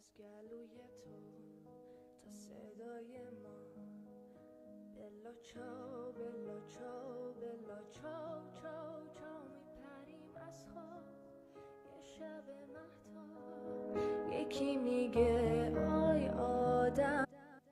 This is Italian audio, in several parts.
گلوی تو تا صدای ما بلا چاو بلا چاو بلا چاو چاو چاو میپریم از خواب یه شب مهتاب یکی میگه آی آدم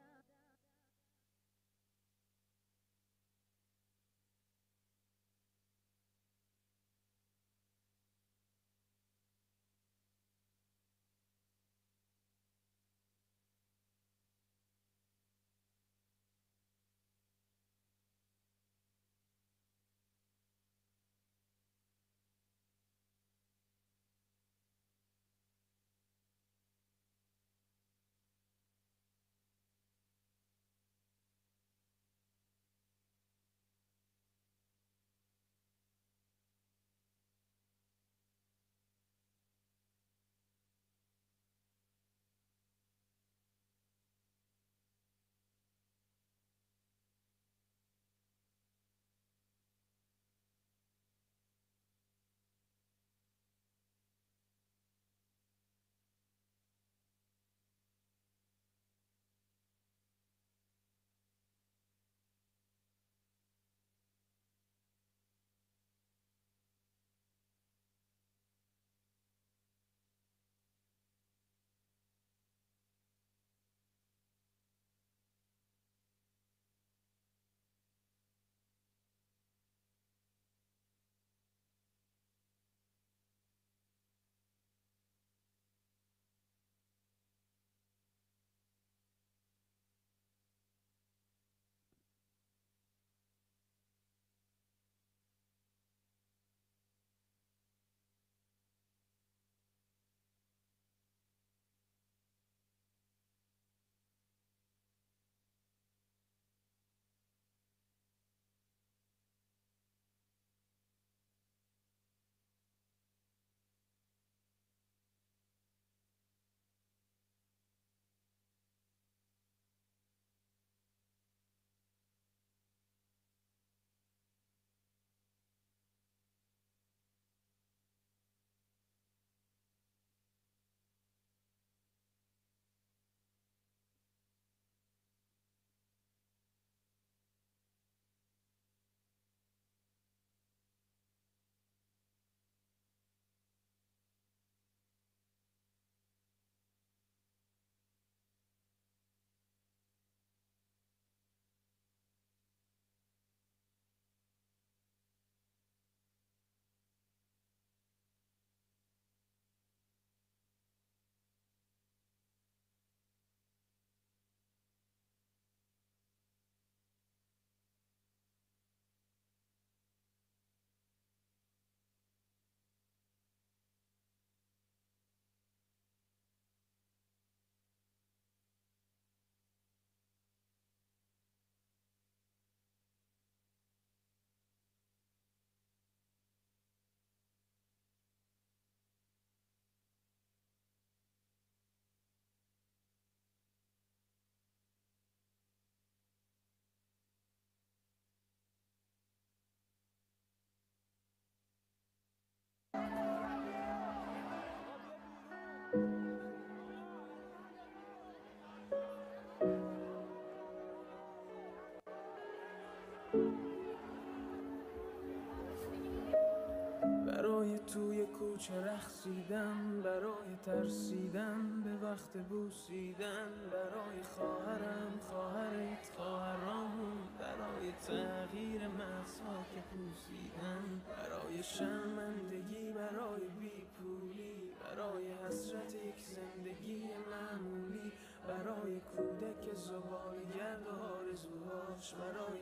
برای توی کوچه رقصیدن، برای ترسیدن به وقت بوسیدن، برای خواهرم خواهرت خواهرامون، برای تغییر مغزها که پوسیدن، برای شرمندگی برای بیپولی، برای حسرت یک زندگی معمولی، برای کودک زباله‌گرد و آرزوهاش، برای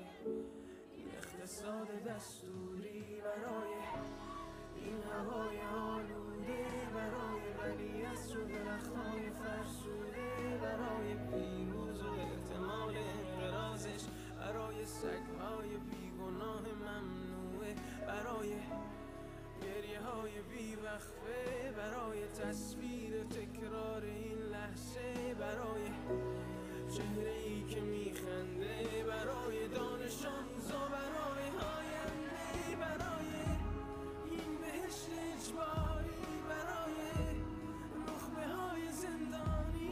این اقتصاد دستوری، برای این هوای آلوده، برای ولیعصر و درخت‌های فرسوده، برای پیروز و احتمال انقراضش، برای سگ‌های بیگناه ممنوعه، برای گریه‌های بیوقفه، برای تصویر تکرار این لحظه، برای چهره‌ای که میخنده، برای دانش آموزا، برای آینده، برای این بهشت اجباری، برای نخبه‌های زندانی،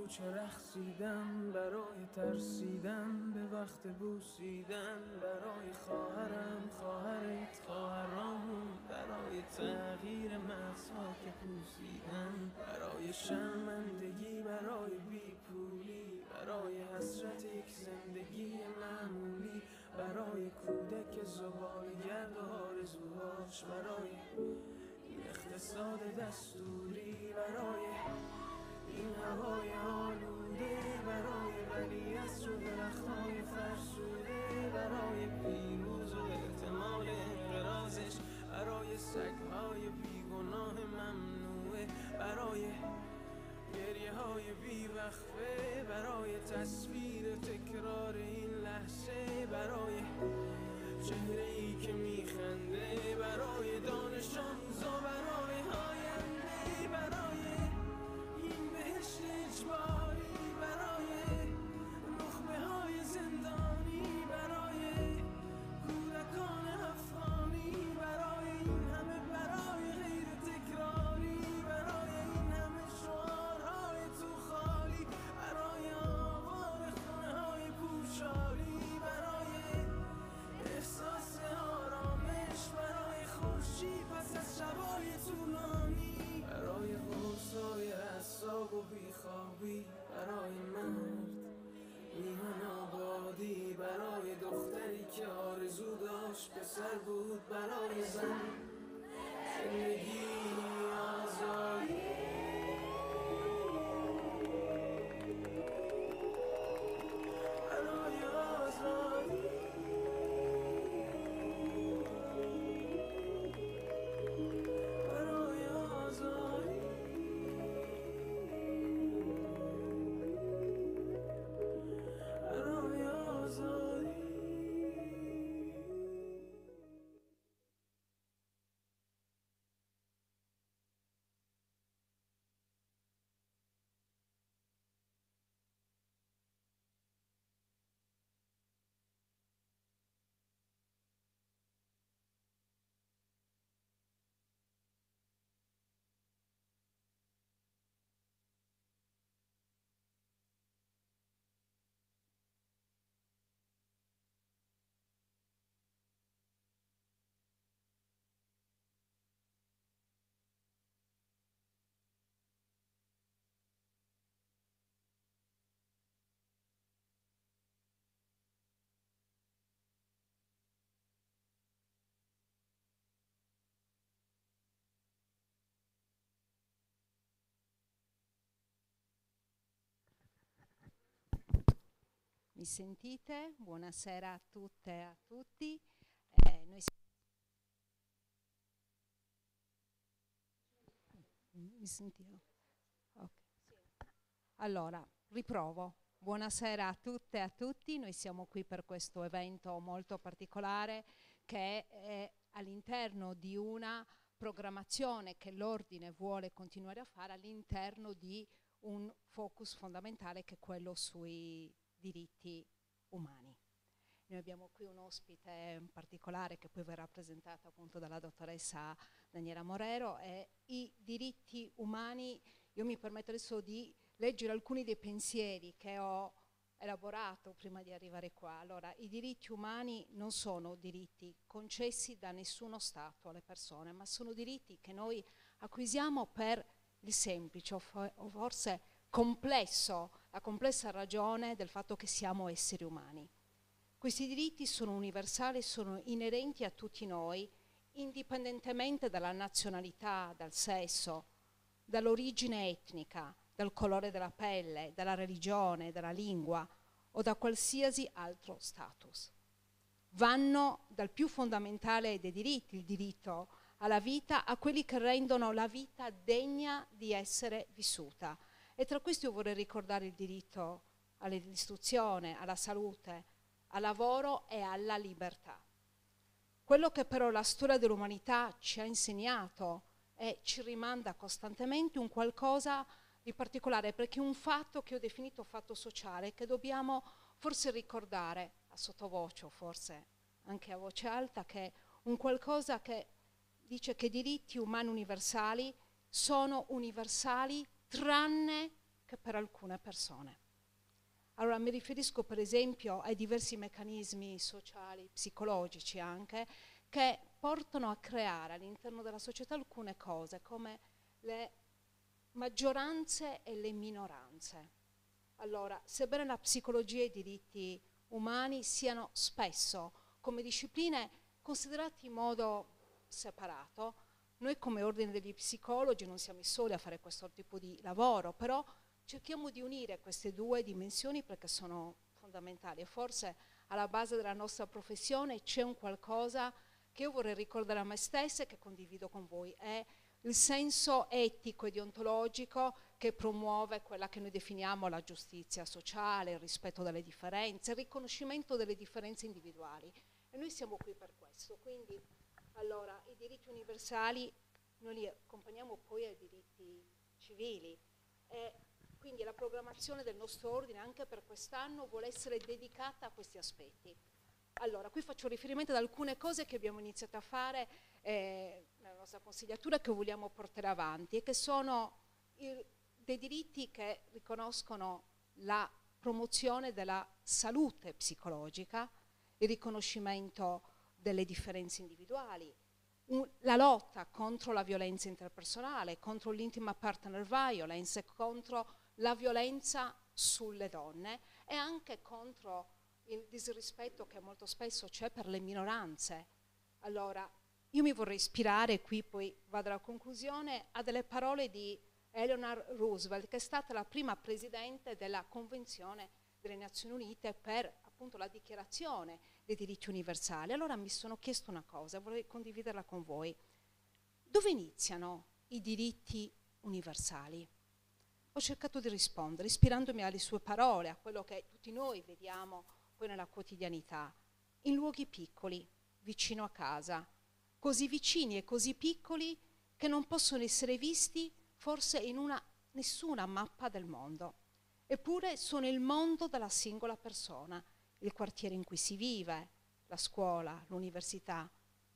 کوچه رقصیدن، برای ترسیدن به وقت بوسیدن، برای خواهرم، خواهرت، خواهرامون، برای تغییر مغزها که پوسیدن، برای شرمندگی، برای بیپولی، برای حسرت یک زندگی معمولی، برای کودک زباله‌گرد و آرزوهاش، برای این اقتصاد دستوری، برای این هوای آلوده، برای ولیعصر و درخت‌های فرسوده، برای پیروز و احتمال انقراضش، برای سگ‌های بیگناه ممنوعه، برای گریه‌های بیوقفه، برای تصویر تکرار این لحظه، برای چهره‌ای که میخنده، برای دانش آموزا، برای آینده، برای این بهشت اجباری، برای نخبه‌های زندانی، برای کودکان افغانی، برای این همه برای غیر تکراری، برای این همه شعارهای تو خالی، برای آوار خونه‌های پوشالی، برای احساس آرامش، برای خورشید پس از شبای طولانی، برای قرصای اعصاب و بیخوابی، برای مرد میهن آبادی، برای دختری که آرزو داشت پسر بود، برای زن زندگی آزادی، برای آزادی، برای آزادی، برای آزادی. Mi sentite? Buonasera a tutte e a tutti. Noi mi sentite? Okay. Allora, riprovo. Buonasera a tutte e a tutti. Noi siamo qui per questo evento molto particolare che è all'interno di una programmazione che l'Ordine vuole continuare a fare all'interno di un focus fondamentale che è quello sui diritti umani. Noi abbiamo qui un ospite particolare che poi verrà presentato appunto dalla dottoressa Daniela Morero, e i diritti umani, io mi permetto adesso di leggere alcuni dei pensieri che ho elaborato prima di arrivare qua. Allora, i diritti umani non sono diritti concessi da nessuno Stato alle persone, ma sono diritti che noi acquisiamo per il semplice o forse la complessa ragione del fatto che siamo esseri umani. Questi diritti sono universali, sono inerenti a tutti noi, indipendentemente dalla nazionalità, dal sesso, dall'origine etnica, dal colore della pelle, dalla religione, dalla lingua o da qualsiasi altro status. Vanno dal più fondamentale dei diritti, il diritto alla vita, a quelli che rendono la vita degna di essere vissuta. E tra questi io vorrei ricordare il diritto all'istruzione, alla salute, al lavoro e alla libertà. Quello che però la storia dell'umanità ci ha insegnato e ci rimanda costantemente un qualcosa di particolare, perché è un fatto che ho definito fatto sociale, che dobbiamo forse ricordare a sottovoce, o forse anche a voce alta, che è un qualcosa che dice che i diritti umani universali sono universali tranne che per alcune persone. Allora mi riferisco per esempio ai diversi meccanismi sociali, psicologici anche, che portano a creare all'interno della società alcune cose come le maggioranze e le minoranze. Allora, sebbene la psicologia e i diritti umani siano spesso come discipline considerate in modo separato, noi come ordine degli psicologi non siamo i soli a fare questo tipo di lavoro, però cerchiamo di unire queste due dimensioni perché sono fondamentali e forse alla base della nostra professione c'è un qualcosa che io vorrei ricordare a me stessa e che condivido con voi, è il senso etico e deontologico che promuove quella che noi definiamo la giustizia sociale, il rispetto delle differenze, il riconoscimento delle differenze individuali. E noi siamo qui per questo, quindi allora i diritti universali noi li accompagniamo poi ai diritti civili e quindi la programmazione del nostro ordine anche per quest'anno vuole essere dedicata a questi aspetti. Allora, qui faccio riferimento ad alcune cose che abbiamo iniziato a fare nella nostra consigliatura che vogliamo portare avanti e che sono dei diritti che riconoscono la promozione della salute psicologica, il riconoscimento delle differenze individuali, la lotta contro la violenza interpersonale, contro l'intima partner violence, contro la violenza sulle donne e anche contro il disrispetto che molto spesso c'è per le minoranze. Allora, io mi vorrei ispirare, qui poi vado alla conclusione, a delle parole di Eleanor Roosevelt, che è stata la prima presidente della Convenzione delle Nazioni Unite per appunto la dichiarazione dei diritti universali. Allora mi sono chiesto una cosa, vorrei condividerla con voi. Dove iniziano i diritti universali? Ho cercato di rispondere, ispirandomi alle sue parole, a quello che tutti noi vediamo poi nella quotidianità, in luoghi piccoli, vicino a casa, così vicini e così piccoli che non possono essere visti forse in nessuna mappa del mondo. Eppure sono il mondo della singola persona, il quartiere in cui si vive, la scuola, l'università,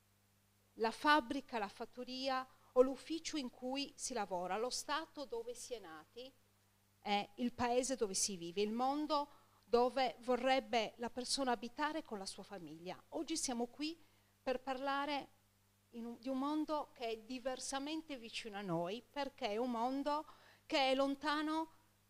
la fabbrica, la fattoria o l'ufficio in cui si lavora, lo stato dove si è nati, è il paese dove si vive, il mondo dove vorrebbe la persona abitare con la sua famiglia. Oggi siamo qui per parlare di un mondo che è diversamente vicino a noi, perché è un mondo che è lontano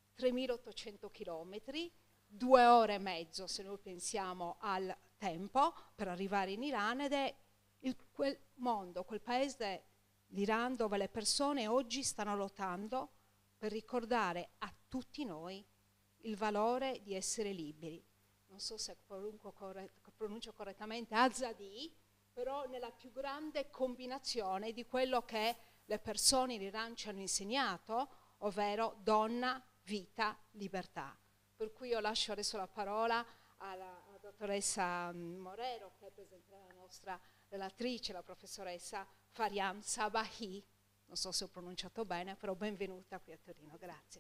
3.800 chilometri, 2 ore e mezzo se noi pensiamo al tempo per arrivare in Iran, ed è quel mondo, quel paese, l'Iran, dove le persone oggi stanno lottando per ricordare a tutti noi il valore di essere liberi. Non so se pronuncio correttamente Azadi, però nella più grande combinazione di quello che le persone in Iran ci hanno insegnato, ovvero donna, vita, libertà. Per cui io lascio adesso la parola alla dottoressa Morero, che presenterà la nostra relatrice, la professoressa Farian Sabahi. Non so se ho pronunciato bene, però benvenuta qui a Torino. Grazie.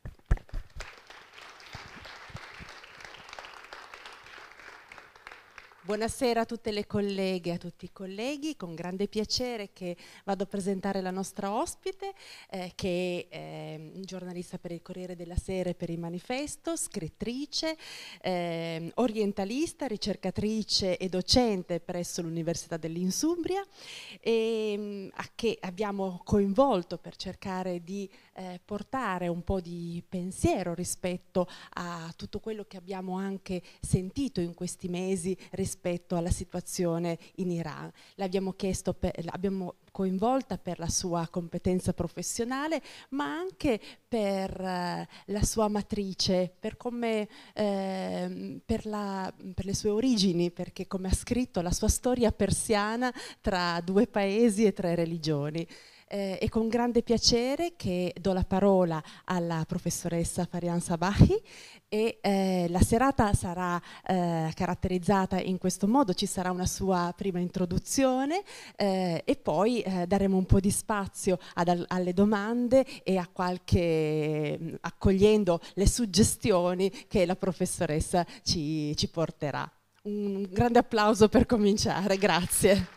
Buonasera a tutte le colleghe e a tutti i colleghi, con grande piacere che vado a presentare la nostra ospite, che è giornalista per il Corriere della Sera e per il Manifesto, scrittrice, orientalista, ricercatrice e docente presso l'Università dell'Insumbria, che abbiamo coinvolto per cercare di portare un po' di pensiero rispetto a tutto quello che abbiamo anche sentito in questi mesi rispetto alla situazione in Iran. L'abbiamo coinvolta per la sua competenza professionale, ma anche per la sua matrice, per le sue origini, perché come ha scritto la sua storia persiana tra 2 paesi e 3 religioni. È con grande piacere che do la parola alla professoressa Farian Sabahi e la serata sarà caratterizzata in questo modo. Ci sarà una sua prima introduzione e poi daremo un po' di spazio alle domande e accogliendo le suggestioni che la professoressa ci porterà. Un grande applauso per cominciare, grazie.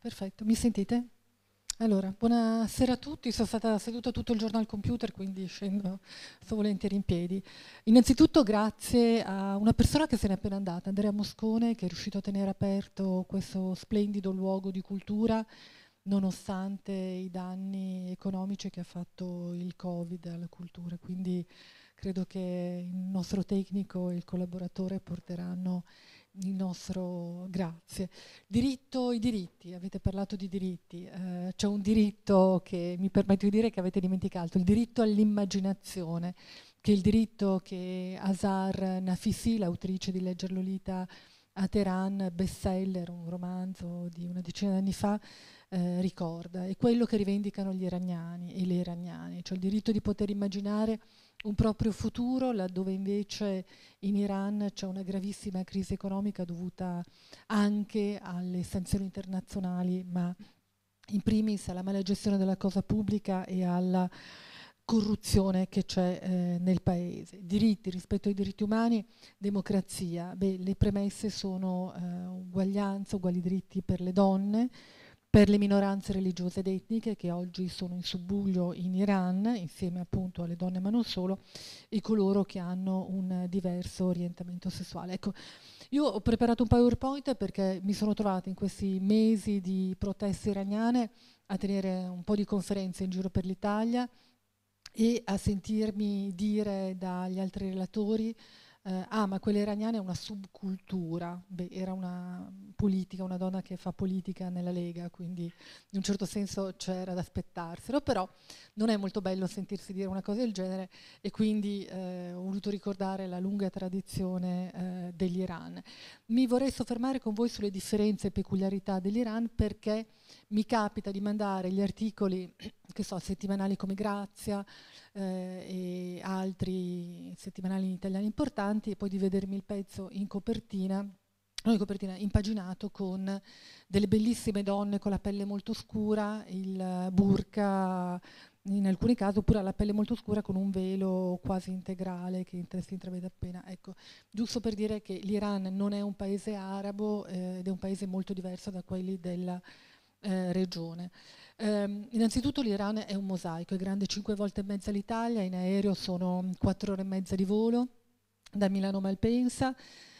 Perfetto, mi sentite? Allora, buonasera a tutti, sono stata seduta tutto il giorno al computer, quindi sto volentieri in piedi. Innanzitutto grazie a una persona che se n'è appena andata, Andrea Moscone, che è riuscito a tenere aperto questo splendido luogo di cultura, nonostante i danni economici che ha fatto il Covid alla cultura. Quindi credo che il nostro tecnico e il collaboratore porteranno il nostro grazie. I diritti, avete parlato di diritti, c'è un diritto che mi permetto di dire che avete dimenticato, il diritto all'immaginazione, che è il diritto che Azar Nafisi, l'autrice di Legger Lolita a Teheran, bestseller, un romanzo di una decina di anni fa, ricorda. È quello che rivendicano gli iraniani e le iraniane, cioè il diritto di poter immaginare un proprio futuro, laddove invece in Iran c'è una gravissima crisi economica dovuta anche alle sanzioni internazionali, ma in primis alla mala gestione della cosa pubblica e alla corruzione che c'è nel paese. Diritti, rispetto ai diritti umani, democrazia. Le premesse sono uguaglianza, uguali diritti per le donne, per le minoranze religiose ed etniche che oggi sono in subbuglio in Iran, insieme appunto alle donne ma non solo, e coloro che hanno un diverso orientamento sessuale. Ecco, io ho preparato un PowerPoint perché mi sono trovata in questi mesi di proteste iraniane a tenere un po' di conferenze in giro per l'Italia e a sentirmi dire dagli altri relatori ma quella iraniana è una subcultura. Era una politica, una donna che fa politica nella Lega, quindi in un certo senso c'era da aspettarselo, però non è molto bello sentirsi dire una cosa del genere e quindi ho voluto ricordare la lunga tradizione dell'Iran. Mi vorrei soffermare con voi sulle differenze e peculiarità dell'Iran perché mi capita di mandare gli articoli, che so, settimanali come Grazia, e altri settimanali italiani importanti e poi di vedermi il pezzo in copertina, non in copertina, impaginato con delle bellissime donne con la pelle molto scura, il burqa in alcuni casi, oppure la pelle molto scura con un velo quasi integrale che si intravede appena. Ecco, giusto per dire che l'Iran non è un paese arabo ed è un paese molto diverso da quelli della regione. Innanzitutto l'Iran è un mosaico, è grande 5 volte e mezza l'Italia, in aereo sono 4 ore e mezza di volo da Milano a Malpensa.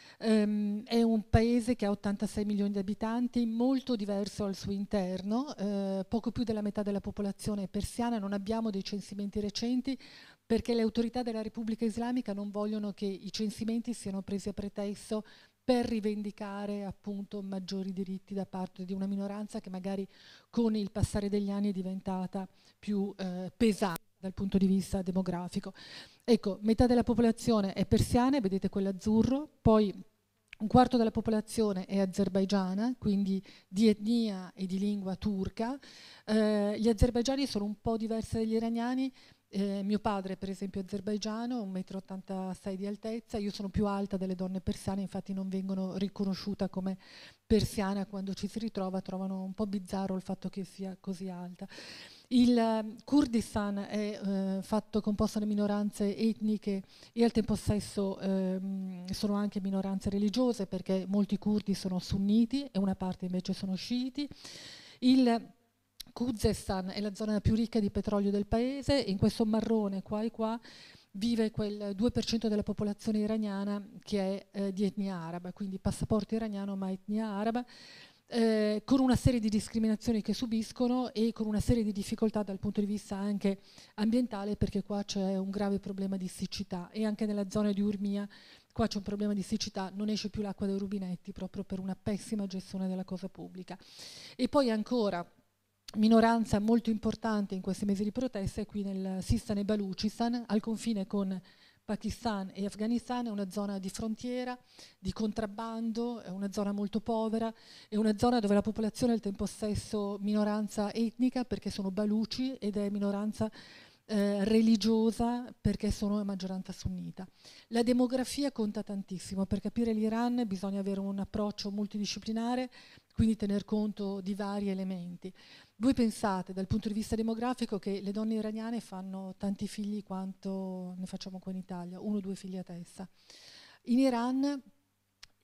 È un paese che ha 86 milioni di abitanti, molto diverso al suo interno, poco più della metà della popolazione è persiana, non abbiamo dei censimenti recenti perché le autorità della Repubblica Islamica non vogliono che i censimenti siano presi a pretesto per rivendicare appunto maggiori diritti da parte di una minoranza che magari con il passare degli anni è diventata più pesante dal punto di vista demografico. Ecco, metà della popolazione è persiana, vedete quell'azzurro, poi un quarto della popolazione è azerbaigiana, quindi di etnia e di lingua turca. Gli azerbaigiani sono un po' diversi dagli iraniani. Mio padre per esempio è azerbaigiano, 1,86 m di altezza, io sono più alta delle donne persiane, infatti non vengono riconosciuta come persiana quando ci si ritrova, trovano un po' bizzarro il fatto che sia così alta. Il Kurdistan è composto da minoranze etniche e al tempo stesso sono anche minoranze religiose perché molti curdi sono sunniti e una parte invece sono sciiti. Il Khuzestan è la zona più ricca di petrolio del paese e in questo marrone qua e qua vive quel 2% della popolazione iraniana che è di etnia araba, quindi passaporto iraniano ma etnia araba, con una serie di discriminazioni che subiscono e con una serie di difficoltà dal punto di vista anche ambientale perché qua c'è un grave problema di siccità e anche nella zona di Urmia qua c'è un problema di siccità, non esce più l'acqua dai rubinetti proprio per una pessima gestione della cosa pubblica. E poi ancora minoranza molto importante in questi mesi di proteste è qui nel Sistan e Baluchistan, al confine con Pakistan e Afghanistan, è una zona di frontiera, di contrabbando, è una zona molto povera, è una zona dove la popolazione è al tempo stesso minoranza etnica perché sono baluci ed è minoranza religiosa perché sono a maggioranza sunnita. La demografia conta tantissimo, per capire l'Iran bisogna avere un approccio multidisciplinare, quindi tener conto di vari elementi. Voi pensate dal punto di vista demografico che le donne iraniane fanno tanti figli quanto ne facciamo qua in Italia, 1 o 2 figli a testa. In Iran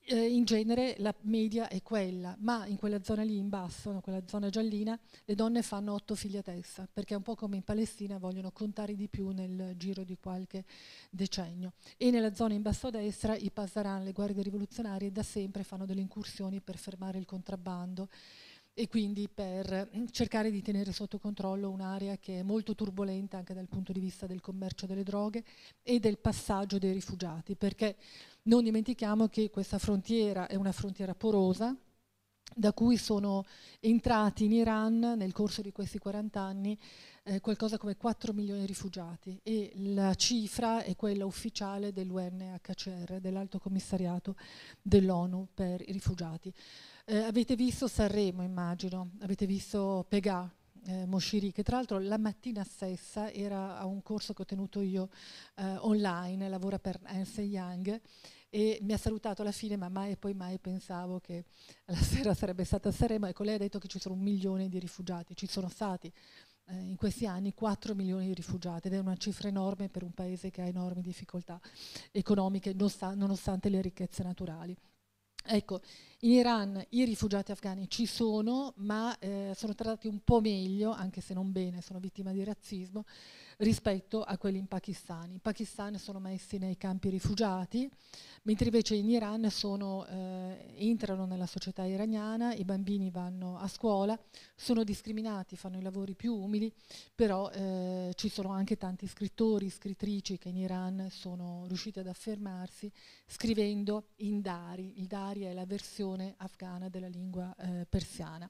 in genere la media è quella, ma in quella zona lì in basso, in quella zona giallina, le donne fanno 8 figli a testa, perché è un po' come in Palestina, vogliono contare di più nel giro di qualche decennio. E nella zona in basso a destra i Pasdaran, le guardie rivoluzionarie, da sempre fanno delle incursioni per fermare il contrabbando e quindi per cercare di tenere sotto controllo un'area che è molto turbolenta anche dal punto di vista del commercio delle droghe e del passaggio dei rifugiati, perché non dimentichiamo che questa frontiera è una frontiera porosa, da cui sono entrati in Iran nel corso di questi 40 anni qualcosa come 4 milioni di rifugiati, e la cifra è quella ufficiale dell'UNHCR, dell'Alto Commissariato dell'ONU per i rifugiati. Avete visto Sanremo, immagino, avete visto Pegah, Moshiri, che tra l'altro la mattina stessa era a un corso che ho tenuto io online, lavora per Ernst Young, e mi ha salutato alla fine, ma mai e poi mai pensavo che la sera sarebbe stata a Sanremo. Ecco, lei ha detto che ci sono 1 milione di rifugiati, ci sono stati in questi anni 4 milioni di rifugiati, ed è una cifra enorme per un paese che ha enormi difficoltà economiche nonostante le ricchezze naturali. Ecco, in Iran i rifugiati afghani ci sono, ma sono trattati un po' meglio, anche se non bene, sono vittima di razzismo, rispetto a quelli in Pakistan. In Pakistan sono messi nei campi rifugiati, mentre invece in Iran entrano nella società iraniana, i bambini vanno a scuola, sono discriminati, fanno i lavori più umili, però ci sono anche tanti scrittori, scrittrici che in Iran sono riusciti ad affermarsi scrivendo in dari. Il dari è la versione afghana della lingua persiana.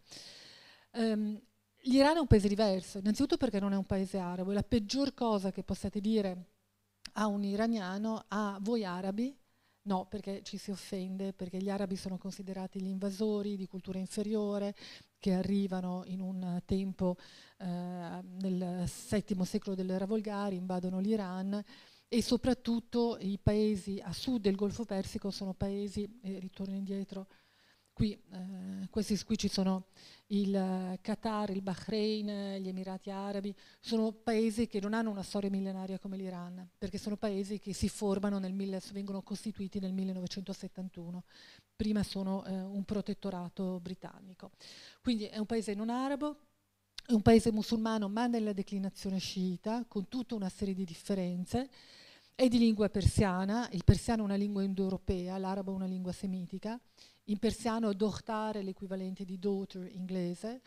L'Iran è un paese diverso, innanzitutto perché non è un paese arabo, e la peggior cosa che possiate dire a un iraniano: a voi arabi, no, perché ci si offende, perché gli arabi sono considerati gli invasori di cultura inferiore che arrivano in un tempo nel VII secolo dell'era volgare, invadono l'Iran, e soprattutto i paesi a sud del Golfo Persico sono paesi, ritorno indietro, qui ci sono il Qatar, il Bahrain, gli Emirati Arabi, sono paesi che non hanno una storia millenaria come l'Iran, perché sono paesi che si formano vengono costituiti nel 1971, prima sono un protettorato britannico. Quindi è un paese non arabo, è un paese musulmano ma nella declinazione sciita, con tutta una serie di differenze. È di lingua persiana, il persiano è una lingua indoeuropea, l'arabo è una lingua semitica. In persiano dohtar è l'equivalente di daughter inglese,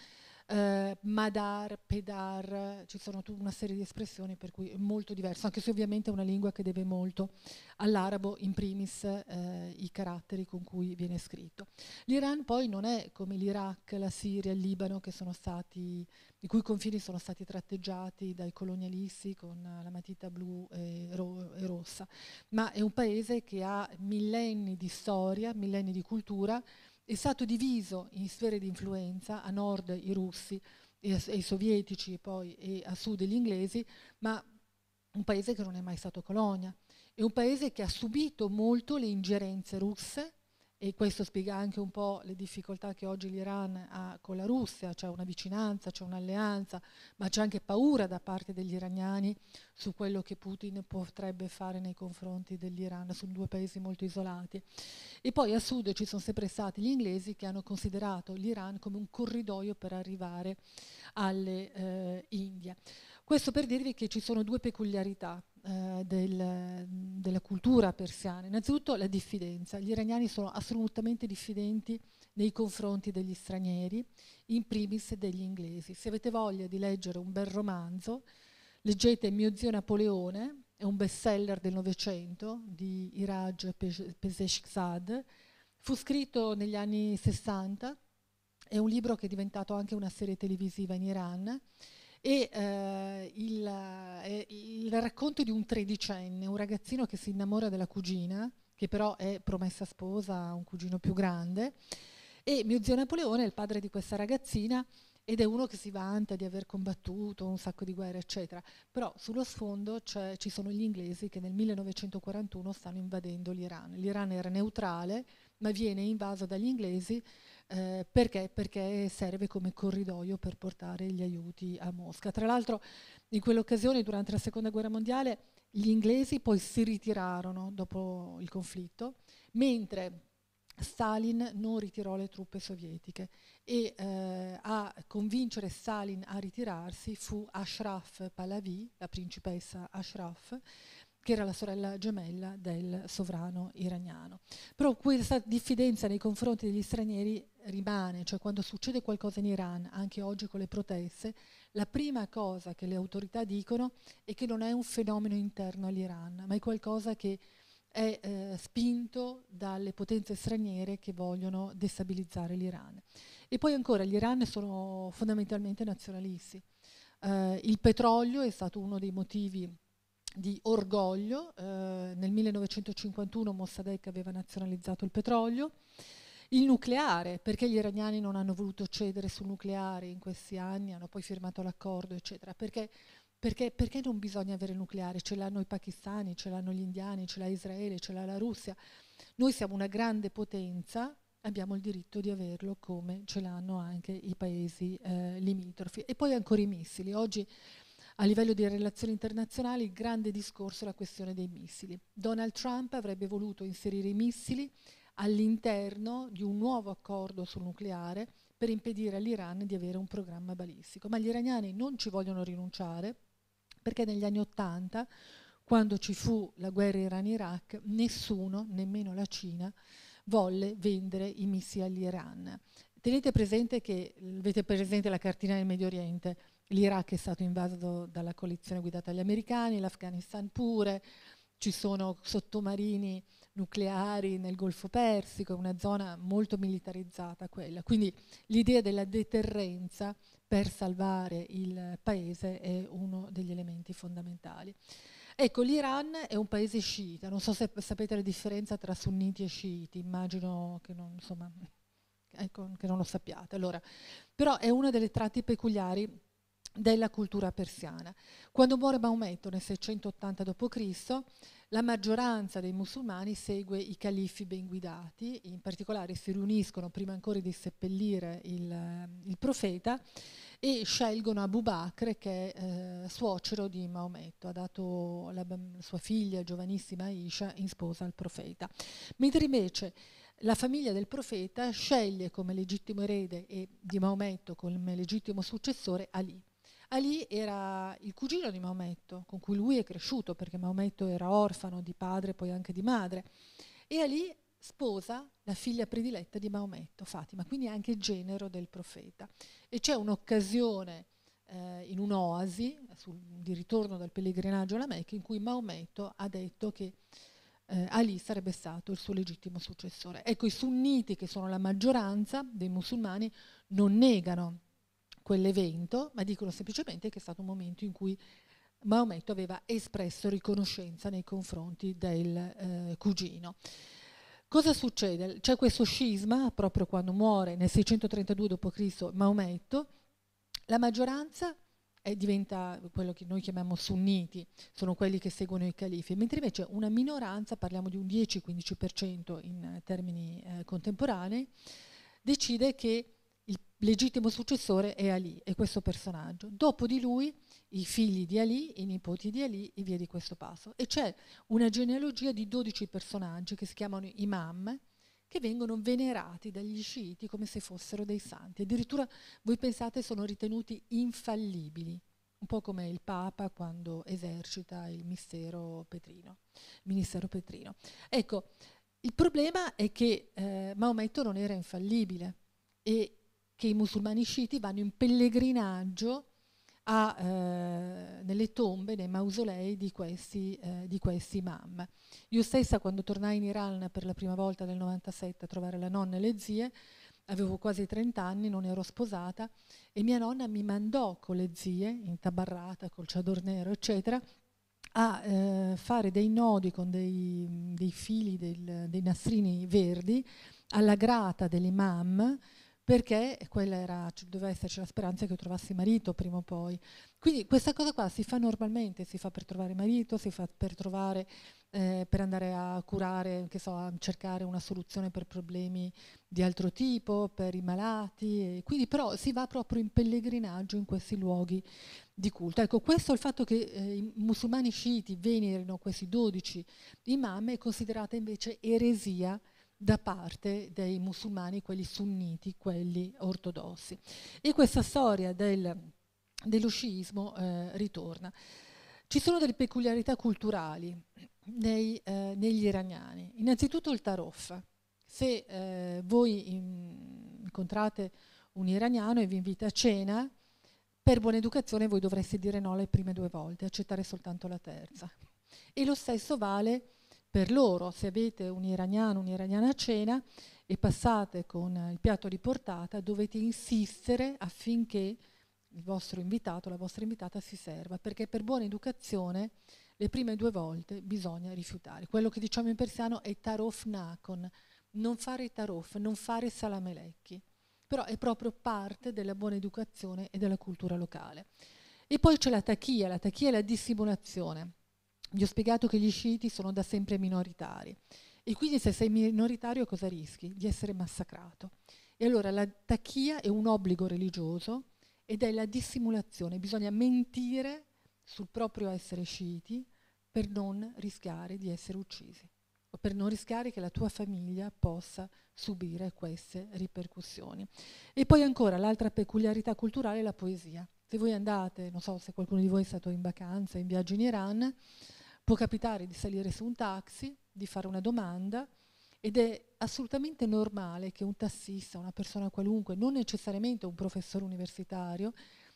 madar, pedar, ci sono tutta una serie di espressioni per cui è molto diverso, anche se ovviamente è una lingua che deve molto all'arabo, in primis i caratteri con cui viene scritto. L'Iran poi non è come l'Iraq, la Siria, il Libano, i cui confini sono stati tratteggiati dai colonialisti con la matita blu e rossa, ma è un paese che ha millenni di storia, millenni di cultura, è stato diviso in sfere di influenza, a nord i russi e i sovietici e a sud gli inglesi, ma un paese che non è mai stato colonia, è un paese che ha subito molto le ingerenze russe, e questo spiega anche un po' le difficoltà che oggi l'Iran ha con la Russia, c'è una vicinanza, c'è un'alleanza, ma c'è anche paura da parte degli iraniani su quello che Putin potrebbe fare nei confronti dell'Iran. Sono 2 paesi molto isolati. E poi a sud ci sono sempre stati gli inglesi che hanno considerato l'Iran come un corridoio per arrivare alle Indie. Questo per dirvi che ci sono 2 peculiarità della cultura persiana. Innanzitutto la diffidenza. Gli iraniani sono assolutamente diffidenti nei confronti degli stranieri, in primis degli inglesi. Se avete voglia di leggere un bel romanzo, leggete Mio zio Napoleone, è un bestseller del Novecento di Iraj Pezeshkzad, fu scritto negli anni 60, è un libro che è diventato anche una serie televisiva in Iran, e il racconto di un 13enne, un ragazzino che si innamora della cugina, che però è promessa sposa a un cugino più grande, e mio zio Napoleone è il padre di questa ragazzina ed è uno che si vanta di aver combattuto un sacco di guerre, eccetera. Però sullo sfondo ci sono gli inglesi che nel 1941 stanno invadendo l'Iran. L'Iran era neutrale, ma viene invaso dagli inglesi perché serve come corridoio per portare gli aiuti a Mosca. Tra l'altro in quell'occasione, durante la Seconda Guerra Mondiale, gli inglesi poi si ritirarono dopo il conflitto, mentre Stalin non ritirò le truppe sovietiche e a convincere Stalin a ritirarsi fu Ashraf Pahlavi, la principessa Ashraf, che era la sorella gemella del sovrano iraniano. Però questa diffidenza nei confronti degli stranieri rimane, cioè quando succede qualcosa in Iran, anche oggi con le proteste, la prima cosa che le autorità dicono è che non è un fenomeno interno all'Iran, ma è qualcosa che è spinto dalle potenze straniere che vogliono destabilizzare l'Iran. E poi ancora, gli Iran sono fondamentalmente nazionalisti. Il petrolio è stato uno dei motivi di orgoglio. Nel 1951 Mossadegh aveva nazionalizzato il petrolio. Il nucleare, perché gli iraniani non hanno voluto cedere sul nucleare in questi anni, hanno poi firmato l'accordo, eccetera, perché non bisogna avere il nucleare? Ce l'hanno i pakistani, ce l'hanno gli indiani, ce l'ha Israele, ce l'ha la Russia. Noi siamo una grande potenza, abbiamo il diritto di averlo come ce l'hanno anche i paesi limitrofi. E poi ancora i missili. Oggi a livello di relazioni internazionali il grande discorso è la questione dei missili. Donald Trump avrebbe voluto inserire i missili all'interno di un nuovo accordo sul nucleare per impedire all'Iran di avere un programma balistico. Ma gli iraniani non ci vogliono rinunciare, perché negli anni '80, quando ci fu la guerra Iran-Iraq, nessuno, nemmeno la Cina, volle vendere i missili all'Iran. Tenete presente che, avete presente la cartina del Medio Oriente, l'Iraq è stato invaso dalla coalizione guidata dagli americani, l'Afghanistan pure, ci sono sottomarini nucleari nel Golfo Persico, è una zona molto militarizzata quella. Quindi l'idea della deterrenza per salvare il paese è uno degli elementi fondamentali. Ecco, l'Iran è un paese sciita, non so se sapete la differenza tra sunniti e sciiti, immagino che non, insomma, ecco, che non lo sappiate. Allora, però è una delle tratti peculiari della cultura persiana. Quando muore Maometto nel 680 d.C., la maggioranza dei musulmani segue i califi ben guidati, in particolare si riuniscono prima ancora di seppellire il profeta e scelgono Abu Bakr, che è suocero di Maometto, ha dato sua figlia giovanissima Aisha in sposa al profeta. Mentre invece la famiglia del profeta sceglie come legittimo erede e di Maometto come legittimo successore Ali. Ali era il cugino di Maometto, con cui lui è cresciuto, perché Maometto era orfano di padre e poi anche di madre. E Ali sposa la figlia prediletta di Maometto, Fatima, quindi anche genero del profeta. E c'è un'occasione in un'oasi, di ritorno dal pellegrinaggio alla Mecca, in cui Maometto ha detto che Ali sarebbe stato il suo legittimo successore. Ecco, i sunniti, che sono la maggioranza dei musulmani, non negano quell'evento, ma dicono semplicemente che è stato un momento in cui Maometto aveva espresso riconoscenza nei confronti del cugino. Cosa succede? C'è questo scisma proprio quando muore nel 632 d.C. Maometto, la maggioranza diventa quello che noi chiamiamo sunniti, sono quelli che seguono i califi, mentre invece una minoranza, parliamo di un 10-15% in termini contemporanei, decide che il legittimo successore è Ali, è questo personaggio. Dopo di lui i figli di Ali, i nipoti di Ali e via di questo passo. E c'è una genealogia di 12 personaggi che si chiamano imam, che vengono venerati dagli sciiti come se fossero dei santi. Addirittura, voi pensate, sono ritenuti infallibili, un po' come il Papa quando esercita il ministero petrino. Ecco, il problema è che Maometto non era infallibile e che i musulmani sciiti vanno in pellegrinaggio nelle tombe, nei mausolei di questi imam. Io stessa, quando tornai in Iran per la prima volta nel 97 a trovare la nonna e le zie, avevo quasi 30 anni, non ero sposata, e mia nonna mi mandò con le zie, intabarrata, col chador nero, eccetera, a fare dei nodi con dei fili, dei nastrini verdi, alla grata dell'imam, perché quella doveva esserci la speranza che io trovassi marito prima o poi. Quindi questa cosa qua si fa normalmente, si fa per trovare marito, si fa per trovare, per andare a curare, che so, a cercare una soluzione per problemi di altro tipo, per i malati, e quindi però si va proprio in pellegrinaggio in questi luoghi di culto. Ecco, questo, il fatto che i musulmani sciiti venerino questi 12 imam, è considerata invece eresia da parte dei musulmani, quelli sunniti, quelli ortodossi. E questa storia dello sciismo ritorna. Ci sono delle peculiarità culturali negli iraniani. Innanzitutto il tarof. Se voi incontrate un iraniano e vi invita a cena, per buona educazione voi dovreste dire no le prime 2 volte, accettare soltanto la terza. E lo stesso vale per loro. Se avete un iraniano, un'iraniana a cena e passate con il piatto di portata, dovete insistere affinché il vostro invitato, la vostra invitata si serva, perché per buona educazione le prime 2 volte bisogna rifiutare. Quello che diciamo in persiano è tarof nakon, non fare tarof, non fare salamelecchi, però è proprio parte della buona educazione e della cultura locale. E poi c'è la taqiyya è la dissimulazione. Vi ho spiegato che gli sciiti sono da sempre minoritari e quindi se sei minoritario cosa rischi? Di essere massacrato. E allora la taqiyya è un obbligo religioso ed è la dissimulazione, bisogna mentire sul proprio essere sciiti per non rischiare di essere uccisi o per non rischiare che la tua famiglia possa subire queste ripercussioni. E poi ancora l'altra peculiarità culturale è la poesia. Se voi andate, non so se qualcuno di voi è stato in vacanza, in viaggio in Iran, può capitare di salire su un taxi, di fare una domanda ed è assolutamente normale che un tassista, una persona qualunque, non necessariamente un professore universitario,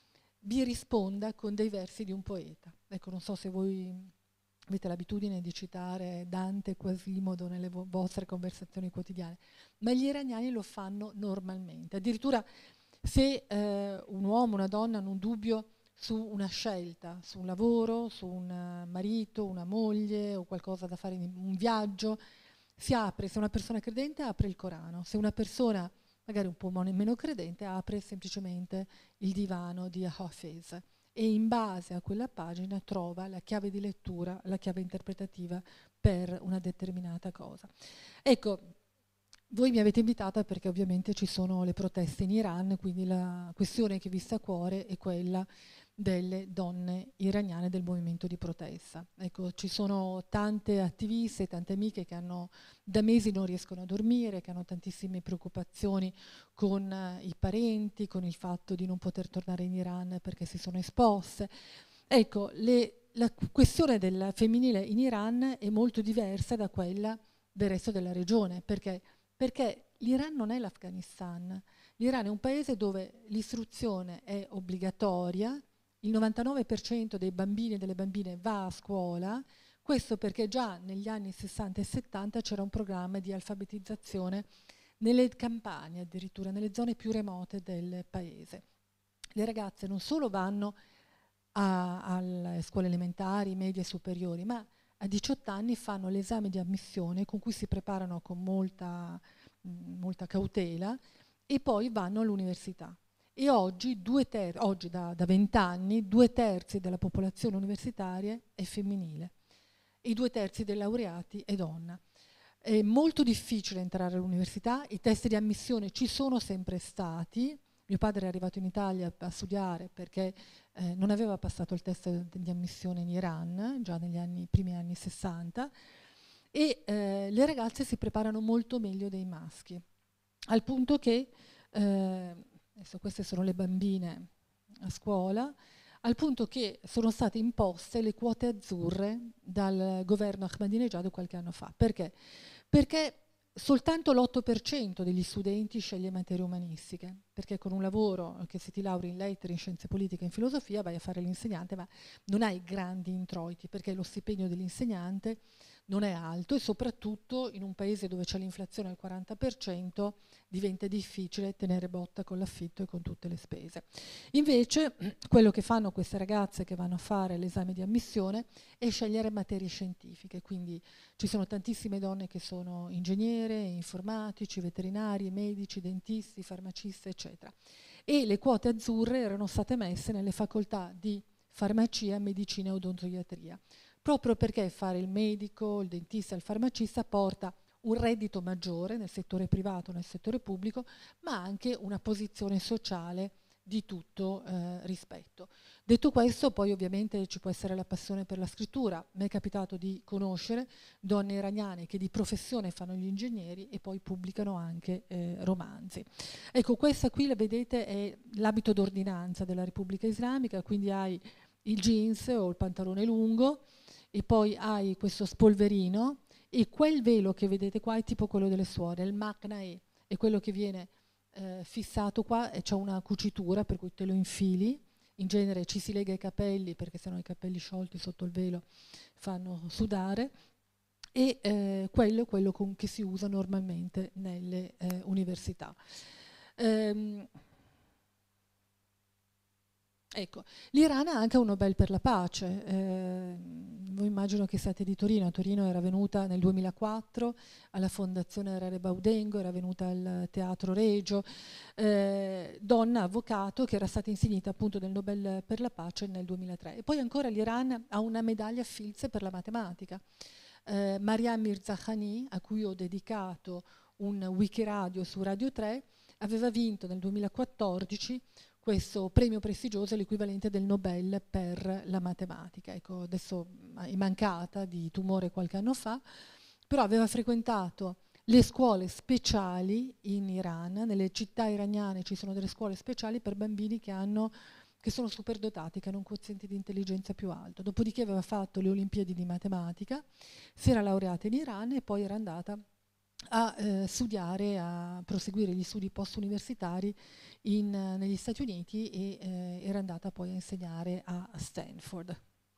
vi risponda con dei versi di un poeta. Ecco, non so se voi avete l'abitudine di citare Dante e Quasimodo nelle vostre conversazioni quotidiane, ma gli iraniani lo fanno normalmente. Addirittura se un uomo, una donna hanno un dubbio su una scelta, su un lavoro, su un marito, una moglie o qualcosa da fare in un viaggio, si apre, se una persona credente apre il Corano, se una persona magari un po' meno credente apre semplicemente il divano di Hafiz e in base a quella pagina trova la chiave di lettura, la chiave interpretativa per una determinata cosa. Ecco, voi mi avete invitata perché ovviamente ci sono le proteste in Iran, quindi la questione che vi sta a cuore è quella delle donne iraniane del movimento di protesta. Ecco, ci sono tante attiviste, tante amiche che da mesi non riescono a dormire, che hanno tantissime preoccupazioni con i parenti, con il fatto di non poter tornare in Iran perché si sono esposte. Ecco, la questione del femminile in Iran è molto diversa da quella del resto della regione, perché l'Iran non è l'Afghanistan. L'Iran è un paese dove l'istruzione è obbligatoria, il 99% dei bambini e delle bambine va a scuola, questo perché già negli anni 60 e 70 c'era un programma di alfabetizzazione nelle campagne, addirittura nelle zone più remote del paese. Le ragazze non solo vanno alle scuole elementari, medie e superiori, ma a 18 anni fanno l'esame di ammissione con cui si preparano con molta cautela e poi vanno all'università. E oggi, da 20 anni, 2/3 della popolazione universitaria è femminile e i 2/3 dei laureati è donna. È molto difficile entrare all'università, i test di ammissione ci sono sempre stati. Mio padre è arrivato in Italia a studiare perché non aveva passato il test di ammissione in Iran, già negli primi anni 60, e le ragazze si preparano molto meglio dei maschi, al punto che adesso queste sono le bambine a scuola, al punto che sono state imposte le quote azzurre dal governo Ahmadinejad qualche anno fa. Perché? Perché soltanto l'8% degli studenti sceglie materie umanistiche, perché con un lavoro che se ti lauri in lettere, in scienze politiche, in filosofia vai a fare l'insegnante, ma non hai grandi introiti, perché lo stipendio dell'insegnante non è alto e soprattutto in un paese dove c'è l'inflazione al 40% diventa difficile tenere botta con l'affitto e con tutte le spese. Invece quello che fanno queste ragazze che vanno a fare l'esame di ammissione è scegliere materie scientifiche, quindi ci sono tantissime donne che sono ingegnere, informatici, veterinari, medici, dentisti, farmacisti, eccetera. E le quote azzurre erano state messe nelle facoltà di farmacia, medicina e odontoiatria, proprio perché fare il medico, il dentista e il farmacista porta un reddito maggiore nel settore privato, nel settore pubblico, ma anche una posizione sociale di tutto rispetto. Detto questo, poi ovviamente ci può essere la passione per la scrittura. Mi è capitato di conoscere donne iraniane che di professione fanno gli ingegneri e poi pubblicano anche romanzi. Ecco, questa qui, la vedete, è l'abito d'ordinanza della Repubblica Islamica, quindi hai il jeans o il pantalone lungo e poi hai questo spolverino, e quel velo che vedete qua è tipo quello delle suore, il maknae, è quello che viene fissato qua, e c'è una cucitura per cui te lo infili. In genere ci si lega i capelli, perché sennò i capelli sciolti sotto il velo fanno sudare, e quello è quello che si usa normalmente nelle università. Ecco, l'Iran ha anche un Nobel per la pace. Voi immagino che siate di Torino. A Torino era venuta nel 2004 alla Fondazione Rere Baudengo, era venuta al Teatro Regio, donna avvocato che era stata insignita appunto del Nobel per la pace nel 2003. E poi ancora l'Iran ha una medaglia Fields per la matematica. Mariam Mirzakhani, a cui ho dedicato un Wikiradio su Radio 3, aveva vinto nel 2014 questo premio prestigioso, l'equivalente del Nobel per la matematica. Ecco, adesso è mancata di tumore qualche anno fa, però aveva frequentato le scuole speciali in Iran. Nelle città iraniane ci sono delle scuole speciali per bambini che sono superdotati, che hanno un quoziente di intelligenza più alto. Dopodiché aveva fatto le Olimpiadi di matematica, si era laureata in Iran e poi era andata a studiare, a proseguire gli studi post-universitari negli Stati Uniti, e era andata poi a insegnare a Stanford.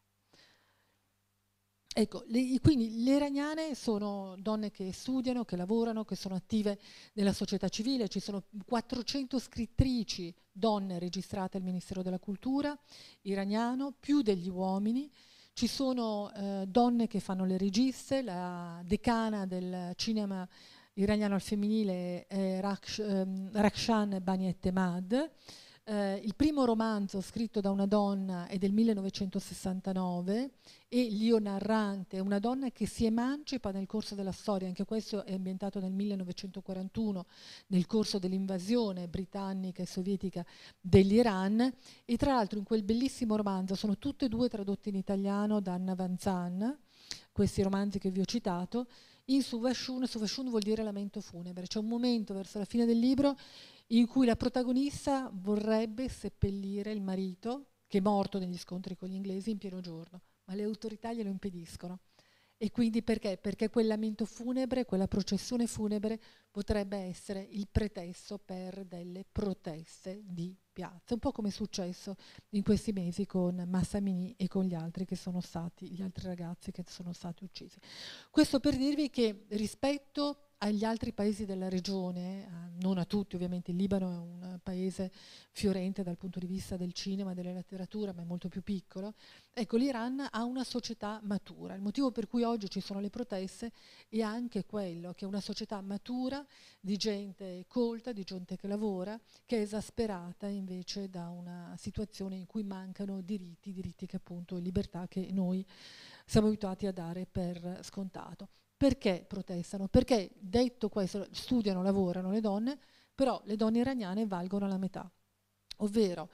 Ecco, quindi le iraniane sono donne che studiano, che lavorano, che sono attive nella società civile. Ci sono 400 scrittrici donne registrate al Ministero della Cultura iraniano, più degli uomini. Ci sono donne che fanno le registe, la decana del cinema iraniano al femminile è Rakhshan Baniettemad. Il primo romanzo scritto da una donna è del 1969 e l'io narrante è una donna che si emancipa nel corso della storia. Anche questo è ambientato nel 1941, nel corso dell'invasione britannica e sovietica dell'Iran, e tra l'altro in quel bellissimo romanzo, sono tutte e due tradotte in italiano da Anna Vanzan, questi romanzi che vi ho citato. In Suvashun vuol dire lamento funebre. C'è un momento verso la fine del libro in cui la protagonista vorrebbe seppellire il marito, che è morto negli scontri con gli inglesi, in pieno giorno, ma le autorità glielo impediscono. E quindi perché? Perché quel lamento funebre, quella processione funebre potrebbe essere il pretesto per delle proteste di piazza, un po' come è successo in questi mesi con Mahsa Amini e con gli altri ragazzi che sono stati uccisi. Questo per dirvi che rispetto agli altri paesi della regione, non a tutti ovviamente, il Libano è un paese fiorente dal punto di vista del cinema e della letteratura, ma è molto più piccolo. Ecco, l'Iran ha una società matura. Il motivo per cui oggi ci sono le proteste è anche quello, che è una società matura, di gente colta, di gente che lavora, che è esasperata invece da una situazione in cui mancano diritti che appunto, libertà che noi siamo abituati a dare per scontato. Perché protestano? Perché, detto questo, studiano, lavorano le donne, però le donne iraniane valgono la metà. Ovvero,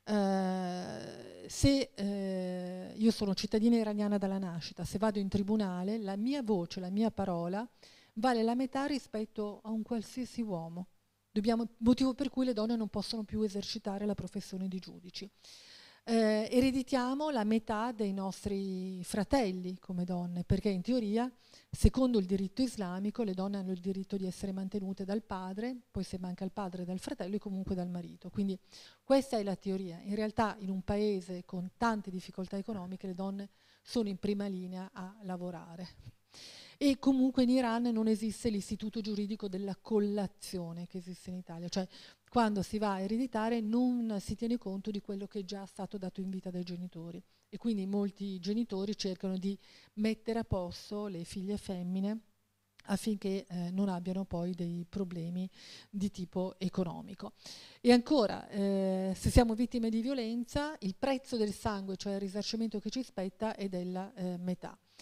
se io sono cittadina iraniana dalla nascita, se vado in tribunale, la mia voce, la mia parola, vale la metà rispetto a un qualsiasi uomo. Motivo per cui le donne non possono più esercitare la professione di giudici. Ereditiamo la metà dei nostri fratelli come donne, perché in teoria, secondo il diritto islamico, le donne hanno il diritto di essere mantenute dal padre, poi se manca il padre dal fratello e comunque dal marito. Quindi questa è la teoria. In realtà in un paese con tante difficoltà economiche le donne sono in prima linea a lavorare. E comunque in Iran non esiste l'istituto giuridico della collazione che esiste in Italia, cioè quando si va a ereditare non si tiene conto di quello che è già stato dato in vita dai genitori, e quindi molti genitori cercano di mettere a posto le figlie femmine affinché non abbiano poi dei problemi di tipo economico. E ancora, se siamo vittime di violenza, il prezzo del sangue, cioè il risarcimento che ci spetta, è della metà.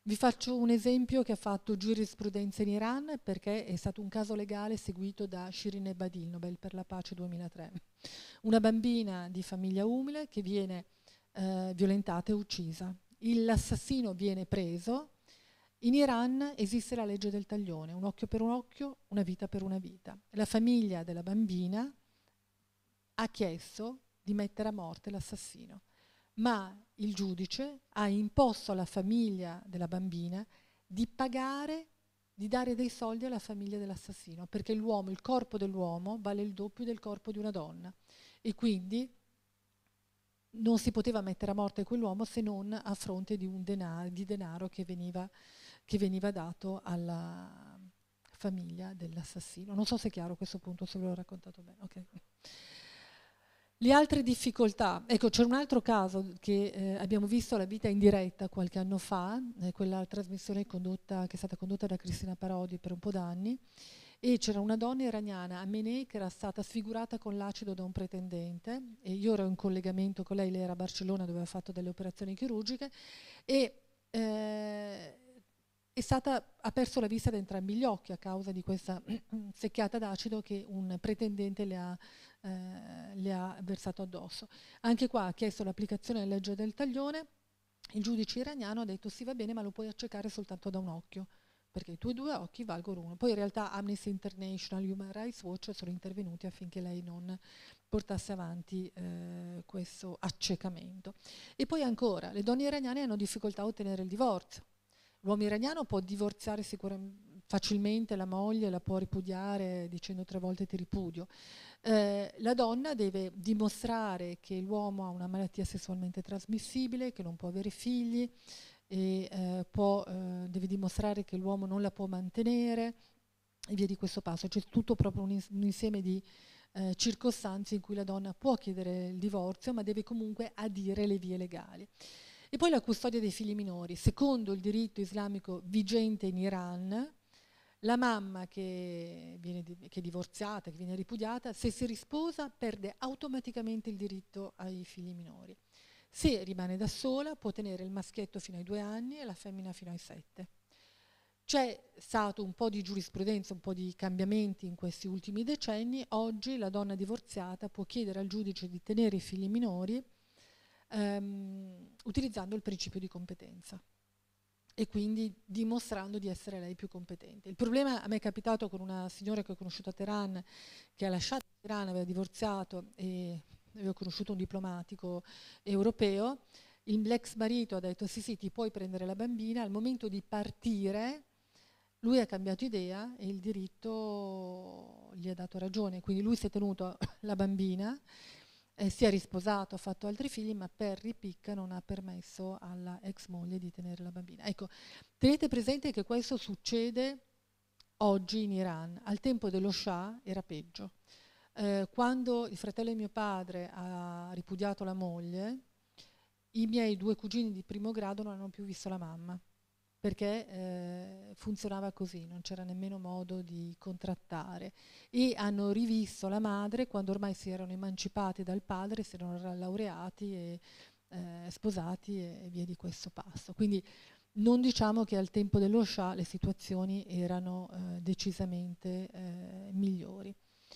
Vi faccio un esempio che ha fatto giurisprudenza in Iran, perché è stato un caso legale seguito da Shirin Ebadi, il Nobel per la pace 2003. Una bambina di famiglia umile che viene violentata e uccisa. L'assassino viene preso. In Iran esiste la legge del taglione, un occhio per un occhio, una vita per una vita. La famiglia della bambina ha chiesto di mettere a morte l'assassino, ma il giudice ha imposto alla famiglia della bambina di pagare, di dare dei soldi alla famiglia dell'assassino, perché l'uomo, il corpo dell'uomo vale il doppio del corpo di una donna, e quindi non si poteva mettere a morte quell'uomo se non a fronte di un denaro che veniva dato alla famiglia dell'assassino. Non so se è chiaro a questo punto, se ve l'ho raccontato bene. Okay. Le altre difficoltà, ecco, c'è un altro caso che abbiamo visto alla Vita in diretta qualche anno fa, quella trasmissione che è stata condotta da Cristina Parodi per un po' d'anni, e c'era una donna iraniana, Amenei, che era stata sfigurata con l'acido da un pretendente, e io ero in collegamento con lei era a Barcellona dove aveva fatto delle operazioni chirurgiche, e ha perso la vista da entrambi gli occhi a causa di questa secchiata d'acido che un pretendente le ha versato addosso. Anche qua ha chiesto l'applicazione della legge del taglione, il giudice iraniano ha detto sì, va bene, ma lo puoi accecare soltanto da un occhio, perché i tuoi due occhi valgono uno. Poi in realtà Amnesty International, Human Rights Watch sono intervenuti affinché lei non portasse avanti questo accecamento. E poi ancora, le donne iraniane hanno difficoltà a ottenere il divorzio. L'uomo iraniano può divorziare facilmente la moglie, la può ripudiare dicendo 3 volte ti ripudio. La donna deve dimostrare che l'uomo ha una malattia sessualmente trasmissibile, che non può avere figli, e deve dimostrare che l'uomo non la può mantenere, e via di questo passo. C'è tutto proprio un insieme di circostanze in cui la donna può chiedere il divorzio, ma deve comunque adire le vie legali. E poi la custodia dei figli minori. Secondo il diritto islamico vigente in Iran, la mamma che è divorziata, che viene ripudiata, se si risposa perde automaticamente il diritto ai figli minori. Se rimane da sola può tenere il maschietto fino ai 2 anni e la femmina fino ai 7. C'è stato un po' di giurisprudenza, un po' di cambiamenti in questi ultimi decenni. Oggi la donna divorziata può chiedere al giudice di tenere i figli minori utilizzando il principio di competenza e quindi dimostrando di essere lei più competente. Il problema a me è capitato con una signora che ho conosciuto a Teheran, che ha lasciato Teheran, aveva divorziato e avevo conosciuto un diplomatico europeo. L'ex marito ha detto sì, ti puoi prendere la bambina. Al momento di partire lui ha cambiato idea e il diritto gli ha dato ragione, quindi lui si è tenuto la bambina, si è risposato, ha fatto altri figli, ma per ripicca non ha permesso alla ex moglie di tenere la bambina. Ecco, tenete presente che questo succede oggi in Iran. Al tempo dello Shah era peggio. Quando il fratello di mio padre ha ripudiato la moglie, i miei 2 cugini di primo grado non hanno più visto la mamma, perché funzionava così, non c'era nemmeno modo di contrattare, e hanno rivisto la madre quando ormai si erano emancipati dal padre, si erano laureati e sposati e via di questo passo. Quindi non diciamo che al tempo dello Shah le situazioni erano decisamente migliori.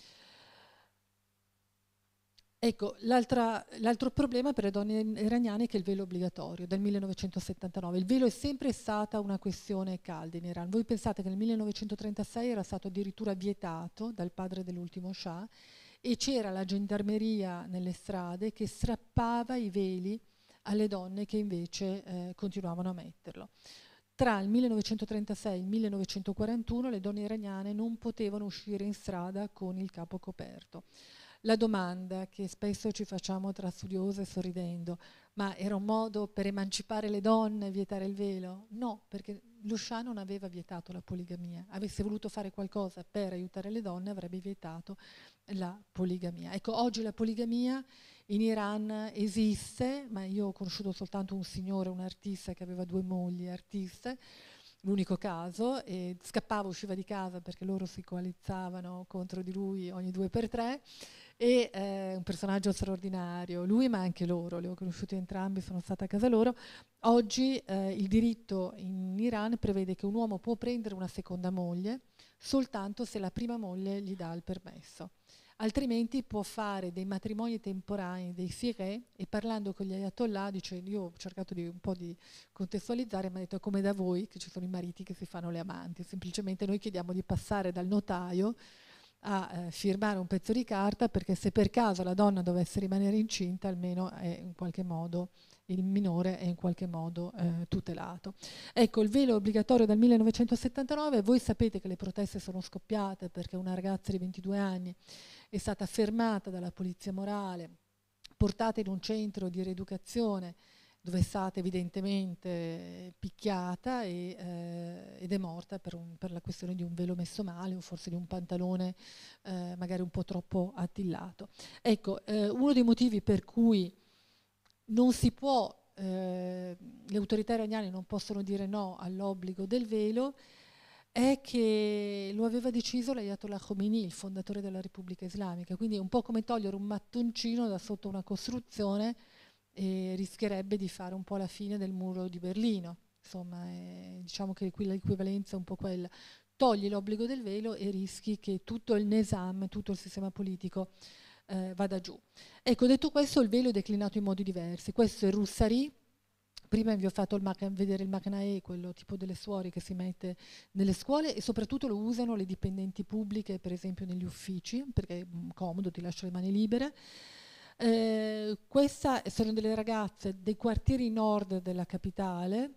Ecco, l'altro problema per le donne iraniane è che il velo è obbligatorio, dal 1979. Il velo è sempre stata una questione calda in Iran. Voi pensate che nel 1936 era stato addirittura vietato dal padre dell'ultimo Shah e c'era la gendarmeria nelle strade che strappava i veli alle donne che invece continuavano a metterlo. Tra il 1936 e il 1941 le donne iraniane non potevano uscire in strada con il capo coperto. La domanda che spesso ci facciamo tra studiose sorridendo, ma era un modo per emancipare le donne, vietare il velo? No, perché lo Shah non aveva vietato la poligamia. Avesse voluto fare qualcosa per aiutare le donne avrebbe vietato la poligamia. Ecco, oggi la poligamia in Iran esiste, ma io ho conosciuto soltanto un signore, un artista che aveva 2 mogli artiste, l'unico caso, e scappava, usciva di casa perché loro si coalizzavano contro di lui ogni 2 per 3, e un personaggio straordinario, lui ma anche loro, li ho conosciuti entrambi, sono stata a casa loro. Oggi il diritto in Iran prevede che un uomo può prendere una seconda moglie soltanto se la prima moglie gli dà il permesso, altrimenti può fare dei matrimoni temporanei, dei sirè, e parlando con gli ayatollah, dice, io ho cercato di un po' di contestualizzare, mi ha detto è come da voi che ci sono i mariti che si fanno le amanti, semplicemente noi chiediamo di passare dal notaio a firmare un pezzo di carta, perché se per caso la donna dovesse rimanere incinta, almeno è in qualche modo il minore è in qualche modo tutelato. Ecco, il velo è obbligatorio dal 1979, voi sapete che le proteste sono scoppiate perché una ragazza di 22 anni è stata fermata dalla polizia morale, portata in un centro di rieducazione dove è stata evidentemente picchiata ed è morta per la questione di un velo messo male o forse di un pantalone magari un po' troppo attillato. Ecco, uno dei motivi per cui non si può, le autorità iraniane non possono dire no all'obbligo del velo, è che lo aveva deciso l'Ayatollah Khomeini, il fondatore della Repubblica Islamica, quindi è un po' come togliere un mattoncino da sotto una costruzione e rischierebbe di fare un po' la fine del muro di Berlino. Insomma, diciamo che qui l'equivalenza è un po' quella. Togli l'obbligo del velo e rischi che tutto il Nizam, tutto il sistema politico vada giù. Ecco, detto questo, il velo è declinato in modi diversi. Questo è il Russari. Prima vi ho fatto vedere il Maknae, quello tipo delle suore che si mette nelle scuole, e soprattutto lo usano le dipendenti pubbliche, per esempio negli uffici, perché è comodo, ti lascia le mani libere. Queste sono delle ragazze dei quartieri nord della capitale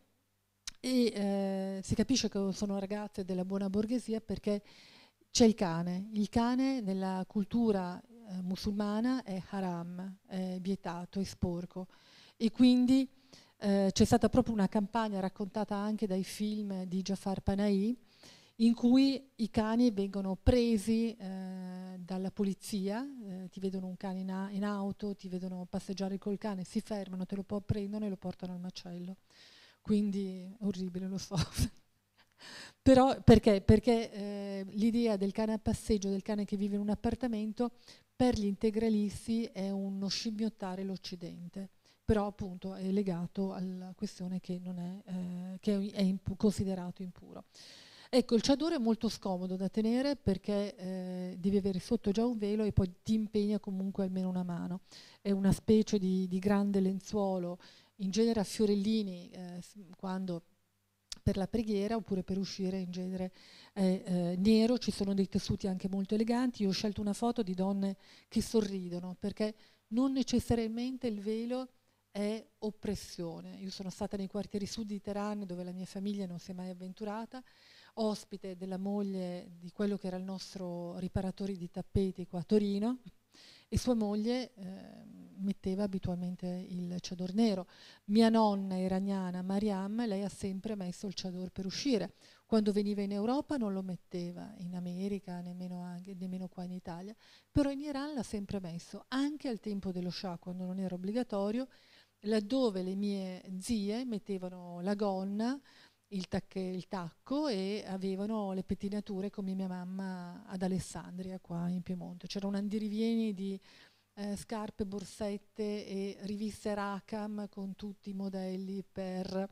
e si capisce che sono ragazze della buona borghesia perché c'è il cane. Il cane nella cultura musulmana è haram, è vietato, è sporco, e quindi c'è stata proprio una campagna raccontata anche dai film di Jafar Panahi in cui i cani vengono presi dalla polizia, ti vedono un cane in auto, ti vedono passeggiare col cane, si fermano, te lo prendono e lo portano al macello. Quindi è orribile, lo so. Però perché? Perché l'idea del cane a passeggio, del cane che vive in un appartamento, per gli integralisti è uno scimmiottare l'Occidente, però appunto è legato alla questione che non è considerato impuro. Ecco, il chador è molto scomodo da tenere perché devi avere sotto già un velo e poi ti impegna comunque almeno una mano. È una specie di grande lenzuolo, in genere a fiorellini, quando per la preghiera, oppure per uscire in genere nero. Ci sono dei tessuti anche molto eleganti. Io ho scelto una foto di donne che sorridono, perché non necessariamente il velo è oppressione. Io sono stata nei quartieri sud di Teheran, dove la mia famiglia non si è mai avventurata, ospite della moglie di quello che era il nostro riparatore di tappeti qua a Torino, e sua moglie metteva abitualmente il chador nero. Mia nonna iraniana, Mariam, lei ha sempre messo il chador per uscire. Quando veniva in Europa non lo metteva, in America nemmeno qua in Italia, però in Iran l'ha sempre messo, anche al tempo dello Shah, quando non era obbligatorio, laddove le mie zie mettevano la gonna, il tacco, e avevano le pettinature come mia mamma ad Alessandria qua in Piemonte. C'era un andirivieni di scarpe, borsette e riviste Rackham con tutti i modelli per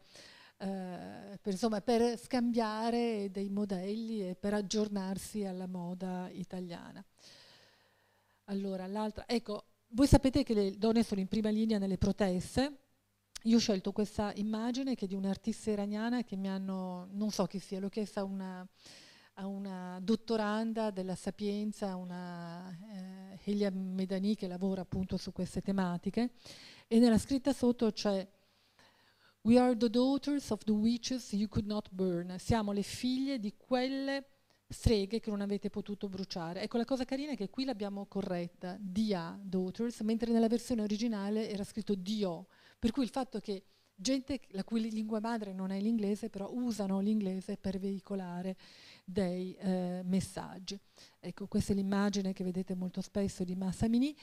scambiare dei modelli e per aggiornarsi alla moda italiana. Allora, ecco, voi sapete che le donne sono in prima linea nelle proteste. Io ho scelto questa immagine che è di un'artista iraniana che non so chi sia, l'ho chiesta a una dottoranda della Sapienza, una Helia Medani, che lavora appunto su queste tematiche, e nella scritta sotto c'è "We are the daughters of the witches you could not burn", siamo le figlie di quelle streghe che non avete potuto bruciare. Ecco, la cosa carina è che qui l'abbiamo corretta, Dia Daughters, mentre nella versione originale era scritto Dio, per cui il fatto che gente la cui lingua madre non è l'inglese, però usano l'inglese per veicolare dei messaggi. Ecco, questa è l'immagine che vedete molto spesso di Mahsa Amini.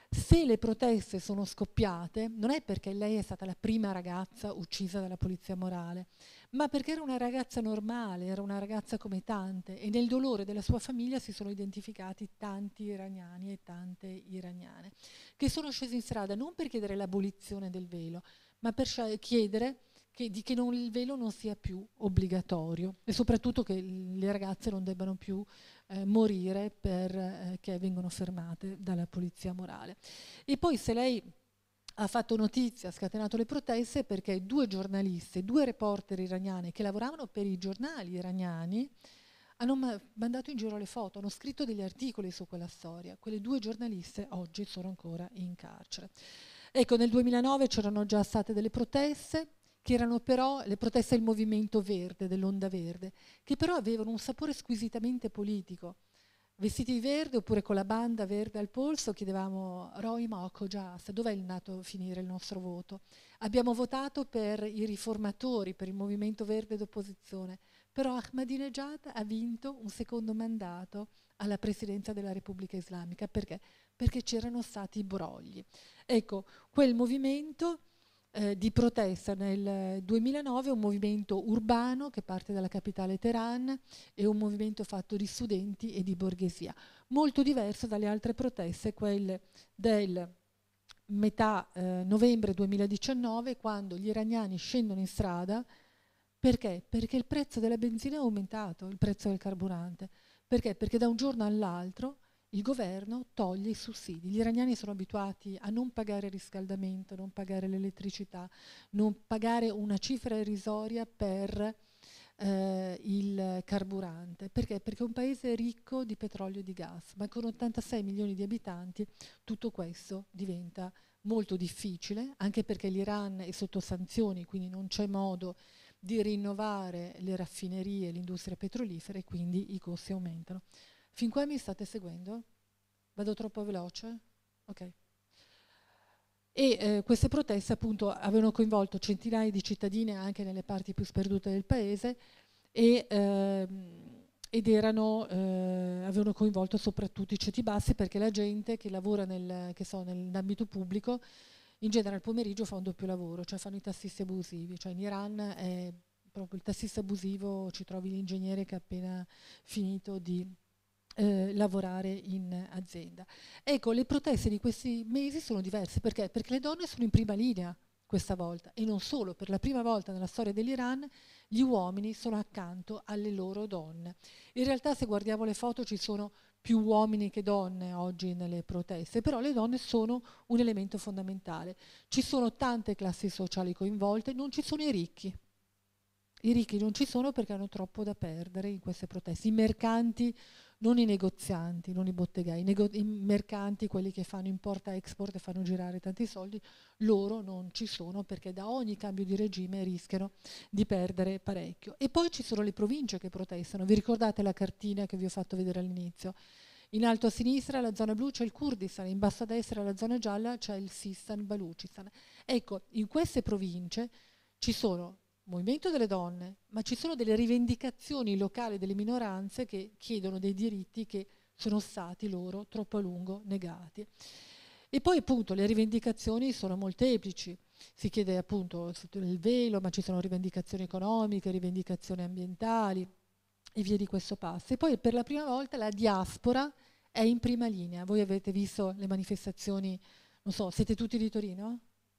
Se le proteste sono scoppiate, non è perché lei è stata la prima ragazza uccisa dalla polizia morale, ma perché era una ragazza normale, era una ragazza come tante, e nel dolore della sua famiglia si sono identificati tanti iraniani e tante iraniane, che sono scesi in strada non per chiedere l'abolizione del velo, ma per chiedere che il velo non sia più obbligatorio, e soprattutto che le ragazze non debbano più morire perché vengono fermate dalla polizia morale. E poi, se lei ha fatto notizia, ha scatenato le proteste, perché due giornaliste, due reporter iraniane che lavoravano per i giornali iraniani hanno mandato in giro le foto, hanno scritto degli articoli su quella storia. Quelle due giornaliste oggi sono ancora in carcere. Ecco, nel 2009 c'erano già state delle proteste, che erano però le proteste del movimento verde, dell'onda verde, che però avevano un sapore squisitamente politico. Vestiti di verde oppure con la banda verde al polso chiedevamo Roi Moko Jas, dov'è il nato finire il nostro voto? Abbiamo votato per i riformatori, per il movimento verde d'opposizione, però Ahmadinejad ha vinto un secondo mandato alla presidenza della Repubblica Islamica. Perché? Perché c'erano stati brogli. Ecco, quel movimento di protesta nel 2009 è un movimento urbano che parte dalla capitale Teheran, è un movimento fatto di studenti e di borghesia, molto diverso dalle altre proteste, quelle del metà novembre 2019, quando gli iraniani scendono in strada. Perché? Perché il prezzo della benzina è aumentato, il prezzo del carburante. Perché? Perché da un giorno all'altro il governo toglie i sussidi. Gli iraniani sono abituati a non pagare il riscaldamento, non pagare l'elettricità, non pagare una cifra irrisoria per il carburante. Perché? Perché è un paese ricco di petrolio e di gas, ma con 86 milioni di abitanti tutto questo diventa molto difficile, anche perché l'Iran è sotto sanzioni, quindi non c'è modo di rinnovare le raffinerie e l'industria petrolifera, e quindi i costi aumentano. Fin qua mi state seguendo? Vado troppo veloce? Ok. E queste proteste appunto avevano coinvolto centinaia di cittadine anche nelle parti più sperdute del paese ed avevano coinvolto soprattutto i ceti bassi, perché la gente che lavora nell'ambito pubblico in genere al pomeriggio fa un doppio lavoro, cioè fanno i tassisti abusivi. Cioè in Iran è proprio il tassista abusivo, ci trovi l'ingegnere che ha appena finito di lavorare in azienda. Ecco, le proteste di questi mesi sono diverse. Perché? Perché le donne sono in prima linea questa volta, e non solo, per la prima volta nella storia dell'Iran gli uomini sono accanto alle loro donne. In realtà, se guardiamo le foto, ci sono più uomini che donne oggi nelle proteste, però le donne sono un elemento fondamentale. Ci sono tante classi sociali coinvolte, non ci sono i ricchi. I ricchi non ci sono perché hanno troppo da perdere in queste proteste. I mercanti, non i negozianti, non i bottegai, i mercanti, quelli che fanno import-export e fanno girare tanti soldi, loro non ci sono perché da ogni cambio di regime rischiano di perdere parecchio. E poi ci sono le province che protestano. Vi ricordate la cartina che vi ho fatto vedere all'inizio? In alto a sinistra, la zona blu, c'è il Kurdistan, in basso a destra, la zona gialla, c'è il Sistan Baluchistan. Ecco, in queste province ci sono movimento delle donne, ma ci sono delle rivendicazioni locali delle minoranze che chiedono dei diritti che sono stati loro troppo a lungo negati. E poi appunto le rivendicazioni sono molteplici. Si chiede appunto il velo, ma ci sono rivendicazioni economiche, rivendicazioni ambientali e via di questo passo. E poi per la prima volta la diaspora è in prima linea. Voi avete visto le manifestazioni, non so, siete tutti di Torino?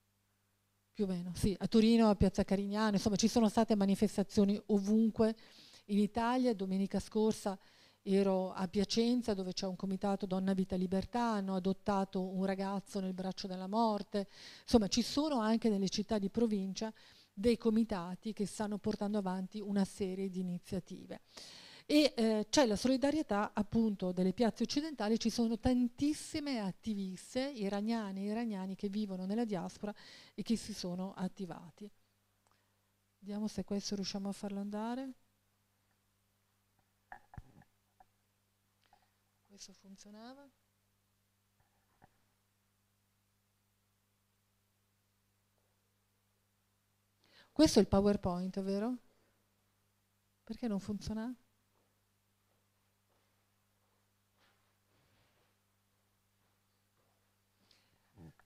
Più o meno, sì, a Torino, a Piazza Carignano, insomma ci sono state manifestazioni ovunque in Italia. Domenica scorsa ero a Piacenza, dove c'è un comitato Donna Vita Libertà, hanno adottato un ragazzo nel braccio della morte. Insomma ci sono anche nelle città di provincia dei comitati che stanno portando avanti una serie di iniziative. E c'è la solidarietà appunto delle piazze occidentali. Ci sono tantissime attiviste iraniane e iraniani che vivono nella diaspora e che si sono attivati. Vediamo se questo riusciamo a farlo andare. Questo funzionava. Questo è il PowerPoint, vero? Perché non funziona?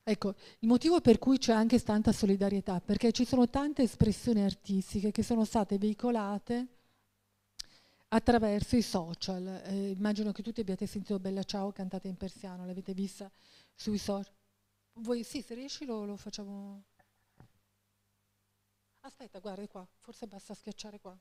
Ecco, il motivo per cui c'è anche tanta solidarietà, perché ci sono tante espressioni artistiche che sono state veicolate attraverso i social. Immagino che tutti abbiate sentito Bella Ciao cantata in persiano, l'avete vista sui social. Voi sì, se riesci lo facciamo. Aspetta, guarda qua, forse basta schiacciare qua.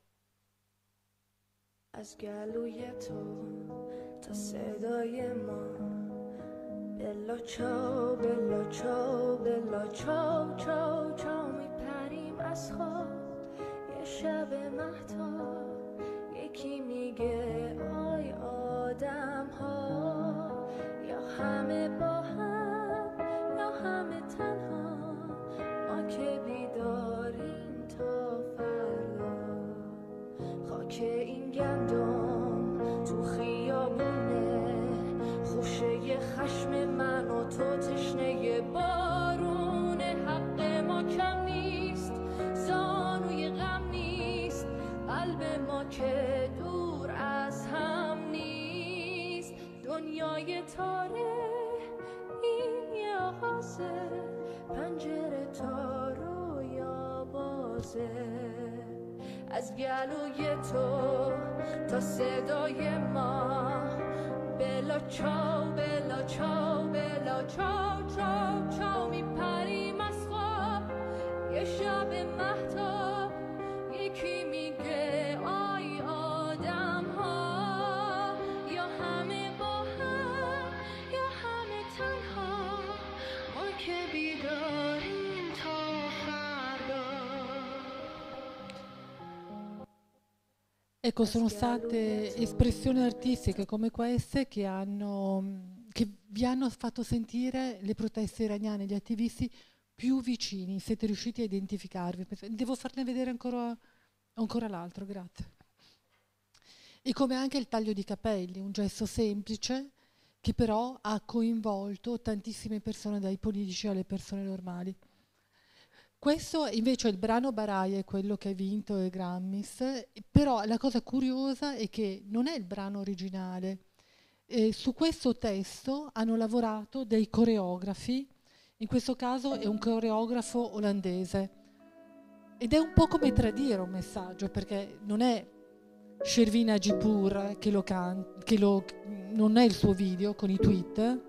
از گلوی تو تا صدای ما بلا چاو بلا چاو بلا چاو چاو چاو میپریم از خواب یه شب مهتاب یکی میگه آی آدم ها یا همه با هم یا همه تنها ما که بیداریم تا فردا خاک این گندم تو خیابونه خوشه خشم من و تو تشنه بارونه حق ما کم نیست زانوی غم نیست قلب ما که دور از هم نیست دنیای تاره این یه آغازه پنجره تا رویا بازه از گلوی تو تا صدای ما بلا چاو بلا چاو بلا چاو چاو چاو میپریم از خواب یه شب مهتاب یکی میگه آی آدم ها یا همه با هم یا همه تنها ما که بیداریم تا فردا. Ecco, sono state espressioni artistiche come queste che vi hanno fatto sentire le proteste iraniane, gli attivisti più vicini. Siete riusciti a identificarvi? Devo farne vedere ancora l'altro, grazie. E come anche il taglio di capelli, un gesto semplice che però ha coinvolto tantissime persone, dai politici alle persone normali. Questo invece è il brano Baraia, è quello che ha vinto i Grammys, però la cosa curiosa è che non è il brano originale. Su questo testo hanno lavorato dei coreografi, in questo caso è un coreografo olandese, ed è un po' come tradire un messaggio, perché non è Shervin Hajipour che non è il suo video con i tweet,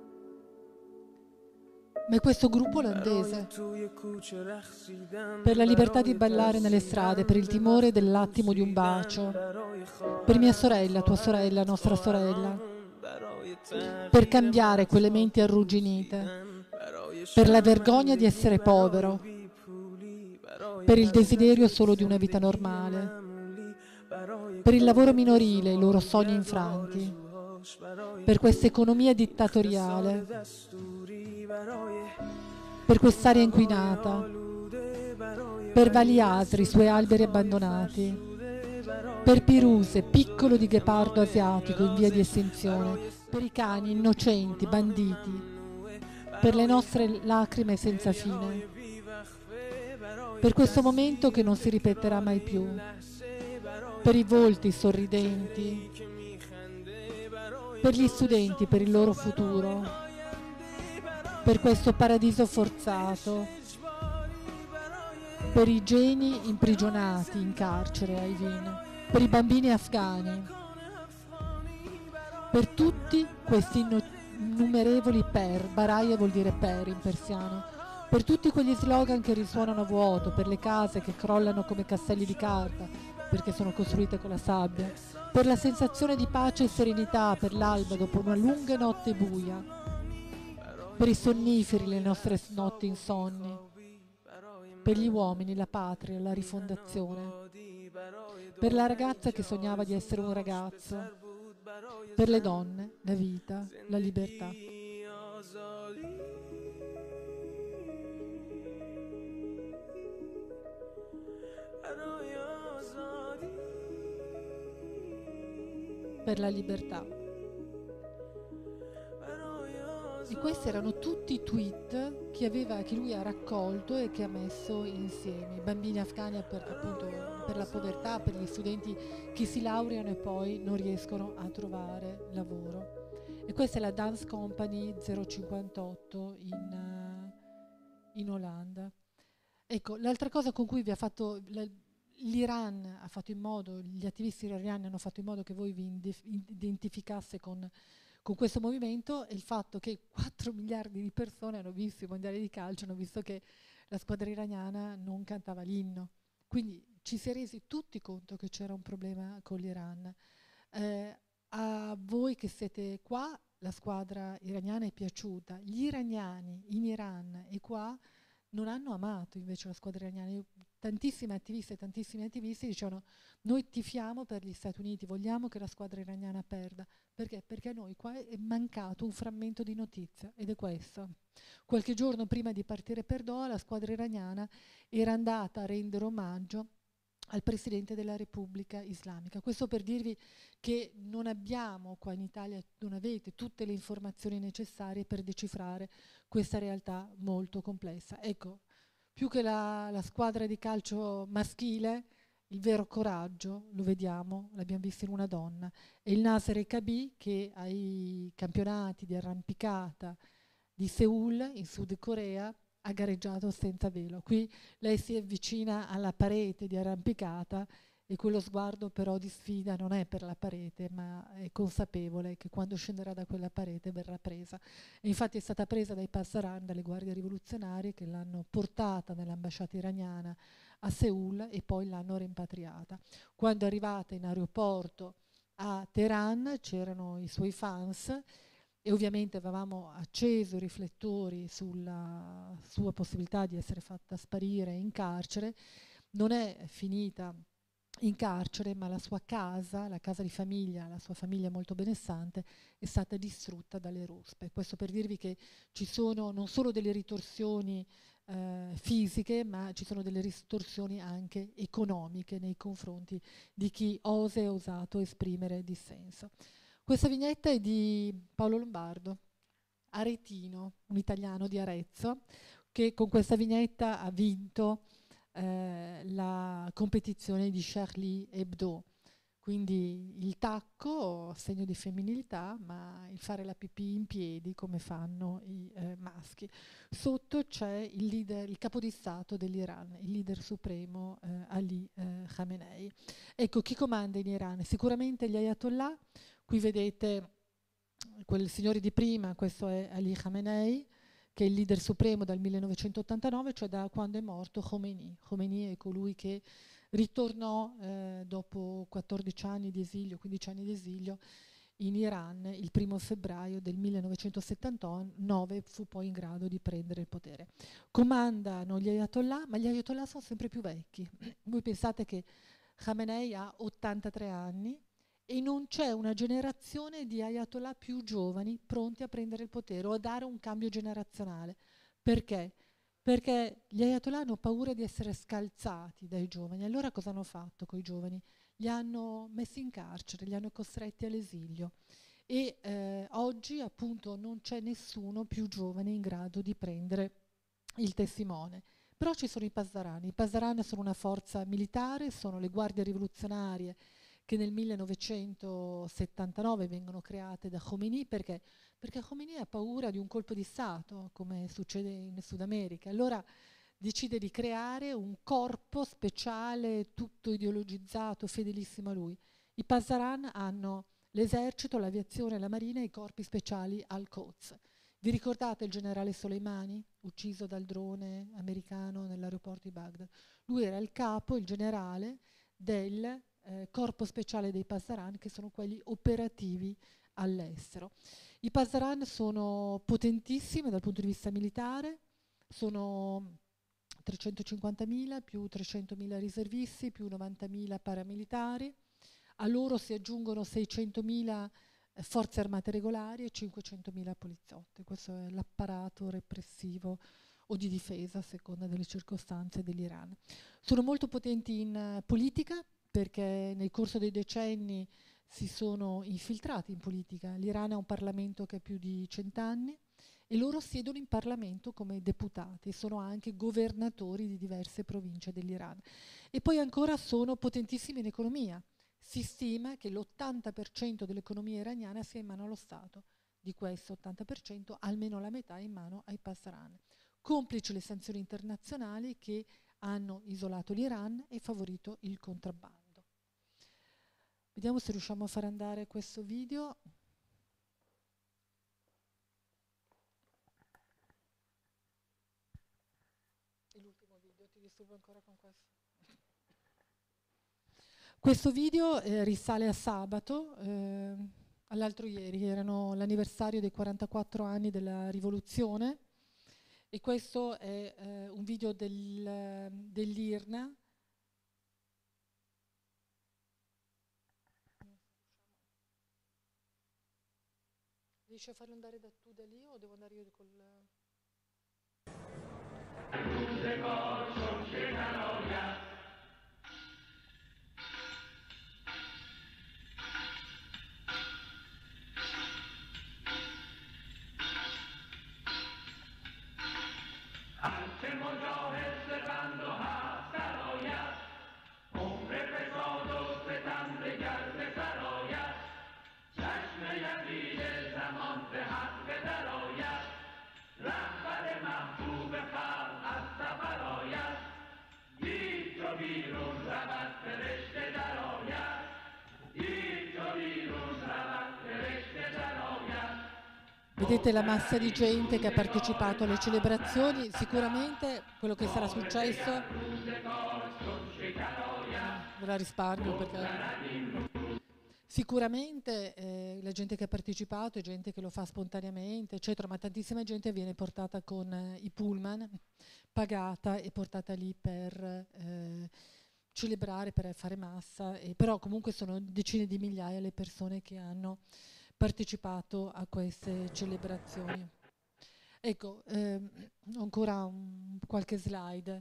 ma è questo gruppo olandese per la libertà di ballare nelle strade, per il timore dell'attimo di un bacio, per mia sorella, tua sorella, nostra sorella, per cambiare quelle menti arrugginite, per la vergogna di essere povero, per il desiderio solo di una vita normale, per il lavoro minorile, i loro sogni infranti, per questa economia dittatoriale, per quest'aria inquinata, per Valiasri, i suoi alberi abbandonati, per Piruse, piccolo di ghepardo asiatico in via di estinzione, per i cani innocenti, banditi, per le nostre lacrime senza fine, per questo momento che non si ripeterà mai più, per i volti sorridenti, per gli studenti, per il loro futuro, per questo paradiso forzato, per i geni imprigionati in carcere a Evin, per i bambini afghani, per tutti questi innumerevoli Baraia vuol dire per in persiano, per tutti quegli slogan che risuonano a vuoto, per le case che crollano come castelli di carta perché sono costruite con la sabbia, per la sensazione di pace e serenità per l'alba dopo una lunga notte buia, per i sonniferi, le nostre notti insonni, per gli uomini, la patria, la rifondazione, per la ragazza che sognava di essere un ragazzo, per le donne, la vita, la libertà. Per la libertà. E questi erano tutti i tweet che lui ha raccolto e che ha messo insieme. I bambini afghani per la povertà, per gli studenti che si laureano e poi non riescono a trovare lavoro. E questa è la Dance Company 058 in in Olanda. Ecco, l'altra cosa con cui vi ha fatto l'Iran ha fatto in modo, gli attivisti iraniani hanno fatto in modo che voi vi identificasse con questo movimento, è il fatto che 4 miliardi di persone hanno visto i mondiali di calcio, hanno visto che la squadra iraniana non cantava l'inno. Quindi ci si è resi tutti conto che c'era un problema con l'Iran. A voi che siete qua, la squadra iraniana è piaciuta. Gli iraniani in Iran e qua non hanno amato invece la squadra iraniana. Tantissime attivisti dicevano: noi tifiamo per gli Stati Uniti, vogliamo che la squadra iraniana perda. Perché? Perché a noi qua è mancato un frammento di notizia, ed è questo. Qualche giorno prima di partire per Doha, la squadra iraniana era andata a rendere omaggio al Presidente della Repubblica Islamica. Questo per dirvi che non abbiamo qua in Italia, non avete tutte le informazioni necessarie per decifrare questa realtà molto complessa. Ecco, più che la squadra di calcio maschile, il vero coraggio lo vediamo, l'abbiamo visto in una donna. È il Naser Kabi che ai campionati di arrampicata di Seoul, in Sud Corea, ha gareggiato senza velo. Qui lei si avvicina alla parete di arrampicata e quello sguardo però di sfida non è per la parete, ma è consapevole che quando scenderà da quella parete verrà presa. E infatti è stata presa dai Pasdaran, dalle guardie rivoluzionarie, che l'hanno portata nell'ambasciata iraniana a Seoul e poi l'hanno rimpatriata. Quando è arrivata in aeroporto a Teheran c'erano i suoi fans e ovviamente avevamo acceso i riflettori sulla sua possibilità di essere fatta sparire in carcere. Non è finita in carcere, ma la sua casa, la casa di famiglia, la sua famiglia molto benestante, è stata distrutta dalle ruspe. Questo per dirvi che ci sono non solo delle ritorsioni fisiche, ma ci sono delle ritorsioni anche economiche nei confronti di chi osa e ha osato esprimere dissenso. Questa vignetta è di Paolo Lombardo, aretino, un italiano di Arezzo, che con questa vignetta ha vinto la competizione di Charlie Hebdo. Quindi il tacco, segno di femminilità, ma il fare la pipì in piedi come fanno i maschi. Sotto c'è il leader, il capo di Stato dell'Iran, il leader supremo Ali Khamenei. Ecco, chi comanda in Iran? Sicuramente gli ayatollah. Qui vedete quel signore di prima, questo è Ali Khamenei, che è il leader supremo dal 1989, cioè da quando è morto Khomeini. Khomeini è colui che ritornò dopo 14 anni di esilio, 15 anni di esilio in Iran il 1° febbraio del 1979, fu poi in grado di prendere il potere. Comandano gli ayatollah, ma gli ayatollah sono sempre più vecchi. Voi pensate che Khamenei ha 83 anni e non c'è una generazione di ayatollah più giovani pronti a prendere il potere o a dare un cambio generazionale. Perché? Perché gli ayatollah hanno paura di essere scalzati dai giovani. Allora cosa hanno fatto con i giovani? Li hanno messi in carcere, li hanno costretti all'esilio. E oggi appunto non c'è nessuno più giovane in grado di prendere il testimone. Però ci sono i Pasdaran. I Pasdaran sono una forza militare, sono le guardie rivoluzionarie che nel 1979 vengono create da Khomeini. Perché? Perché Khomeini ha paura di un colpo di Stato, come succede in Sud America. Allora decide di creare un corpo speciale, tutto ideologizzato, fedelissimo a lui. I Pasdaran hanno l'esercito, l'aviazione, la marina e i corpi speciali al-Quds. Vi ricordate il generale Soleimani, ucciso dal drone americano nell'aeroporto di Baghdad? Lui era il capo, il generale del corpo speciale dei Pasdaran, che sono quelli operativi all'estero. I Pasdaran sono potentissimi dal punto di vista militare, sono 350.000 più 300.000 riservisti più 90.000 paramilitari. A loro si aggiungono 600.000 forze armate regolari e 500.000 poliziotti. Questo è l'apparato repressivo o di difesa, a seconda delle circostanze, dell'Iran. Sono molto potenti in politica, perché nel corso dei decenni si sono infiltrati in politica. L'Iran ha un Parlamento che ha più di 100 anni e loro siedono in Parlamento come deputati, sono anche governatori di diverse province dell'Iran. E poi ancora sono potentissimi in economia. Si stima che l'80% dell'economia iraniana sia in mano allo Stato. Di questo 80%, almeno la metà è in mano ai Pasdaran. complici le sanzioni internazionali che hanno isolato l'Iran e favorito il contrabbando. Vediamo se riusciamo a far andare questo video. E l'ultimo video, ti disturbo ancora con questo? Questo video risale a sabato, all'altro ieri, erano l'anniversario dei 44 anni della rivoluzione, e questo è un video dell'IRNA. Riesci a farlo andare da lì o devo andare io col... Vedete la massa di gente che ha partecipato alle celebrazioni. Sicuramente quello che sarà successo, ve la risparmio perché sicuramente la gente che ha partecipato è gente che lo fa spontaneamente, eccetera, ma tantissima gente viene portata con i pullman, pagata e portata lì per celebrare, per fare massa, però comunque sono decine di migliaia le persone che hanno partecipato a queste celebrazioni. Ecco, ancora qualche slide.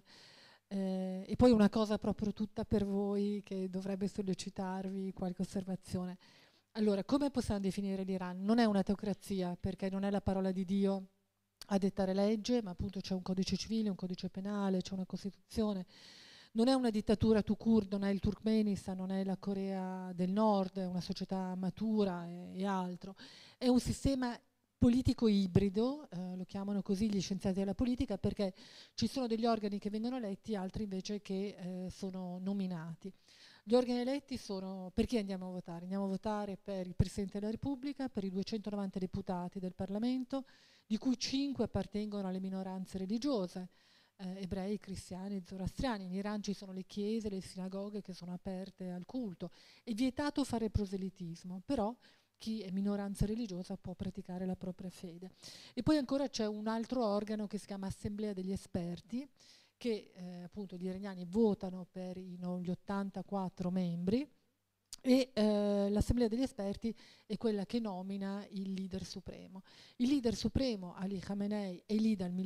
E poi una cosa proprio tutta per voi che dovrebbe sollecitarvi qualche osservazione. Allora, come possiamo definire l'Iran? Non è una teocrazia, perché non è la parola di Dio a dettare legge, ma appunto c'è un codice civile, un codice penale, c'è una Costituzione. Non è una dittatura tout court, non è il Turkmenistan, non è la Corea del Nord, è una società matura e altro. È un sistema politico ibrido, lo chiamano così gli scienziati della politica, perché ci sono degli organi che vengono eletti, altri invece che sono nominati. Gli organi eletti sono, per chi andiamo a votare? Andiamo a votare per il Presidente della Repubblica, per i 290 deputati del Parlamento, di cui 5 appartengono alle minoranze religiose, ebrei, cristiani e zoroastriani. In Iran ci sono le chiese, le sinagoghe che sono aperte al culto. È vietato fare proselitismo, però chi è minoranza religiosa può praticare la propria fede. E poi ancora c'è un altro organo che si chiama Assemblea degli Esperti, che appunto gli iraniani votano per gli 84 membri, e l'Assemblea degli Esperti è quella che nomina il leader supremo. Il leader supremo, Ali Khamenei, è lì dal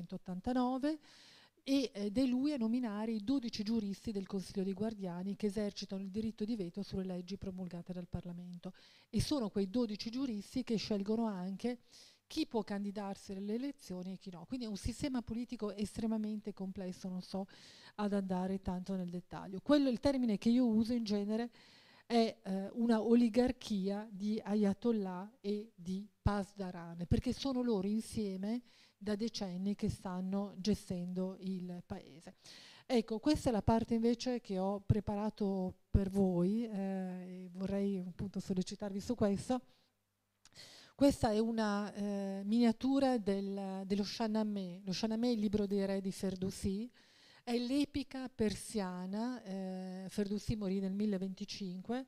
1989 ed è lui a nominare i 12 giuristi del Consiglio dei Guardiani che esercitano il diritto di veto sulle leggi promulgate dal Parlamento. E sono quei 12 giuristi che scelgono anche chi può candidarsi alle elezioni e chi no. Quindi è un sistema politico estremamente complesso, non so ad andare tanto nel dettaglio. Quello è il termine che io uso in genere, è una oligarchia di ayatollah e di pasdaran, perché sono loro insieme da decenni che stanno gestendo il paese. Ecco, questa è la parte invece che ho preparato per voi e vorrei appunto sollecitarvi su questo. Questa è una miniatura dello Shahnameh. Lo Shahnameh è il libro dei re di Ferdowsi. È l'epica persiana, Ferdowsi morì nel 1025.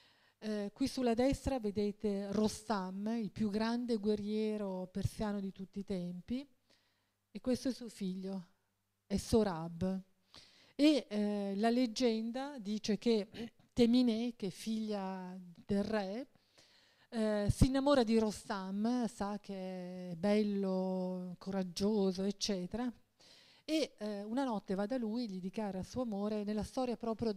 Qui sulla destra vedete Rostam, il più grande guerriero persiano di tutti i tempi, e questo è suo figlio, è Sorab. E la leggenda dice che Temineh, che è figlia del re, si innamora di Rostam, sa che è bello, coraggioso, eccetera, e una notte va da lui, gli dichiara il suo amore. Nella storia proprio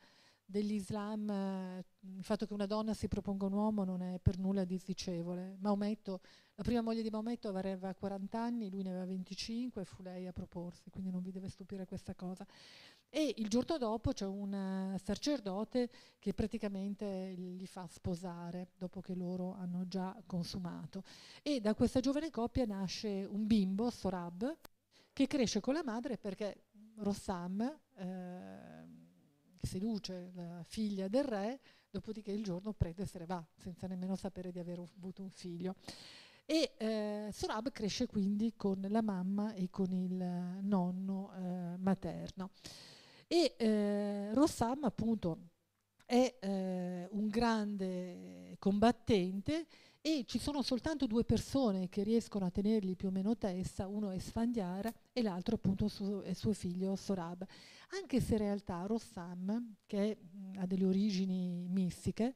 dell'Islam, il fatto che una donna si proponga un uomo non è per nulla disdicevole. Maometto, la prima moglie di Maometto aveva 40 anni, lui ne aveva 25 e fu lei a proporsi, quindi non vi deve stupire questa cosa. E il giorno dopo c'è un sacerdote che praticamente li fa sposare dopo che loro hanno già consumato. E da questa giovane coppia nasce un bimbo, Sorab, che cresce con la madre perché Rossam seduce la figlia del re, dopodiché il giorno prende e se ne va, senza nemmeno sapere di aver avuto un figlio. E Sorab cresce quindi con la mamma e con il nonno materno. E Rossam appunto è un grande combattente e ci sono soltanto due persone che riescono a tenergli più o meno testa, uno è Sfandiar e l'altro appunto è suo figlio Sorab. Anche se in realtà Rossam, che ha delle origini mistiche,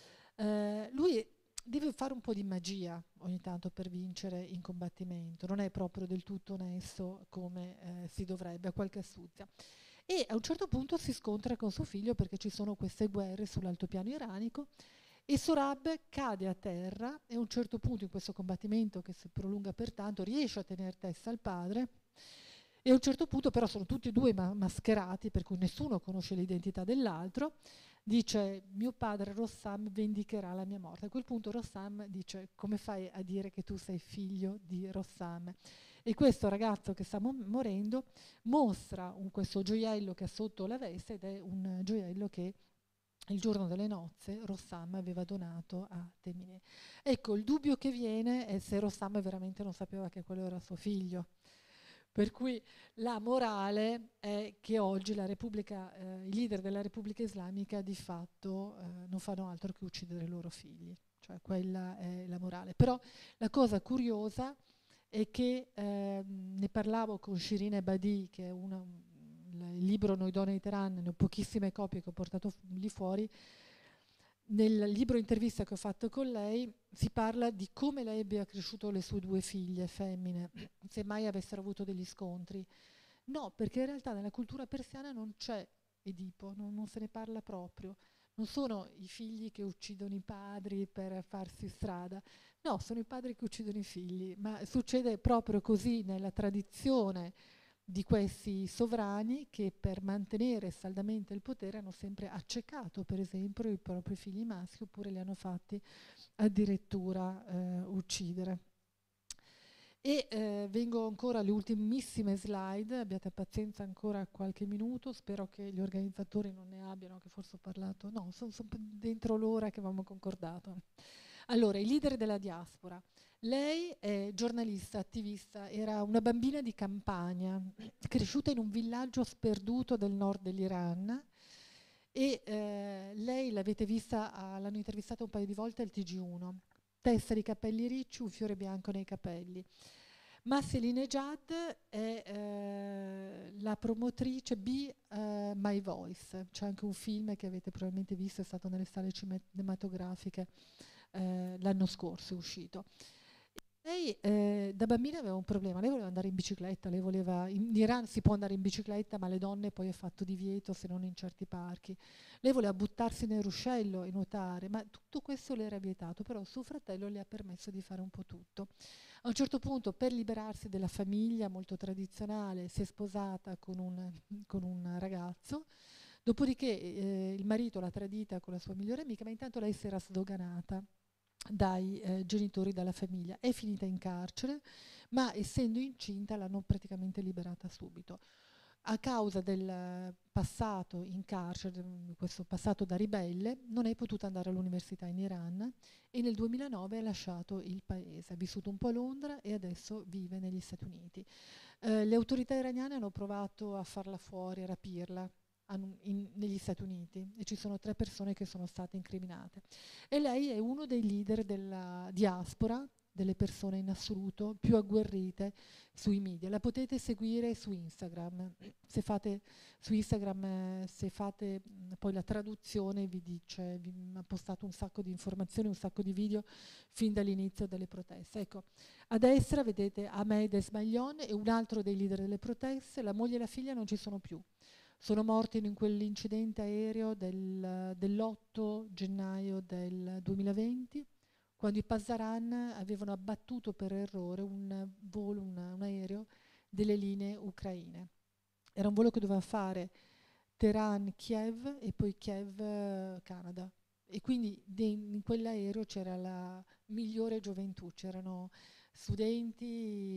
lui deve fare un po' di magia ogni tanto per vincere in combattimento, non è proprio del tutto onesto come si dovrebbe, ha qualche astuzia. E a un certo punto si scontra con suo figlio perché ci sono queste guerre sull'altopiano iranico e Sorab cade a terra e a un certo punto in questo combattimento che si prolunga pertanto riesce a tenere testa al padre e a un certo punto però sono tutti e due mascherati per cui nessuno conosce l'identità dell'altro. Dice mio padre Rossam vendicherà la mia morte. A quel punto Rossam dice come fai a dire che tu sei figlio di Rossam? E questo ragazzo che sta morendo mostra questo gioiello che ha sotto la veste ed è un gioiello che il giorno delle nozze Rossam aveva donato a Temine. Ecco, il dubbio che viene è se Rossam veramente non sapeva che quello era suo figlio. Per cui la morale è che oggi la Repubblica, i leader della Repubblica Islamica di fatto non fanno altro che uccidere i loro figli, cioè quella è la morale. Però la cosa curiosa è che ne parlavo con Shirin Ebadi, che è il libro Noi donne di Teheran, ne ho pochissime copie che ho portato lì fuori. Nel libro intervista che ho fatto con lei si parla di come lei abbia cresciuto le sue due figlie femmine, se mai avessero avuto degli scontri. No, perché in realtà nella cultura persiana non c'è Edipo, non se ne parla proprio. Non sono i figli che uccidono i padri per farsi strada, no, sono i padri che uccidono i figli, ma succede proprio così nella tradizione di questi sovrani che per mantenere saldamente il potere hanno sempre accecato per esempio i propri figli maschi oppure li hanno fatti addirittura uccidere. E vengo ancora alle ultimissime slide, abbiate pazienza ancora qualche minuto, spero che gli organizzatori non ne abbiano, che forse ho parlato, no, sono dentro l'ora che avevamo concordato. Allora, i leader della diaspora. Lei è giornalista, attivista, era una bambina di campagna, cresciuta in un villaggio sperduto del nord dell'Iran e lei l'avete vista, l'hanno intervistata un paio di volte al TG1. Testa di capelli ricci, un fiore bianco nei capelli. Masselinejad è la promotrice My Voice, c'è anche un film che avete probabilmente visto, è stato nelle sale cinematografiche l'anno scorso, è uscito. Lei da bambina aveva un problema, lei voleva andare in bicicletta, in Iran si può andare in bicicletta ma alle donne poi è fatto divieto se non in certi parchi. Lei voleva buttarsi nel ruscello e nuotare, ma tutto questo le era vietato, però suo fratello le ha permesso di fare un po' tutto. A un certo punto per liberarsi della famiglia molto tradizionale si è sposata con un ragazzo, dopodiché il marito l'ha tradita con la sua migliore amica, ma intanto lei si era sdoganata dai genitori, dalla famiglia, è finita in carcere, ma essendo incinta l'hanno praticamente liberata subito. A causa del passato in carcere, questo passato da ribelle, non è potuta andare all'università in Iran e nel 2009 ha lasciato il paese, ha vissuto un po' a Londra e adesso vive negli Stati Uniti. Le autorità iraniane hanno provato a farla fuori, a rapirla, negli Stati Uniti e ci sono 3 persone che sono state incriminate e lei è uno dei leader della diaspora, delle persone in assoluto più agguerrite sui media. La potete seguire su Instagram. Se fate su Instagram, se fate poi la traduzione vi ha postato un sacco di informazioni, un sacco di video fin dall'inizio delle proteste. Ecco, a destra vedete Ahmed Esmailion e un altro dei leader delle proteste, la moglie e la figlia non ci sono più. Sono morti in quell'incidente aereo dell'8 gennaio del 2020, quando i Pasdaran avevano abbattuto per errore un volo, un aereo delle linee ucraine. Era un volo che doveva fare Teheran-Kiev e poi Kiev-Canada. E quindi in quell'aereo c'era la migliore gioventù, c'erano studenti,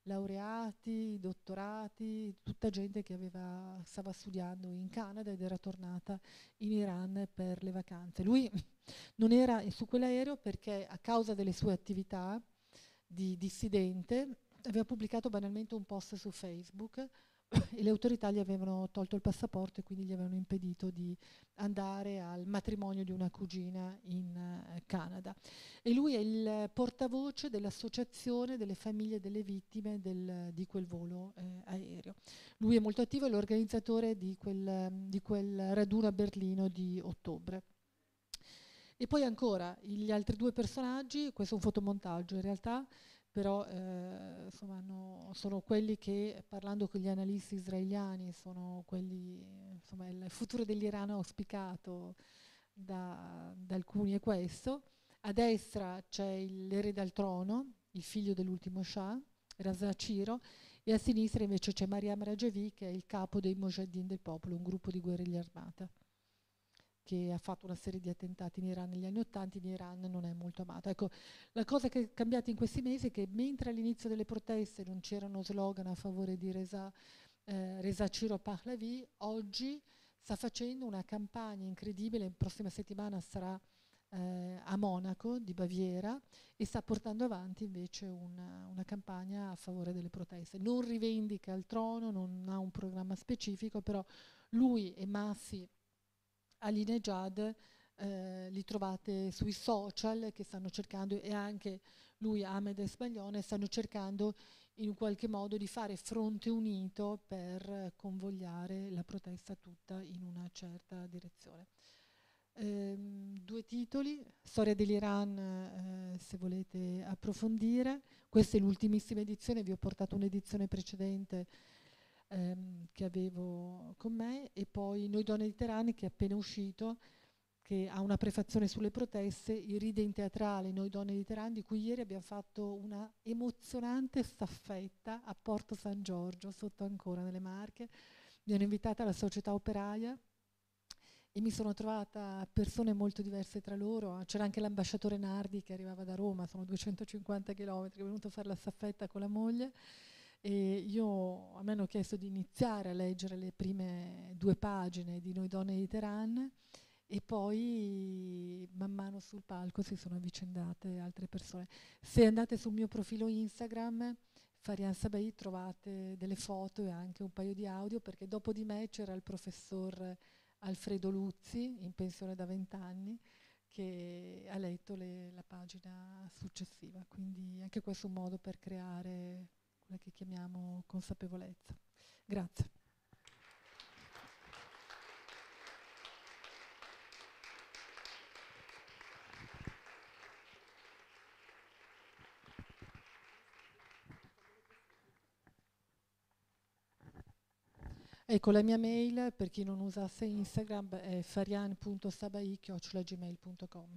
laureati, dottorati, tutta gente che stava studiando in Canada ed era tornata in Iran per le vacanze. Lui non era su quell'aereo perché a causa delle sue attività di dissidente aveva pubblicato banalmente un post su Facebook e le autorità gli avevano tolto il passaporto e quindi gli avevano impedito di andare al matrimonio di una cugina in Canada. E lui è il portavoce dell'associazione delle famiglie delle vittime di quel volo aereo. Lui è molto attivo, è l'organizzatore di quel raduno a Berlino di ottobre. E poi ancora gli altri due personaggi, questo è un fotomontaggio in realtà, però insomma, sono quelli che, parlando con gli analisti israeliani, sono quelli, insomma, il futuro dell'Iran auspicato da alcuni è questo. A destra c'è l'erede al trono, il figlio dell'ultimo Shah, Reza Chiro, e a sinistra invece c'è Mariam Rajavi, che è il capo dei Mojahedin del popolo, un gruppo di guerriglia armata che ha fatto una serie di attentati in Iran negli anni '80, in Iran non è molto amato. Ecco, la cosa che è cambiata in questi mesi è che mentre all'inizio delle proteste non c'erano slogan a favore di Reza Chiro Pahlavi, oggi sta facendo una campagna incredibile, la prossima settimana sarà a Monaco di Baviera e sta portando avanti invece una campagna a favore delle proteste. Non rivendica il trono, non ha un programma specifico, però lui e Massi Ahmadinejad li trovate sui social che stanno cercando, e anche lui, Ahmed Esmaglione, stanno cercando in qualche modo di fare fronte unito per convogliare la protesta tutta in una certa direzione. Due titoli, Storia dell'Iran, se volete approfondire. Questa è l'ultimissima edizione, vi ho portato un'edizione precedente che avevo con me, e poi Noi donne di Teheran, che è appena uscito, che ha una prefazione sulle proteste, il reading teatrale Noi donne di Teheran, di cui ieri abbiamo fatto una emozionante staffetta a Porto San Giorgio, sotto Ancona, nelle Marche. Mi hanno invitata alla società operaia e mi sono trovata persone molto diverse tra loro. C'era anche l'ambasciatore Nardi che arrivava da Roma, sono 250 chilometri, è venuto a fare la staffetta con la moglie. E a me hanno chiesto di iniziare a leggere le prime 2 pagine di Noi donne di Teheran, e poi man mano sul palco si sono avvicendate altre persone. Se andate sul mio profilo Instagram, Farian Sabai, trovate delle foto e anche un paio di audio, perché dopo di me c'era il professor Alfredo Luzzi, in pensione da 20 anni, che ha letto la pagina successiva. Quindi anche questo è un modo per creare quella che chiamiamo consapevolezza. Grazie. Ecco, la mia mail, per chi non usasse Instagram, è farian.sabai@gmail.com.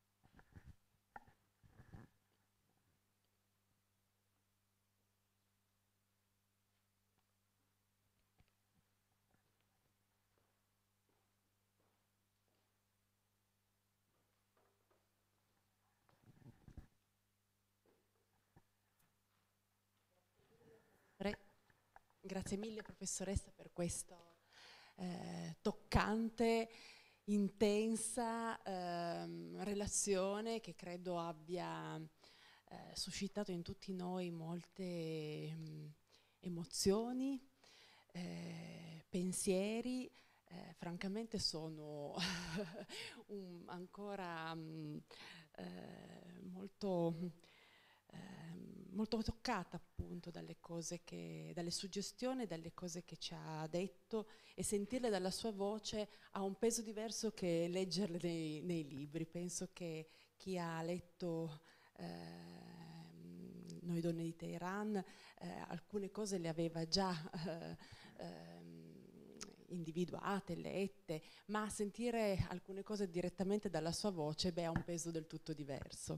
Grazie mille professoressa per questa toccante, intensa relazione che credo abbia suscitato in tutti noi molte emozioni, pensieri. Francamente sono ancora molto toccata appunto dalle suggestioni, dalle cose che ci ha detto, e sentirle dalla sua voce ha un peso diverso che leggerle nei libri. Penso che chi ha letto Noi donne di Teheran alcune cose le aveva già individuate, lette, ma sentire alcune cose direttamente dalla sua voce ha un peso del tutto diverso.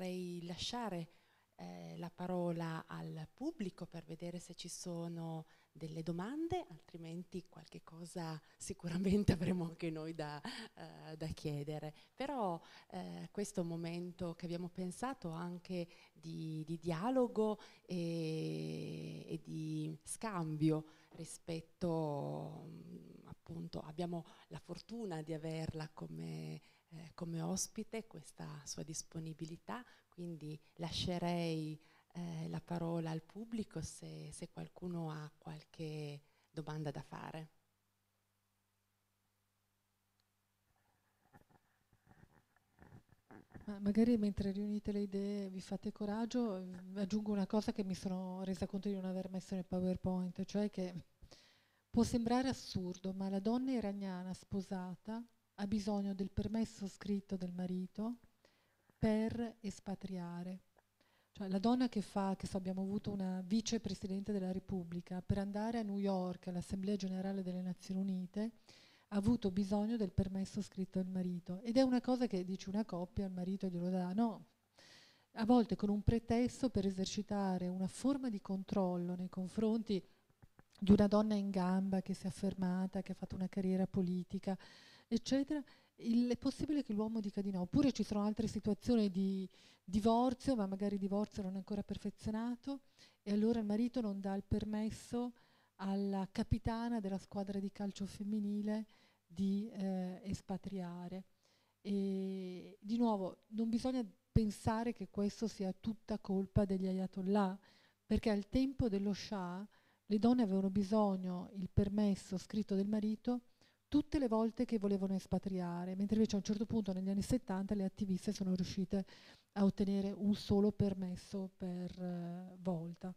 Vorrei lasciare la parola al pubblico per vedere se ci sono delle domande, altrimenti qualche cosa sicuramente avremo anche noi da chiedere. Però questo è un momento che abbiamo pensato anche di dialogo e di scambio rispetto, appunto, abbiamo la fortuna di averla come ospite, questa sua disponibilità, quindi lascerei la parola al pubblico se qualcuno ha qualche domanda da fare. Magari mentre riunite le idee vi fate coraggio, aggiungo una cosa che mi sono resa conto di non aver messo nel PowerPoint, cioè che può sembrare assurdo, ma la donna iraniana sposata ha bisogno del permesso scritto del marito per espatriare. Cioè la donna che abbiamo avuto una vicepresidente della Repubblica, per andare a New York all'Assemblea Generale delle Nazioni Unite ha avuto bisogno del permesso scritto del marito, ed è una cosa che dice una coppia, il marito glielo dà, no, a volte con un pretesto per esercitare una forma di controllo nei confronti di una donna in gamba che si è affermata, che ha fatto una carriera politica, eccetera. È possibile che l'uomo dica di no. Oppure ci sono altre situazioni di divorzio, ma magari il divorzio non è ancora perfezionato, e allora il marito non dà il permesso alla capitana della squadra di calcio femminile di espatriare. E di nuovo, non bisogna pensare che questo sia tutta colpa degli ayatollah, perché al tempo dello Shah le donne avevano bisogno il permesso scritto del marito tutte le volte che volevano espatriare, mentre invece a un certo punto negli anni 70 le attiviste sono riuscite a ottenere un solo permesso per volta.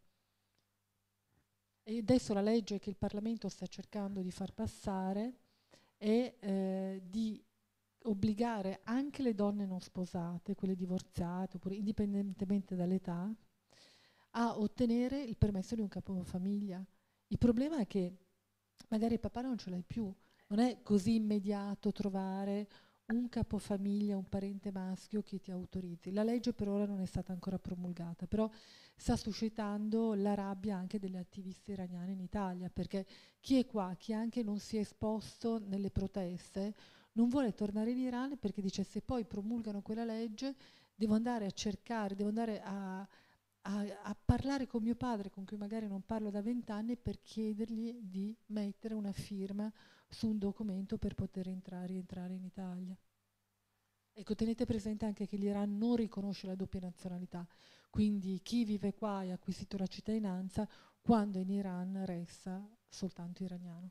E adesso la legge che il Parlamento sta cercando di far passare è di obbligare anche le donne non sposate, quelle divorziate, oppure indipendentemente dall'età, a ottenere il permesso di un capofamiglia. Il problema è che magari il papà non ce l'hai più, non è così immediato trovare un capofamiglia, un parente maschio che ti autorizzi. La legge per ora non è stata ancora promulgata, però sta suscitando la rabbia anche delle attiviste iraniane in Italia, perché chi è qua, chi anche non si è esposto nelle proteste, non vuole tornare in Iran perché dice: se poi promulgano quella legge devo andare a cercare, devo andare a parlare con mio padre, con cui magari non parlo da 20 anni, per chiedergli di mettere una firma su un documento per poter rientrare in Italia. Ecco, tenete presente anche che l'Iran non riconosce la doppia nazionalità, quindi chi vive qua e ha acquisito la cittadinanza, quando è in Iran resta soltanto iraniano.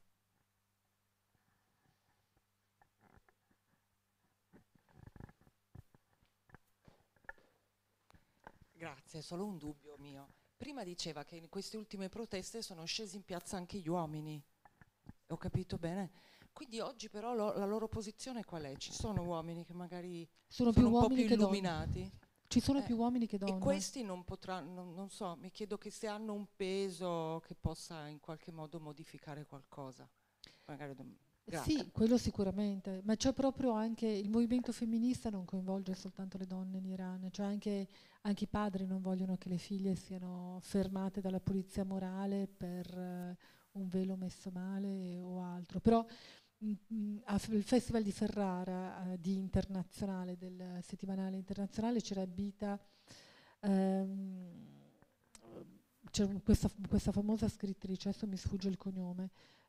Grazie, solo un dubbio mio. Prima diceva che in queste ultime proteste sono scesi in piazza anche gli uomini. Ho capito bene? Quindi oggi però la loro posizione qual è? Ci sono uomini che magari sono più un po' uomini più che donne. illuminati? Ci sono più uomini che donne. E questi non potranno, non so, mi chiedo che se hanno un peso che possa in qualche modo modificare qualcosa. Magari sì, quello sicuramente, ma c'è proprio anche il movimento femminista non coinvolge soltanto le donne in Iran, cioè anche i padri non vogliono che le figlie siano fermate dalla polizia morale per un velo messo male o altro. Però al Festival di Ferrara di internazionale, del settimanale internazionale, c'era Bita, c'era questa famosa scrittrice, adesso mi sfugge il cognome,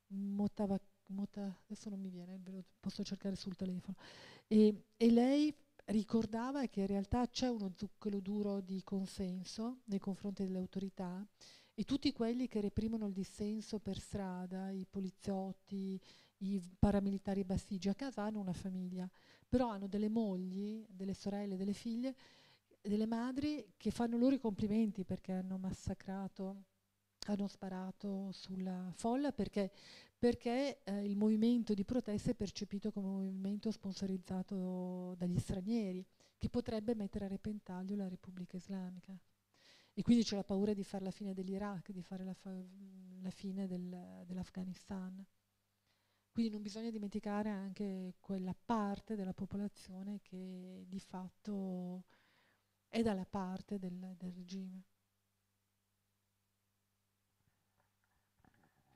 adesso non mi viene, ve lo posso cercare sul telefono, e lei ricordava che in realtà c'è uno zucchero duro di consenso nei confronti delle autorità, e tutti quelli che reprimono il dissenso per strada, i poliziotti, i paramilitari Bastigi, a casa hanno una famiglia, però hanno delle mogli, delle sorelle, delle figlie, delle madri che fanno loro i complimenti perché hanno massacrato, hanno sparato sulla folla, perché il movimento di protesta è percepito come un movimento sponsorizzato dagli stranieri, che potrebbe mettere a repentaglio la Repubblica Islamica. E quindi c'è la paura di fare la fine dell'Iraq, di fare la fine dell'Afghanistan. Quindi non bisogna dimenticare anche quella parte della popolazione che di fatto è dalla parte del regime.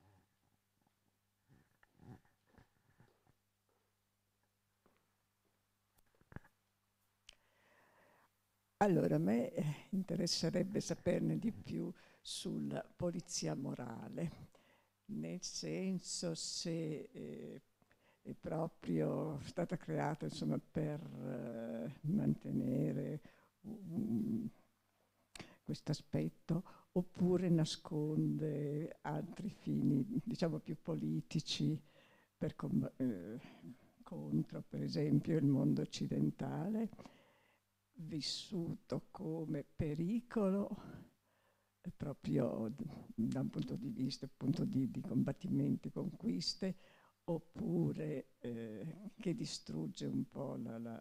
Allora, a me interesserebbe saperne di più sulla polizia morale, nel senso se è proprio stata creata, insomma, per mantenere questo aspetto, oppure nasconde altri fini, diciamo, più politici contro, per esempio, il mondo occidentale, vissuto come pericolo proprio da un punto di vista appunto di combattimenti, conquiste, oppure che distrugge un po'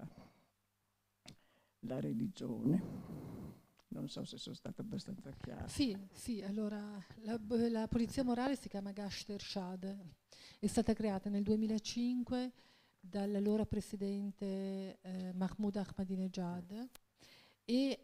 la religione. Non so se sono stata abbastanza chiara. Sì, sì, allora la polizia morale si chiama Gasht Ershad, è stata creata nel 2005 dall'allora presidente Mahmoud Ahmadinejad e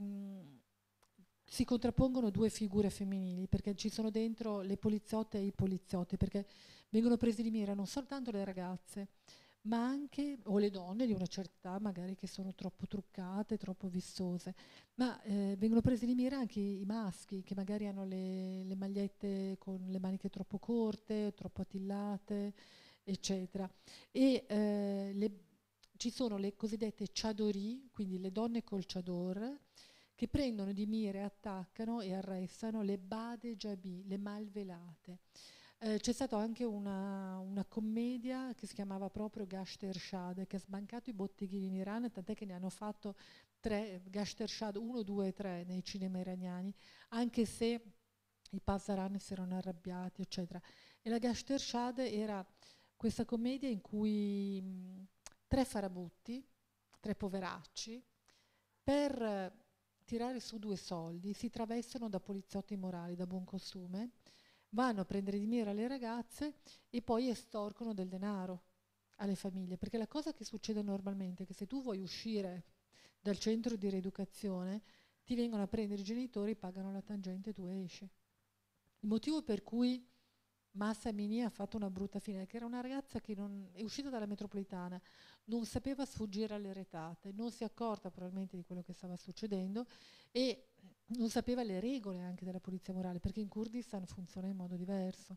si contrappongono due figure femminili, perché ci sono dentro le poliziotte e i poliziotti, perché vengono presi di mira non soltanto le ragazze, ma anche, o le donne di una certa età, magari che sono troppo truccate, troppo vistose, ma vengono presi di mira anche i maschi, che magari hanno le magliette con le maniche troppo corte, troppo attillate, eccetera. E ci sono le cosiddette chadori, quindi le donne col chador, che prendono di mira e attaccano e arrestano le bade jabi, le malvelate. C'è stata anche una commedia che si chiamava proprio Gasht Ershad, che ha sbancato i botteghini in Iran, tant'è che ne hanno fatto 3, Gasht Ershad 1, 2 e 3 nei cinema iraniani, anche se i Pasaran si erano arrabbiati, eccetera. E la Gasht Ershad era questa commedia in cui 3 farabutti, 3 poveracci, per tirare su 2 soldi si travestono da poliziotti morali, da buon costume, vanno a prendere di mira le ragazze e poi estorcono del denaro alle famiglie, perché la cosa che succede normalmente è che se tu vuoi uscire dal centro di rieducazione ti vengono a prendere i genitori, pagano la tangente e tu esci. Il motivo per cui Mahsa Amini ha fatto una brutta fine è che era una ragazza che è uscita dalla metropolitana, non sapeva sfuggire alle retate, non si è accorta probabilmente di quello che stava succedendo e non sapeva le regole anche della polizia morale, perché in Kurdistan funziona in modo diverso.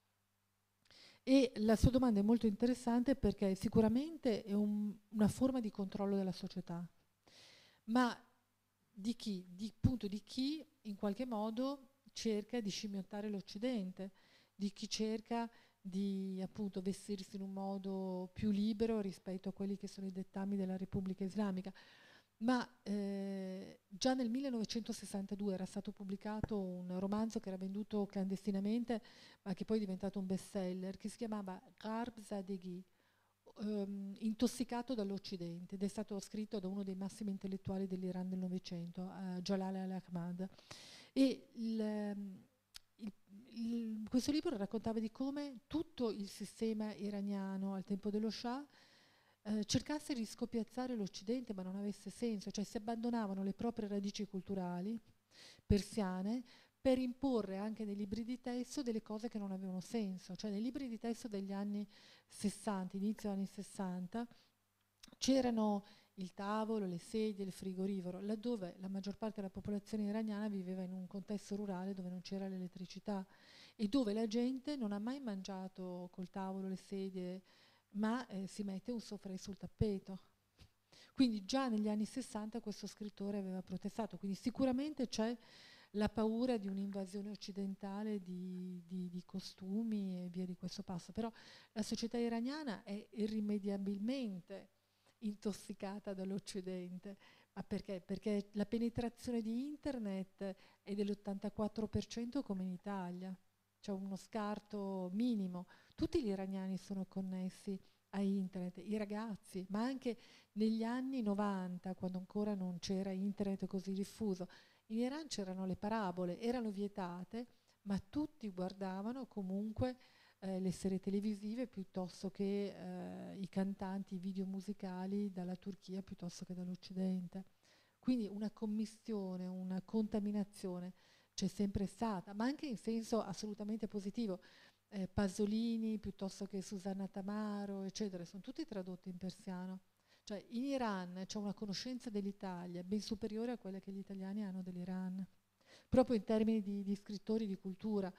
E la sua domanda è molto interessante perché sicuramente è una forma di controllo della società, ma di chi? Di chi in qualche modo cerca di scimmiottare l'Occidente, di chi cerca di appunto vestirsi in un modo più libero rispetto a quelli che sono i dettami della Repubblica Islamica. Ma già nel 1962 era stato pubblicato un romanzo che era venduto clandestinamente, ma che poi è diventato un bestseller, che si chiamava Gharb Zadeghi, intossicato dall'Occidente, ed è stato scritto da uno dei massimi intellettuali dell'Iran del Novecento, Jalal al-Ahmad. E questo libro raccontava di come tutto il sistema iraniano al tempo dello Shah cercasse di scopiazzare l'Occidente, ma non avesse senso, cioè si abbandonavano le proprie radici culturali persiane per imporre anche nei libri di testo delle cose che non avevano senso. Cioè nei libri di testo degli anni 60, inizio anni 60, c'erano il tavolo, le sedie, il frigorifero, laddove la maggior parte della popolazione iraniana viveva in un contesto rurale dove non c'era l'elettricità e dove la gente non ha mai mangiato col tavolo, le sedie, ma si mette un sofrè sul tappeto. Quindi già negli anni 60 questo scrittore aveva protestato, quindi sicuramente c'è la paura di un'invasione occidentale di costumi e via di questo passo, però la società iraniana è irrimediabilmente intossicata dall'Occidente. Ma perché? Perché la penetrazione di internet è dell'84% come in Italia, c'è uno scarto minimo. Tutti gli iraniani sono connessi a internet, i ragazzi, ma anche negli anni 90, quando ancora non c'era internet così diffuso. In Iran c'erano le parabole, erano vietate, ma tutti guardavano comunque le serie televisive piuttosto che i cantanti, i video musicali dalla Turchia piuttosto che dall'Occidente. Quindi una commistione, una contaminazione c'è sempre stata, ma anche in senso assolutamente positivo. Pasolini piuttosto che Susanna Tamaro, eccetera, sono tutti tradotti in persiano. Cioè Cioè in Iran c'è una conoscenza dell'Italia ben superiore a quella che gli italiani hanno dell'Iran, proprio in termini di scrittori, di cultura.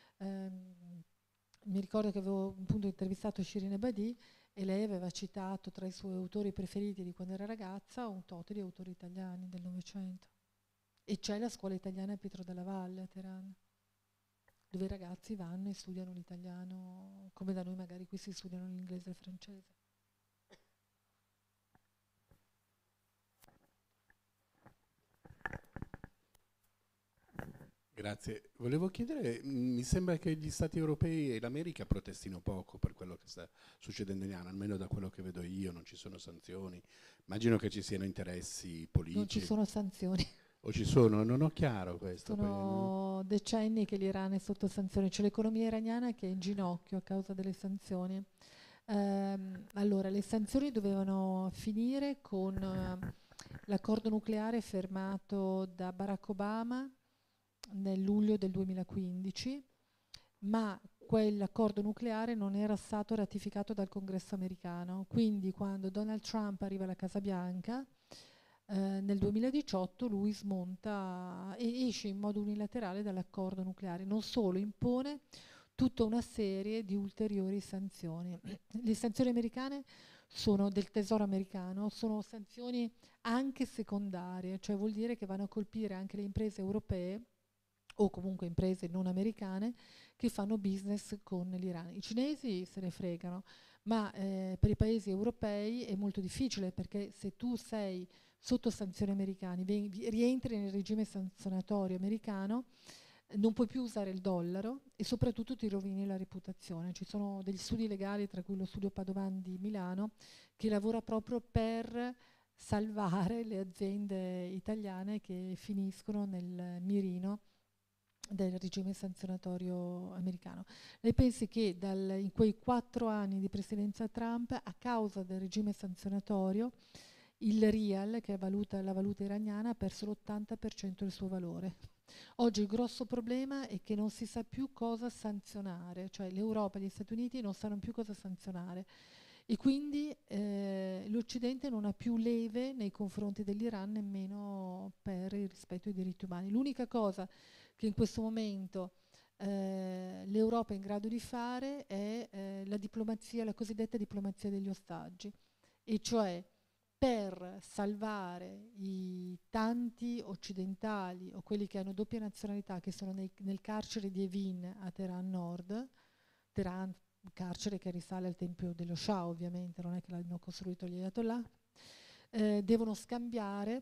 Mi ricordo che avevo appunto intervistato Shirin Ebadi e lei aveva citato tra i suoi autori preferiti di quando era ragazza un tot di autori italiani del Novecento. E c'è la scuola italiana a Pietro della Valle a Teheran, dove i ragazzi vanno e studiano l'italiano, come da noi magari qui si studiano l'inglese e il francese. Grazie. Volevo chiedere, mi sembra che gli Stati europei e l'America protestino poco per quello che sta succedendo in Iran, almeno da quello che vedo io, non ci sono sanzioni. Immagino che ci siano interessi politici. Non ci sono sanzioni. O ci sono? Non ho chiaro questo. Sono decenni che l'Iran è sotto sanzioni, c'è l'economia iraniana che è in ginocchio a causa delle sanzioni. Allora, le sanzioni dovevano finire con l'accordo nucleare firmato da Barack Obama nel luglio del 2015, ma quell'accordo nucleare non era stato ratificato dal Congresso americano. Quindi quando Donald Trump arriva alla Casa Bianca, nel 2018 lui smonta e esce in modo unilaterale dall'accordo nucleare. Non solo, impone tutta una serie di ulteriori sanzioni. Le sanzioni americane sono del tesoro americano, sono sanzioni anche secondarie, cioè vuol dire che vanno a colpire anche le imprese europee o comunque imprese non americane che fanno business con l'Iran. I cinesi se ne fregano, ma per i paesi europei è molto difficile, perché se tu sei sotto sanzioni americane, rientri nel regime sanzionatorio americano, non puoi più usare il dollaro e soprattutto ti rovini la reputazione. Ci sono degli studi legali, tra cui lo studio Padovan di Milano, che lavora proprio per salvare le aziende italiane che finiscono nel mirino del regime sanzionatorio americano. Lei pensi che in quei 4 anni di presidenza Trump, a causa del regime sanzionatorio, il rial, che è la valuta iraniana, ha perso l'80% del suo valore. Oggi il grosso problema è che non si sa più cosa sanzionare, cioè l'Europa e gli Stati Uniti non sanno più cosa sanzionare e quindi l'Occidente non ha più leve nei confronti dell'Iran, nemmeno per il rispetto ai diritti umani. L'unica cosa che in questo momento l'Europa è in grado di fare è la diplomazia, la cosiddetta diplomazia degli ostaggi, e cioè per salvare i tanti occidentali o quelli che hanno doppia nazionalità che sono nel carcere di Evin a Teheran Nord, Teheran, carcere che risale al tempio dello Shah, ovviamente, non è che l'hanno costruito gli Ayatollah, devono scambiare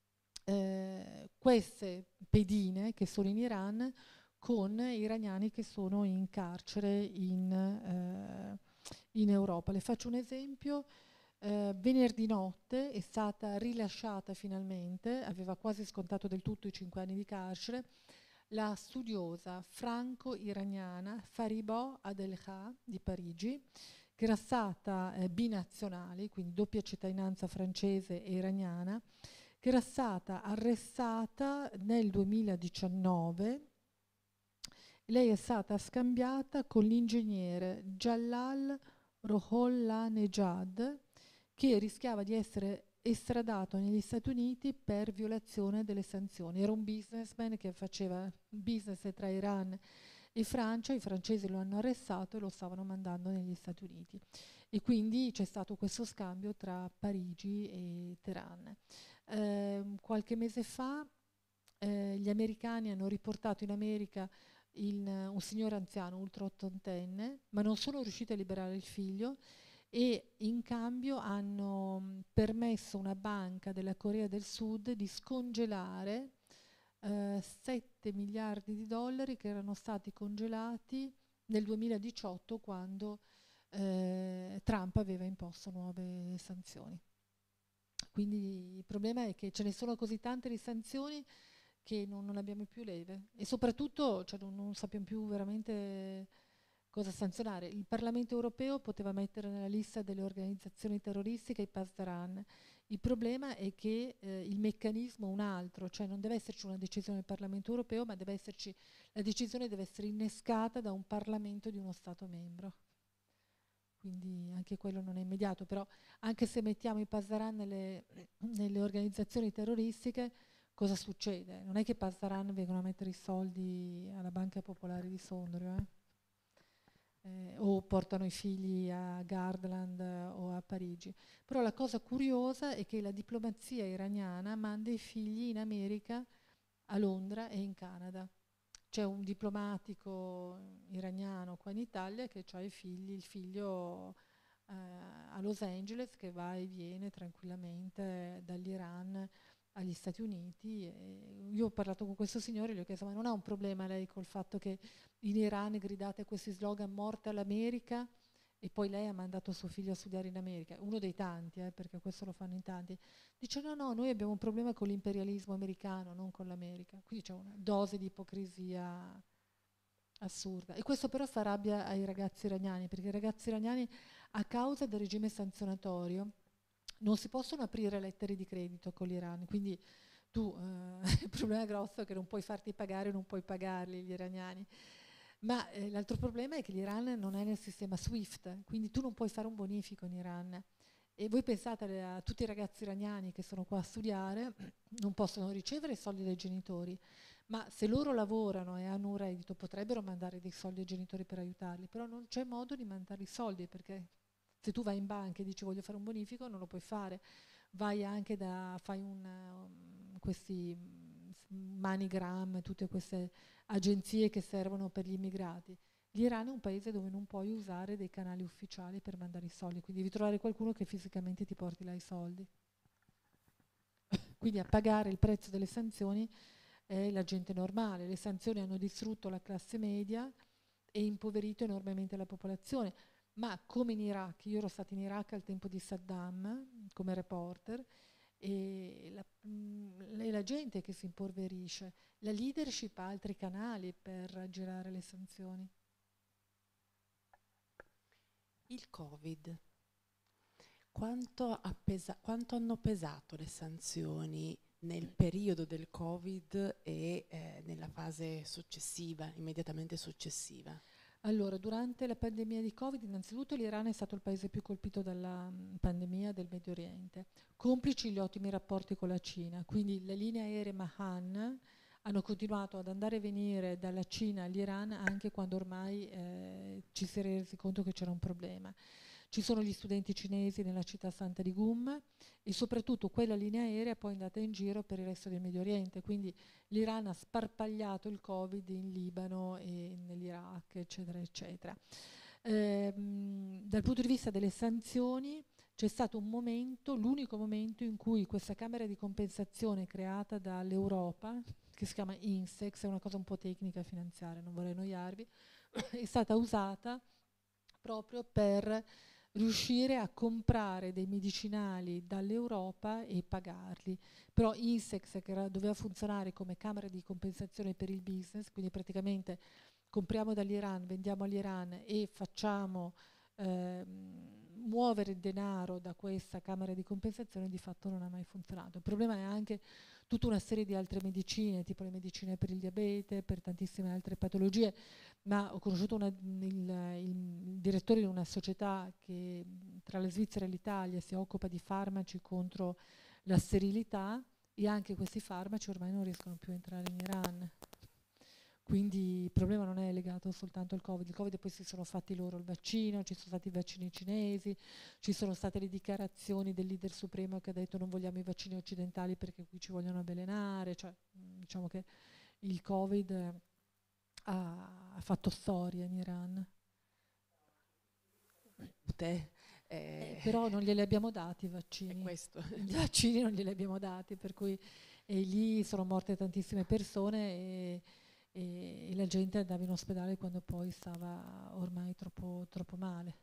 queste pedine che sono in Iran con iraniani che sono in carcere in Europa. Le faccio un esempio. Venerdì notte è stata rilasciata finalmente, aveva quasi scontato del tutto i 5 anni di carcere, la studiosa franco-iraniana Fariba Adelkha di Parigi, che era stata binazionale, quindi doppia cittadinanza francese e iraniana, che era stata arrestata nel 2019. Lei è stata scambiata con l'ingegnere Jalal Rohollah-Nejad, che rischiava di essere estradato negli Stati Uniti per violazione delle sanzioni. Era un businessman che faceva business tra Iran e Francia, i francesi lo hanno arrestato e lo stavano mandando negli Stati Uniti. E quindi c'è stato questo scambio tra Parigi e Teheran. Qualche mese fa gli americani hanno riportato in America un signore anziano, ultra ottantenne, ma non sono riusciti a liberare il figlio, e in cambio hanno permesso a una banca della Corea del Sud di scongelare 7 miliardi di dollari che erano stati congelati nel 2018 quando Trump aveva imposto nuove sanzioni. Quindi il problema è che ce ne sono così tante di sanzioni che non abbiamo più leve e soprattutto cioè, non sappiamo più veramente cosa sanzionare. Il Parlamento europeo poteva mettere nella lista delle organizzazioni terroristiche i Pasdaran. Il problema è che il meccanismo è un altro, cioè non deve esserci una decisione del Parlamento europeo, ma la decisione deve essere innescata da un Parlamento di uno Stato membro. quindi anche quello non è immediato, però anche se mettiamo i Pasdaran nelle organizzazioni terroristiche, cosa succede? Non è che i Pasdaran vengono a mettere i soldi alla Banca Popolare di Sondrio, o portano i figli a Gardaland o a Parigi. Però la cosa curiosa è che la diplomazia iraniana manda i figli in America, a Londra e in Canada. C'è un diplomatico iraniano qua in Italia che ha il figlio a Los Angeles, che va e viene tranquillamente dall'Iran agli Stati Uniti. E io ho parlato con questo signore e gli ho chiesto: ma non ha un problema lei col fatto che in Iran gridate questi slogan morte all'America e poi lei ha mandato suo figlio a studiare in America? Uno dei tanti, perché questo lo fanno in tanti. Dice no, noi abbiamo un problema con l'imperialismo americano, non con l'America. Quindi c'è una dose di ipocrisia assurda. E questo però fa rabbia ai ragazzi iraniani, perché i ragazzi iraniani, a causa del regime sanzionatorio, non si possono aprire lettere di credito con l'Iran. Quindi tu, il problema grosso è che non puoi farti pagare, non puoi pagarli gli iraniani. Ma l'altro problema è che l'Iran non è nel sistema SWIFT, quindi tu non puoi fare un bonifico in Iran. E voi pensate a tutti i ragazzi iraniani che sono qua a studiare, non possono ricevere i soldi dai genitori, ma se loro lavorano e hanno un reddito potrebbero mandare dei soldi ai genitori per aiutarli, però non c'è modo di mandare i soldi, perché se tu vai in banca e dici voglio fare un bonifico non lo puoi fare. Vai anche fai questi MoneyGram, tutte queste agenzie che servono per gli immigrati. L'Iran è un paese dove non puoi usare dei canali ufficiali per mandare i soldi, quindi devi trovare qualcuno che fisicamente ti porti là i soldi. Quindi a pagare il prezzo delle sanzioni è la gente normale. Le sanzioni hanno distrutto la classe media e impoverito enormemente la popolazione. Ma come in Iraq, io ero stata in Iraq al tempo di Saddam come reporter, e la gente che si impoverisce, la leadership ha altri canali per aggirare le sanzioni. Il Covid, quanto hanno pesato le sanzioni nel periodo del Covid e nella fase successiva, immediatamente successiva? Allora, durante la pandemia di Covid, innanzitutto l'Iran è stato il paese più colpito dalla pandemia del Medio Oriente, complici gli ottimi rapporti con la Cina, quindi le linee aeree Mahan hanno continuato ad andare e venire dalla Cina all'Iran anche quando ormai ci si è resi conto che c'era un problema. Ci sono gli studenti cinesi nella città santa di Qum e soprattutto quella linea aerea poi è andata in giro per il resto del Medio Oriente, quindi l'Iran ha sparpagliato il Covid in Libano e nell'Iraq, eccetera, eccetera. Dal punto di vista delle sanzioni c'è stato un momento, l'unico momento in cui questa camera di compensazione creata dall'Europa, che si chiama INSEX, è una cosa un po' tecnica e finanziaria, non vorrei annoiarvi, è stata usata proprio per riuscire a comprare dei medicinali dall'Europa e pagarli. Però INSEX, che doveva funzionare come camera di compensazione per il business, quindi praticamente compriamo dall'Iran, vendiamo all'Iran e facciamo muovere il denaro da questa camera di compensazione, di fatto non ha mai funzionato. Il problema è anche tutta una serie di altre medicine, tipo le medicine per il diabete, per tantissime altre patologie, ma ho conosciuto il direttore di una società che tra la Svizzera e l'Italia si occupa di farmaci contro la sterilità, e anche questi farmaci ormai non riescono più a entrare in Iran. Quindi il problema non è legato soltanto al Covid. Il Covid poi si sono fatti loro il vaccino, ci sono stati i vaccini cinesi, ci sono state le dichiarazioni del leader supremo che ha detto non vogliamo i vaccini occidentali perché qui ci vogliono avvelenare. Cioè, diciamo che il Covid ha fatto storia in Iran. Però non glieli abbiamo dati i vaccini. I vaccini non glieli abbiamo dati, per cui lì sono morte tantissime persone e la gente andava in ospedale quando poi stava ormai troppo male.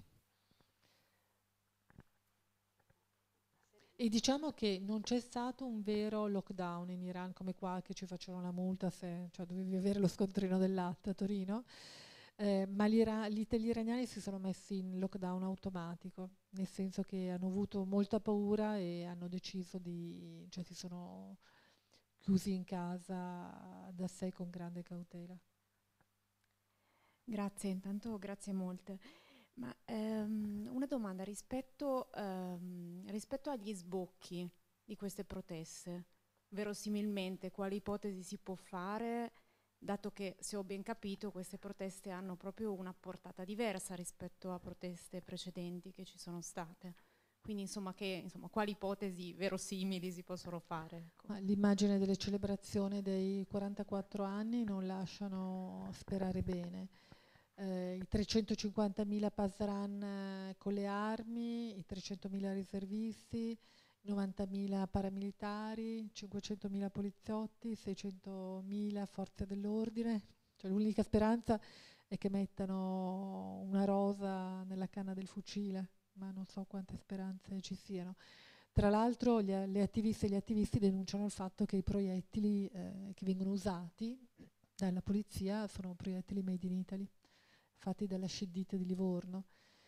E diciamo che non c'è stato un vero lockdown in Iran come qua, che ci facevano la multa se dovevi avere lo scontrino del latte a Torino, ma gli iraniani si sono messi in lockdown automatico, nel senso che hanno avuto molta paura e hanno deciso si sono chiusi in casa da sé con grande cautela. Grazie, intanto grazie molte. Ma una domanda rispetto agli sbocchi di queste proteste. Verosimilmente, quali ipotesi si può fare, dato che, se ho ben capito, queste proteste hanno proprio una portata diversa rispetto a proteste precedenti che ci sono state? Quindi, insomma, quali ipotesi verosimili si possono fare? Ecco. L'immagine delle celebrazioni dei 44 anni non lasciano sperare bene. I 350.000 Pasdaran con le armi, i 300.000 riservisti, 90.000 paramilitari, 500.000 poliziotti, 600.000 forze dell'ordine. Cioè, l'unica speranza è che mettano una rosa nella canna del fucile, ma non so quante speranze ci siano. Tra l'altro le attiviste e gli attivisti denunciano il fatto che i proiettili che vengono usati dalla polizia sono proiettili made in Italy, fatti dalla Sceddite di Livorno,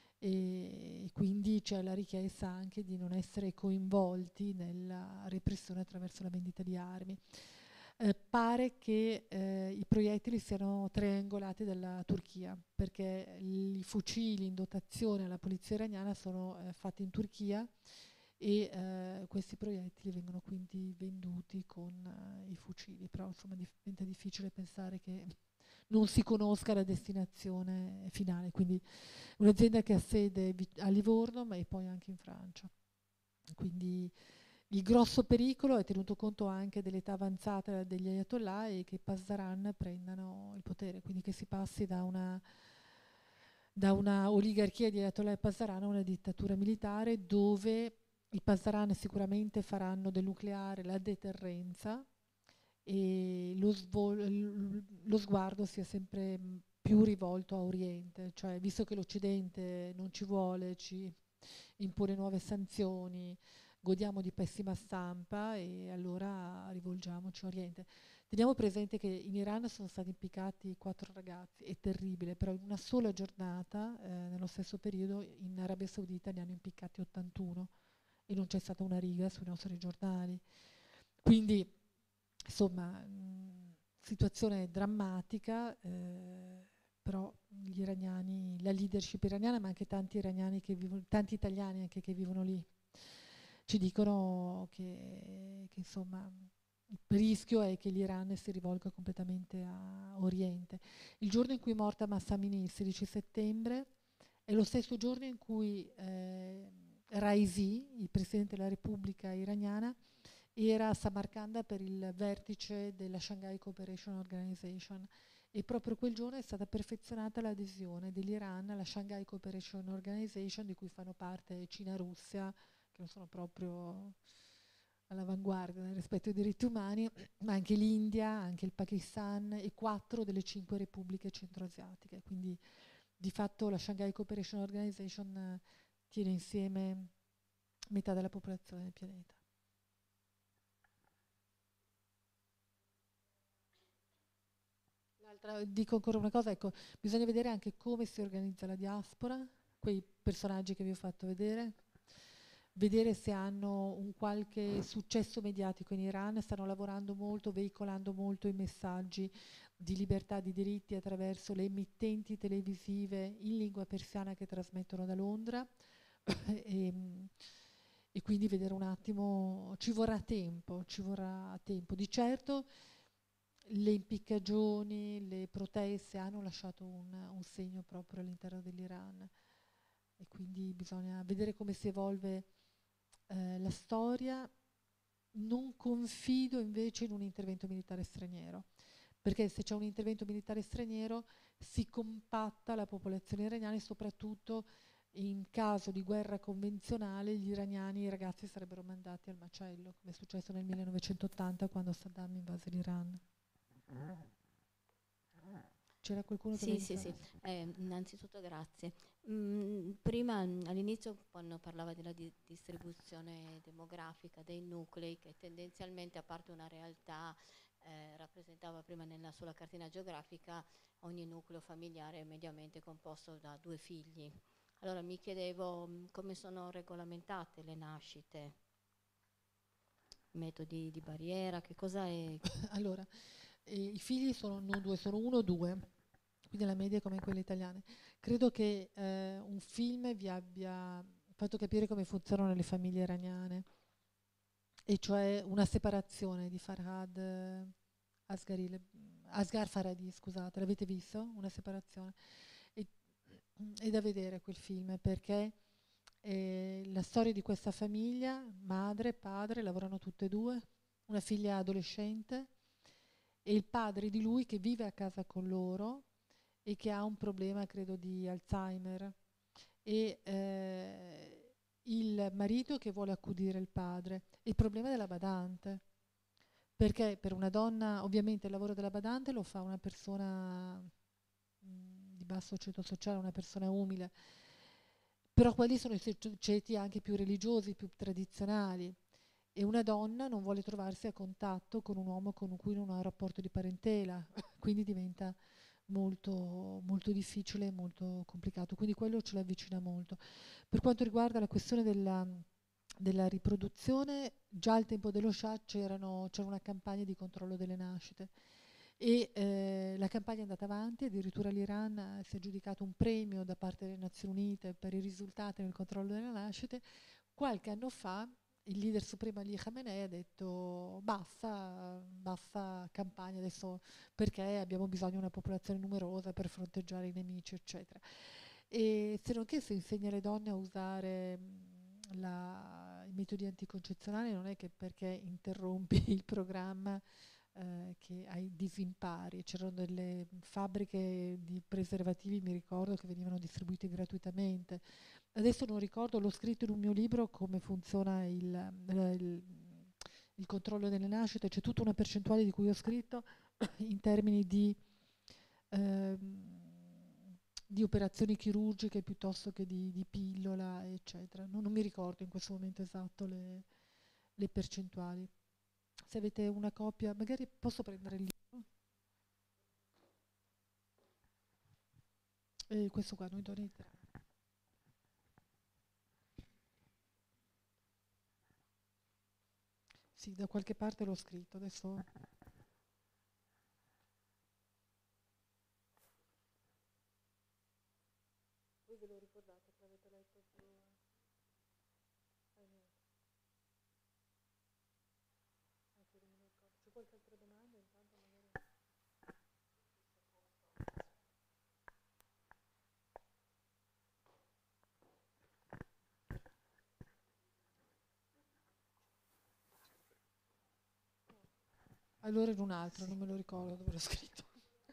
e quindi c'è la richiesta anche di non essere coinvolti nella repressione attraverso la vendita di armi. Pare che i proiettili siano triangolati dalla Turchia, perché i fucili in dotazione alla polizia iraniana sono fatti in Turchia, e questi proiettili vengono quindi venduti con i fucili, però insomma diventa difficile pensare che non si conosca la destinazione finale, quindi un'azienda che ha sede a Livorno ma e poi anche in Francia. Quindi il grosso pericolo è tenuto conto anche dell'età avanzata degli ayatollah e che i Pasdaran prendano il potere, quindi che si passi da una oligarchia di ayatollah e Pasdaran a una dittatura militare dove i Pasdaran sicuramente faranno del nucleare la deterrenza e lo sguardo sia sempre più rivolto a Oriente, cioè visto che l'Occidente non ci vuole, ci impone nuove sanzioni, godiamo di pessima stampa e allora rivolgiamoci a Oriente. Teniamo presente che in Iran sono stati impiccati 4 ragazzi, è terribile, però in una sola giornata, nello stesso periodo, in Arabia Saudita ne hanno impiccati 81 e non c'è stata una riga sui nostri giornali. Quindi, insomma, situazione drammatica, però gli iraniani, la leadership iraniana, ma anche tanti tanti italiani anche che vivono lì, ci dicono che insomma il rischio è che l'Iran si rivolga completamente a Oriente. Il giorno in cui è morta Mahsa Amini, il 16 settembre, è lo stesso giorno in cui Raisi, il presidente della Repubblica iraniana, era a Samarcanda per il vertice della Shanghai Cooperation Organization, e proprio quel giorno è stata perfezionata l'adesione dell'Iran alla Shanghai Cooperation Organization, di cui fanno parte Cina e Russia, che non sono proprio all'avanguardia nel rispetto ai diritti umani, ma anche l'India, anche il Pakistan e 4 delle 5 repubbliche centroasiatiche. Quindi di fatto la Shanghai Cooperation Organization tiene insieme metà della popolazione del pianeta. Dico ancora una cosa, ecco, bisogna vedere anche come si organizza la diaspora, quei personaggi che vi ho fatto vedere se hanno un qualche successo mediatico in Iran, stanno lavorando molto, veicolando molto i messaggi di libertà, di diritti attraverso le emittenti televisive in lingua persiana che trasmettono da Londra e quindi vedere un attimo, ci vorrà tempo. Di certo le impiccagioni, le proteste hanno lasciato un segno proprio all'interno dell'Iran, e quindi bisogna vedere come si evolve la storia. Non confido invece in un intervento militare straniero, perché se c'è un intervento militare straniero si compatta la popolazione iraniana, e soprattutto in caso di guerra convenzionale gli iraniani, i ragazzi sarebbero mandati al macello, come è successo nel 1980 quando Saddam invase l'Iran. C'era qualcuno che Sì. Innanzitutto grazie. Prima all'inizio, quando parlava della distribuzione demografica dei nuclei, che tendenzialmente, a parte una realtà, rappresentava prima nella sola cartina geografica, ogni nucleo familiare è mediamente composto da 2 figli. Allora mi chiedevo come sono regolamentate le nascite, metodi di barriera, che cosa è? Allora, i figli sono non 2, sono 1 o 2, quindi la media è come quelle italiane. Credo che un film vi abbia fatto capire come funzionano le famiglie iraniane, e cioè una separazione di Farhad Asghar Farhadi, scusate, l'avete visto? Una separazione. È da vedere quel film, perché la storia di questa famiglia, madre e padre, lavorano tutte e due, una figlia adolescente e il padre di lui che vive a casa con loro e che ha un problema, credo, di Alzheimer, e il marito che vuole accudire il padre. Il problema della badante, perché per una donna ovviamente il lavoro della badante lo fa una persona di basso ceto sociale, una persona umile, però quelli sono i ceti anche più religiosi, più tradizionali, e una donna non vuole trovarsi a contatto con un uomo con cui non ha un rapporto di parentela, quindi diventa molto, molto difficile e molto complicato, quindi quello ce l'avvicina molto. Per quanto riguarda la questione della riproduzione, già al tempo dello Shah c'era una campagna di controllo delle nascite, e la campagna è andata avanti, addirittura l'Iran si è aggiudicato un premio da parte delle Nazioni Unite per i risultati nel controllo delle nascite. Qualche anno fa il leader supremo Ali Khamenei ha detto basta campagna adesso, perché abbiamo bisogno di una popolazione numerosa per fronteggiare i nemici, eccetera. E se non che se insegna alle donne a usare i metodi anticoncezionali, non è che perché interrompi il programma che hai disimpari. C'erano delle fabbriche di preservativi, mi ricordo, che venivano distribuiti gratuitamente. Adesso non ricordo, l'ho scritto in un mio libro come funziona il controllo delle nascite, c'è tutta una percentuale di cui ho scritto in termini di operazioni chirurgiche piuttosto che di pillola, eccetera. Non mi ricordo in questo momento esatto le percentuali. Se avete una copia, magari posso prendere il libro. E questo qua, noi donne. Sì, da qualche parte l'ho scritto, adesso. Voi ve lo ricordate che l'avete letto più? Anche io non me lo ricordo. C'è qualche altra domanda? Intanto magari. Allora in un altro, non me lo ricordo dove l'ho scritto.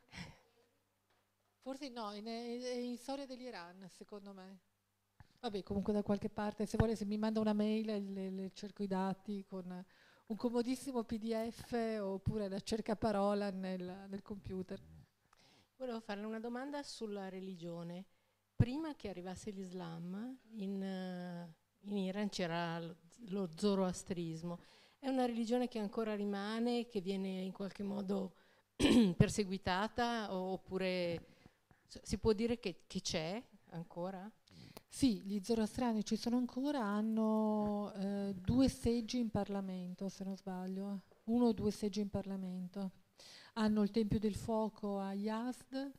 Forse no, è in storia dell'Iran, secondo me. Vabbè, comunque da qualche parte, se vuole, se mi manda una mail, le cerco i dati con un comodissimo PDF oppure la cercaparola nel computer. Volevo farle una domanda sulla religione. Prima che arrivasse l'Islam, in Iran c'era lo zoroastrismo. È una religione che ancora rimane, che viene in qualche modo perseguitata, oppure si può dire che c'è ancora? Sì, gli zoroastriani ci sono ancora, hanno 2 seggi in Parlamento, se non sbaglio, 1 o 2 seggi in Parlamento. Hanno il Tempio del Fuoco a Yazd,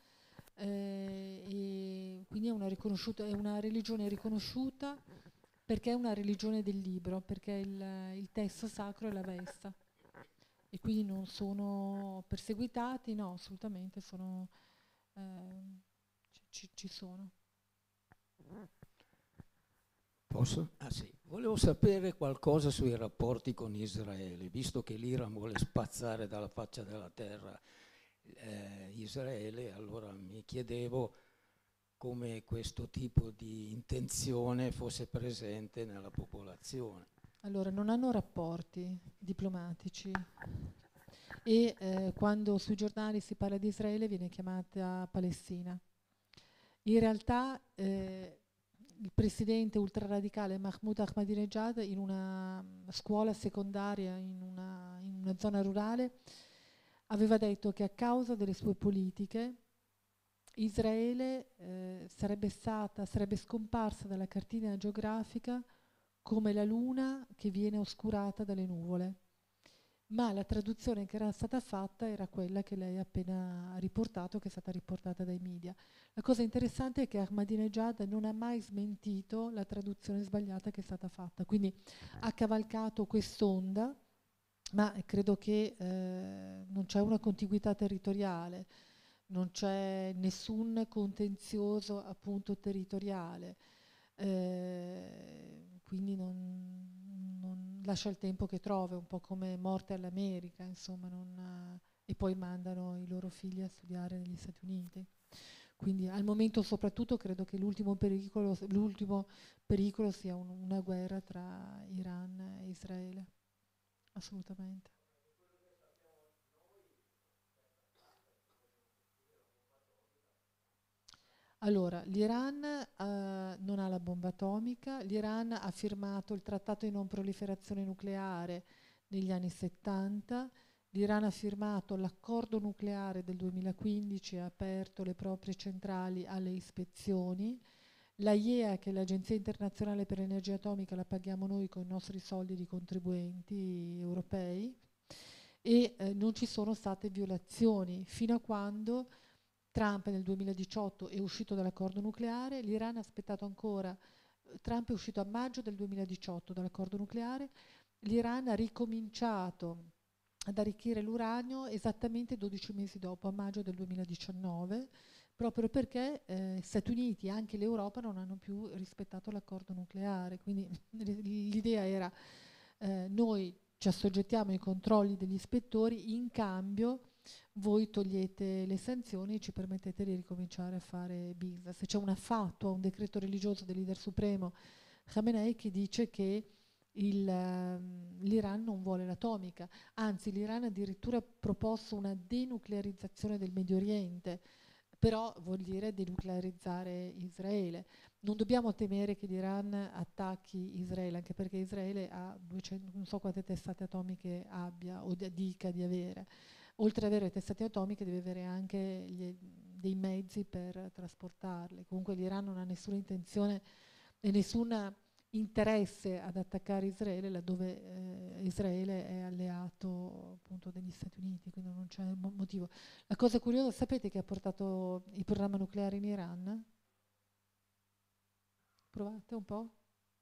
e quindi è una religione riconosciuta, perché è una religione del libro, perché il testo sacro è l'Avesta, e quindi non sono perseguitati, no, assolutamente, ci sono. Posso? Ah sì, volevo sapere qualcosa sui rapporti con Israele, visto che l'Iran vuole spazzare dalla faccia della terra Israele, allora mi chiedevo come questo tipo di intenzione fosse presente nella popolazione. Allora, non hanno rapporti diplomatici e quando sui giornali si parla di Israele viene chiamata Palestina. In realtà il presidente ultraradicale Mahmoud Ahmadinejad, in una scuola secondaria in una zona rurale, aveva detto che a causa delle sue politiche Israele sarebbe scomparsa dalla cartina geografica come la luna che viene oscurata dalle nuvole. ma la traduzione che era stata fatta era quella che lei ha appena riportato, che è stata riportata dai media. La cosa interessante è che Ahmadinejad non ha mai smentito la traduzione sbagliata che è stata fatta, quindi ha cavalcato quest'onda, ma credo che non c'è una contiguità territoriale, non c'è nessun contenzioso appunto territoriale, quindi non lascia il tempo che trova, un po' come Morte all'America, insomma, e poi mandano i loro figli a studiare negli Stati Uniti. Quindi al momento soprattutto credo che l'ultimo pericolo sia una guerra tra Iran e Israele, assolutamente. Allora, l'Iran non ha la bomba atomica, l'Iran ha firmato il trattato di non proliferazione nucleare negli anni 70, l'Iran ha firmato l'accordo nucleare del 2015 e ha aperto le proprie centrali alle ispezioni, l'AIEA, che è l'Agenzia Internazionale per l'Energia Atomica, la paghiamo noi con i nostri soldi di contribuenti europei, e non ci sono state violazioni fino a quando Trump nel 2018 è uscito dall'accordo nucleare, l'Iran ha aspettato ancora, Trump è uscito a maggio del 2018 dall'accordo nucleare, l'Iran ha ricominciato ad arricchire l'uranio esattamente 12 mesi dopo, a maggio del 2019, proprio perché Stati Uniti e anche l'Europa non hanno più rispettato l'accordo nucleare. Quindi l'idea era noi ci assoggettiamo ai controlli degli ispettori, in cambio voi togliete le sanzioni e ci permettete di ricominciare a fare business. C'è una fatua, un decreto religioso del leader supremo Khamenei che dice che l'Iran non vuole l'atomica, anzi l'Iran ha addirittura proposto una denuclearizzazione del Medio Oriente, però vuol dire denuclearizzare Israele. Non dobbiamo temere che l'Iran attacchi Israele, anche perché Israele ha 200, non so quante testate atomiche abbia o dica di avere. Oltre ad avere testate atomiche deve avere anche dei mezzi per trasportarle. Comunque l'Iran non ha nessuna intenzione e nessun interesse ad attaccare Israele laddove Israele è alleato appunto degli Stati Uniti, quindi non c'è motivo. La cosa curiosa, sapete che ha portato il programma nucleare in Iran? Provate un po'.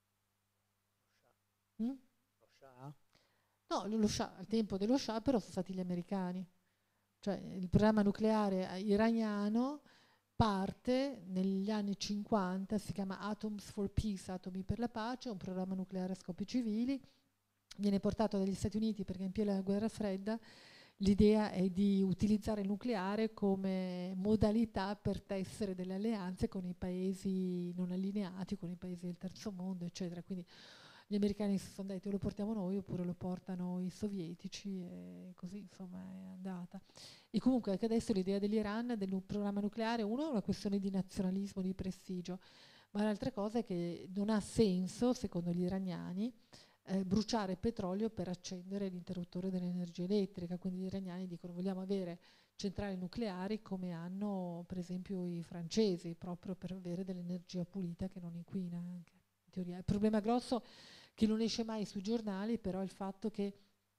Lo Shah? No, lo Shah, al tempo dello Shah però sono stati gli americani. Cioè il programma nucleare iraniano parte negli anni 50, si chiama Atoms for Peace, Atomi per la pace, un programma nucleare a scopi civili, viene portato dagli Stati Uniti perché in piena guerra fredda l'idea è di utilizzare il nucleare come modalità per tessere delle alleanze con i paesi non allineati, con i paesi del terzo mondo, eccetera. Quindi gli americani si sono detti o lo portiamo noi oppure lo portano i sovietici, e così insomma è andata. E comunque anche adesso l'idea dell'Iran, del programma nucleare, uno è una questione di nazionalismo, di prestigio, ma l'altra cosa è che non ha senso, secondo gli iraniani, bruciare petrolio per accendere l'interruttore dell'energia elettrica. Quindi gli iraniani dicono vogliamo avere centrali nucleari come hanno per esempio i francesi, proprio per avere dell'energia pulita che non inquina anche, in teoria. Il problema grosso che non esce mai sui giornali però è il fatto che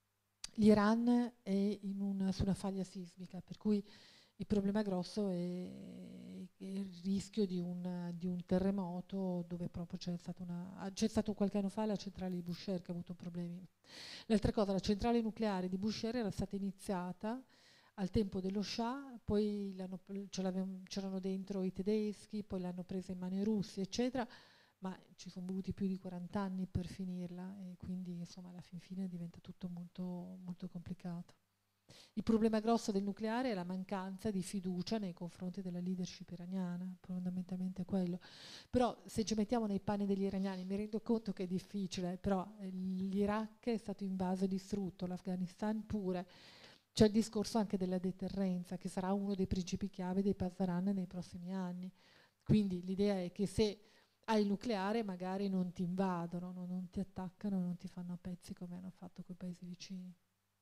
l'Iran è su una faglia sismica, per cui il problema grosso è il rischio di un terremoto dove proprio c'è stato qualche anno fa la centrale di Bushehr che ha avuto problemi. L'altra cosa, la centrale nucleare di Bushehr era stata iniziata al tempo dello Shah, poi c'erano dentro i tedeschi, poi l'hanno presa in mano i russi, eccetera, ma ci sono voluti più di 40 anni per finirla e quindi insomma alla fin fine diventa tutto molto, molto complicato. Il problema grosso del nucleare è la mancanza di fiducia nei confronti della leadership iraniana, fondamentalmente quello. Però se ci mettiamo nei panni degli iraniani, mi rendo conto che è difficile, però l'Iraq è stato invaso e distrutto, l'Afghanistan pure. C'è il discorso anche della deterrenza, che sarà uno dei principi chiave dei Pasdaran nei prossimi anni. Quindi l'idea è che se hai il nucleare magari non ti invadono, non ti attaccano, non ti fanno a pezzi come hanno fatto con i paesi vicini.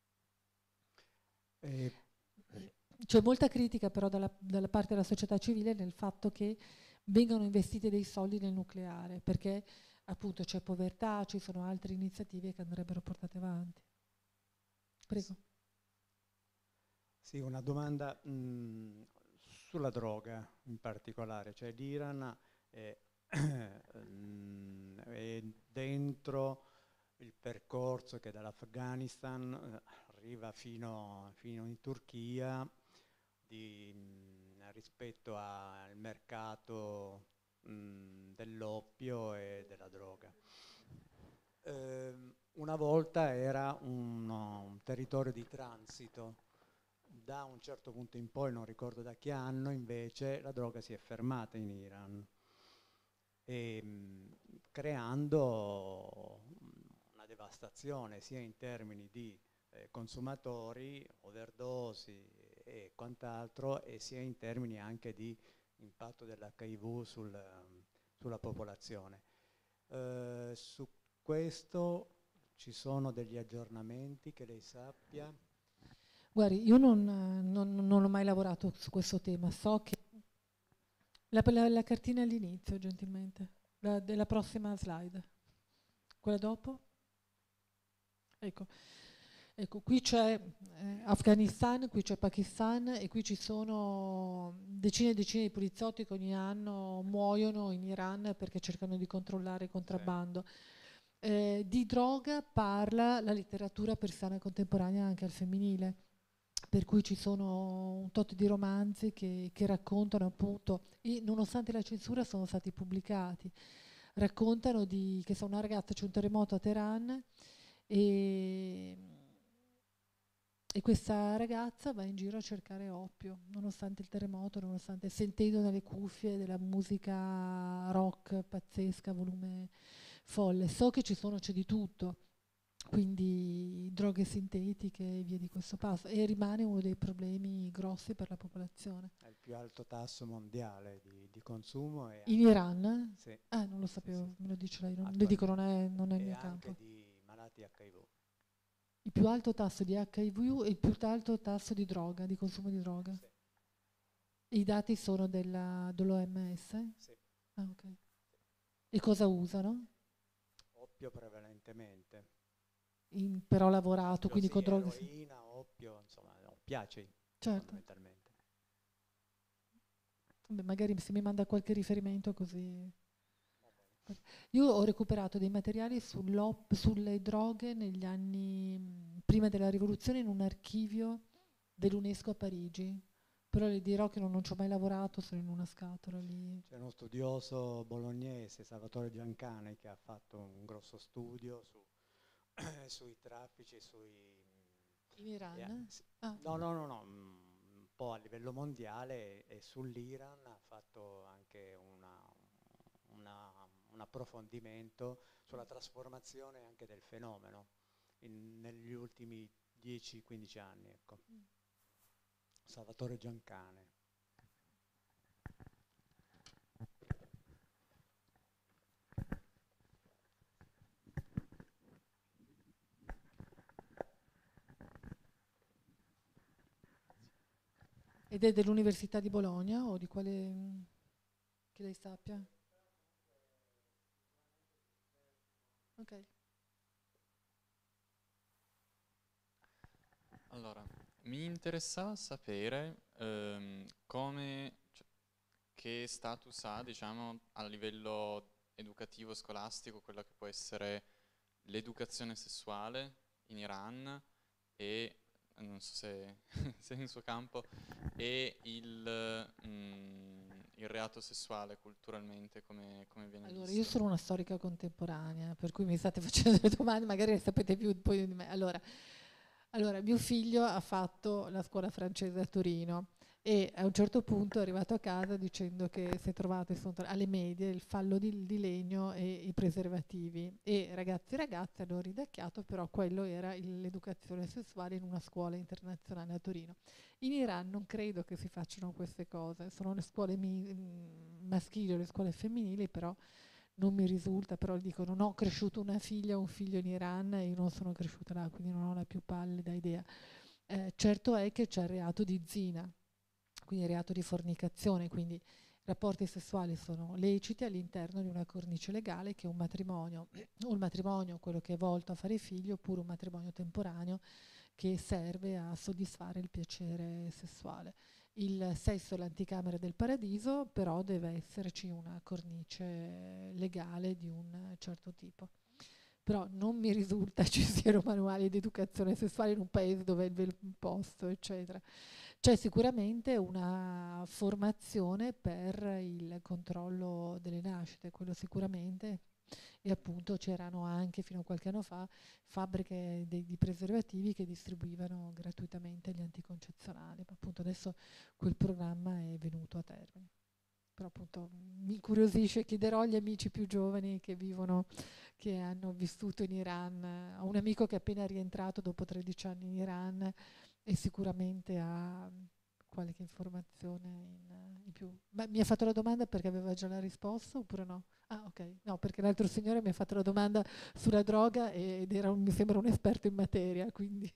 C'è molta critica però dalla parte della società civile nel fatto che vengano investiti dei soldi nel nucleare, perché appunto c'è povertà, ci sono altre iniziative che andrebbero portate avanti. Prego. Sì, una domanda sulla droga in particolare, cioè l'Iran è, è dentro il percorso che dall'Afghanistan arriva fino in Turchia rispetto al mercato dell'oppio e della droga. Una volta era un territorio di transito. Da un certo punto in poi, non ricordo da che anno, invece la droga si è fermata in Iran, creando una devastazione sia in termini di consumatori, overdosi e quant'altro, e sia in termini anche di impatto dell'HIV sulla popolazione. Su questo ci sono degli aggiornamenti che lei sappia? Guardi, io non ho mai lavorato su questo tema, so che la cartina all'inizio, gentilmente, della prossima slide, quella dopo? Ecco, qui c'è Afghanistan, qui c'è Pakistan e qui ci sono decine e decine di poliziotti che ogni anno muoiono in Iran perché cercano di controllare il contrabbando. Di droga parla la letteratura persiana contemporanea anche al femminile, per cui ci sono un tot di romanzi che raccontano appunto, e nonostante la censura sono stati pubblicati, raccontano che c'è una ragazza, c'è un terremoto a Teheran e questa ragazza va in giro a cercare oppio, nonostante il terremoto, nonostante sentendo nelle cuffie della musica rock pazzesca, volume folle. So che c'è di tutto, quindi droghe sintetiche e via di questo passo, e rimane uno dei problemi grossi per la popolazione. È il più alto tasso mondiale di consumo. In Iran? Sì. Ah, non lo sapevo, sì. me lo dice lei, le dico non è il mio campo. E anche di malati HIV. Il più alto tasso di HIV e il più alto tasso di droga, di consumo di droga? Sì. I dati sono dell'OMS? Sì. Ah, ok. E cosa usano? Oppio prevalentemente. Però lavorato, quindi sì, con droghe. Eroina, oppio, insomma, oppiacei, certo. Fondamentalmente. Beh, magari se mi manda qualche riferimento così. Io ho recuperato dei materiali sulle droghe negli anni prima della rivoluzione in un archivio dell'UNESCO a Parigi, però le dirò che non ci ho mai lavorato, sono in una scatola lì. C'è uno studioso bolognese, Salvatore Giancane, che ha fatto un grosso studio sui traffici e in Iran? No, un po' a livello mondiale, e sull'Iran ha fatto anche un approfondimento sulla trasformazione anche del fenomeno negli ultimi 10-15 anni. Ecco. Salvatore Giancane. Ed è dell'Università di Bologna o di quale che lei sappia? Ok. Allora, mi interessava sapere che status ha, diciamo, a livello educativo scolastico quella che può essere l'educazione sessuale in Iran e non so se è in suo campo, e il reato sessuale culturalmente come viene Allora, visto. io sono una storica contemporanea, per cui mi state facendo le domande, magari le sapete più poi di me. Allora, mio figlio ha fatto la scuola francese a Torino e a un certo punto è arrivato a casa dicendo che si è trovato alle medie il fallo di legno e i preservativi, e ragazzi e ragazze hanno ridacchiato, però quello era l'educazione sessuale in una scuola internazionale a Torino. In Iran non credo che si facciano queste cose, sono le scuole maschili o le scuole femminili, però non mi risulta, però dico, non ho cresciuto una figlia o un figlio in Iran e io non sono cresciuta là, quindi non ho la più pallida idea. Certo è che c'è il reato di zina, quindi il reato di fornicazione, quindi i rapporti sessuali sono leciti all'interno di una cornice legale che è un matrimonio, o il matrimonio quello che è volto a fare figli, oppure un matrimonio temporaneo che serve a soddisfare il piacere sessuale. Il sesso è l'anticamera del paradiso, però deve esserci una cornice legale di un certo tipo. Però non mi risulta ci siano manuali di educazione sessuale in un paese dove è il velo imposto, eccetera. C'è sicuramente una formazione per il controllo delle nascite, quello sicuramente, e appunto c'erano anche fino a qualche anno fa fabbriche di preservativi che distribuivano gratuitamente gli anticoncezionali, ma appunto adesso quel programma è venuto a termine. Però appunto mi incuriosisce, chiederò agli amici più giovani che hanno vissuto in Iran. Ho un amico che è appena rientrato dopo 13 anni in Iran e sicuramente ha qualche informazione in più. Ma mi ha fatto la domanda perché aveva già la risposta oppure no? Ah, ok. No, perché l'altro signore mi ha fatto la domanda sulla droga ed era mi sembra un esperto in materia, quindi...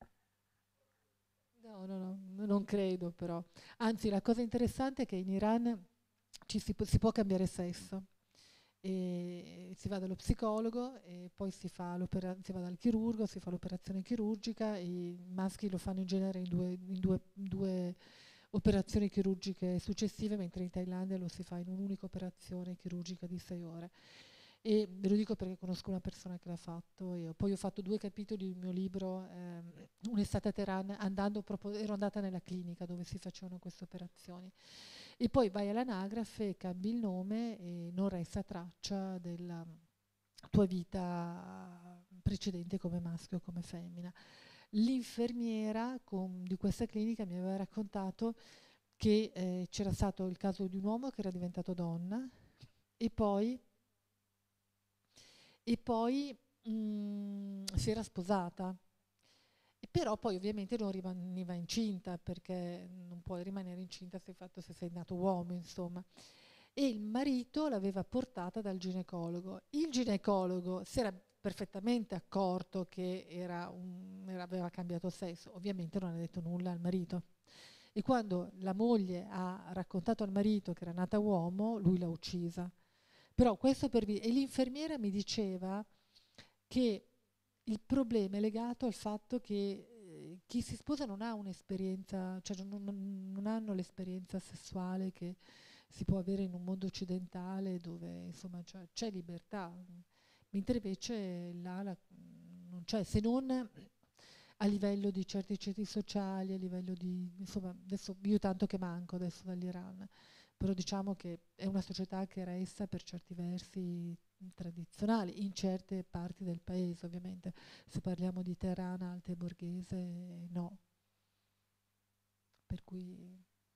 No, non credo però. Anzi, la cosa interessante è che in Iran si può cambiare sesso. E si va dallo psicologo e poi si va dal chirurgo, si fa l'operazione chirurgica, e i maschi lo fanno in genere in due operazioni chirurgiche successive, mentre in Thailandia lo si fa in un'unica operazione chirurgica di 6 ore. E ve lo dico perché conosco una persona che l'ha fatto. Poi ho fatto 2 capitoli del mio libro, un'estate a Teheran, ero andata nella clinica dove si facevano queste operazioni. E poi vai all'anagrafe, cambi il nome e non resta traccia della tua vita precedente come maschio o come femmina. L'infermiera di questa clinica mi aveva raccontato che c'era stato il caso di un uomo che era diventato donna e poi si era sposata. Però poi ovviamente non rimaneva incinta, perché non puoi rimanere incinta se sei nato uomo, insomma. E il marito l'aveva portata dal ginecologo. Il ginecologo si era perfettamente accorto che aveva cambiato sesso, ovviamente non ha detto nulla al marito. E quando la moglie ha raccontato al marito che era nata uomo, lui l'ha uccisa. Però questo e l'infermiera mi diceva che il problema è legato al fatto che chi si sposa non ha un'esperienza, cioè non hanno l'esperienza sessuale che si può avere in un mondo occidentale dove insomma c'è libertà, mentre invece là non c'è, se non a livello di certi ceti sociali, a livello di, insomma, adesso io tanto che manco adesso dall'Iran, però diciamo che è una società che resta per certi versi tradizionali in certe parti del paese, ovviamente se parliamo di Teheran alta e borghese no, per cui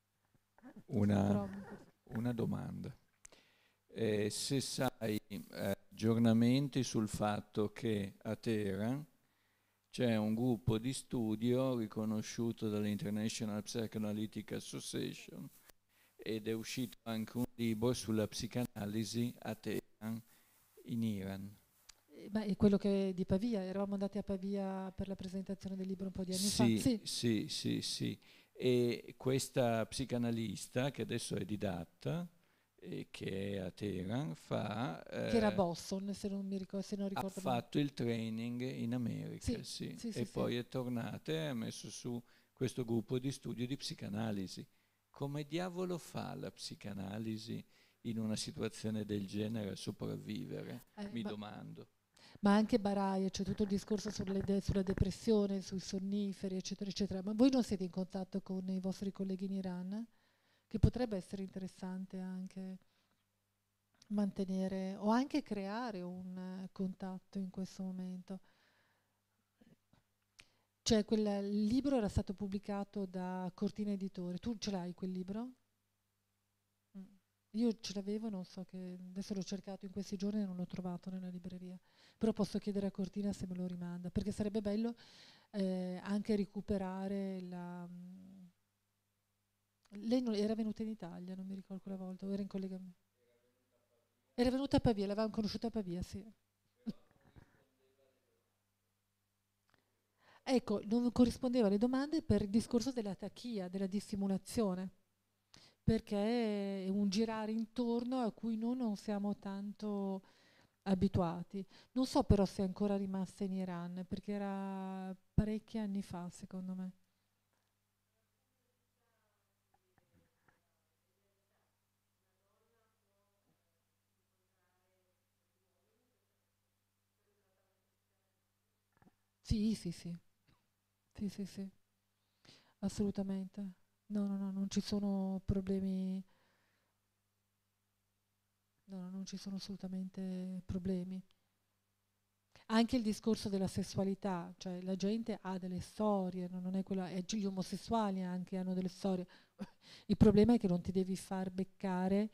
una domanda, se sai aggiornamenti sul fatto che a Teheran c'è un gruppo di studio riconosciuto dall'International Psychoanalytic Association ed è uscito anche un libro sulla psicanalisi a Teheran in Iran. Ma è quello che è di Pavia, eravamo andati a Pavia per la presentazione del libro un po' di anni fa. Sì. E questa psicanalista, che adesso è didatta, che è a Teheran, che era a Boston, se non ricordo. Ha fatto il training in America, e poi è tornata e ha messo su questo gruppo di studio di psicanalisi. Come diavolo fa la psicanalisi in una situazione del genere a sopravvivere? Mi domando. Ma anche Baraia, c'è tutto il discorso sulla depressione, sui sonniferi, eccetera, eccetera. Ma voi non siete in contatto con i vostri colleghi in Iran? Che potrebbe essere interessante anche mantenere o anche creare un contatto in questo momento. Cioè, il libro era stato pubblicato da Cortina Editore. Tu ce l'hai quel libro? Io ce l'avevo, non so che adesso l'ho cercato in questi giorni e non l'ho trovato nella libreria. Però posso chiedere a Cortina se me lo rimanda, perché sarebbe bello anche recuperare la... Lei era venuta in Italia, non mi ricordo quella volta, o era in collegamento? Era venuta a Pavia, l'avevamo conosciuta a Pavia, sì. Ecco, non corrispondeva alle domande per il discorso della tachia, della dissimulazione, perché è un girare intorno a cui noi non siamo tanto abituati. Non so però se è ancora rimasta in Iran, perché era parecchi anni fa, secondo me. Sì, sì, sì. Sì, sì, sì. Assolutamente. No, no, no, non ci sono problemi. No, non ci sono assolutamente problemi. Anche il discorso della sessualità, cioè la gente ha delle storie, non è quella, e gli omosessuali anche hanno delle storie. Il problema è che non ti devi far beccare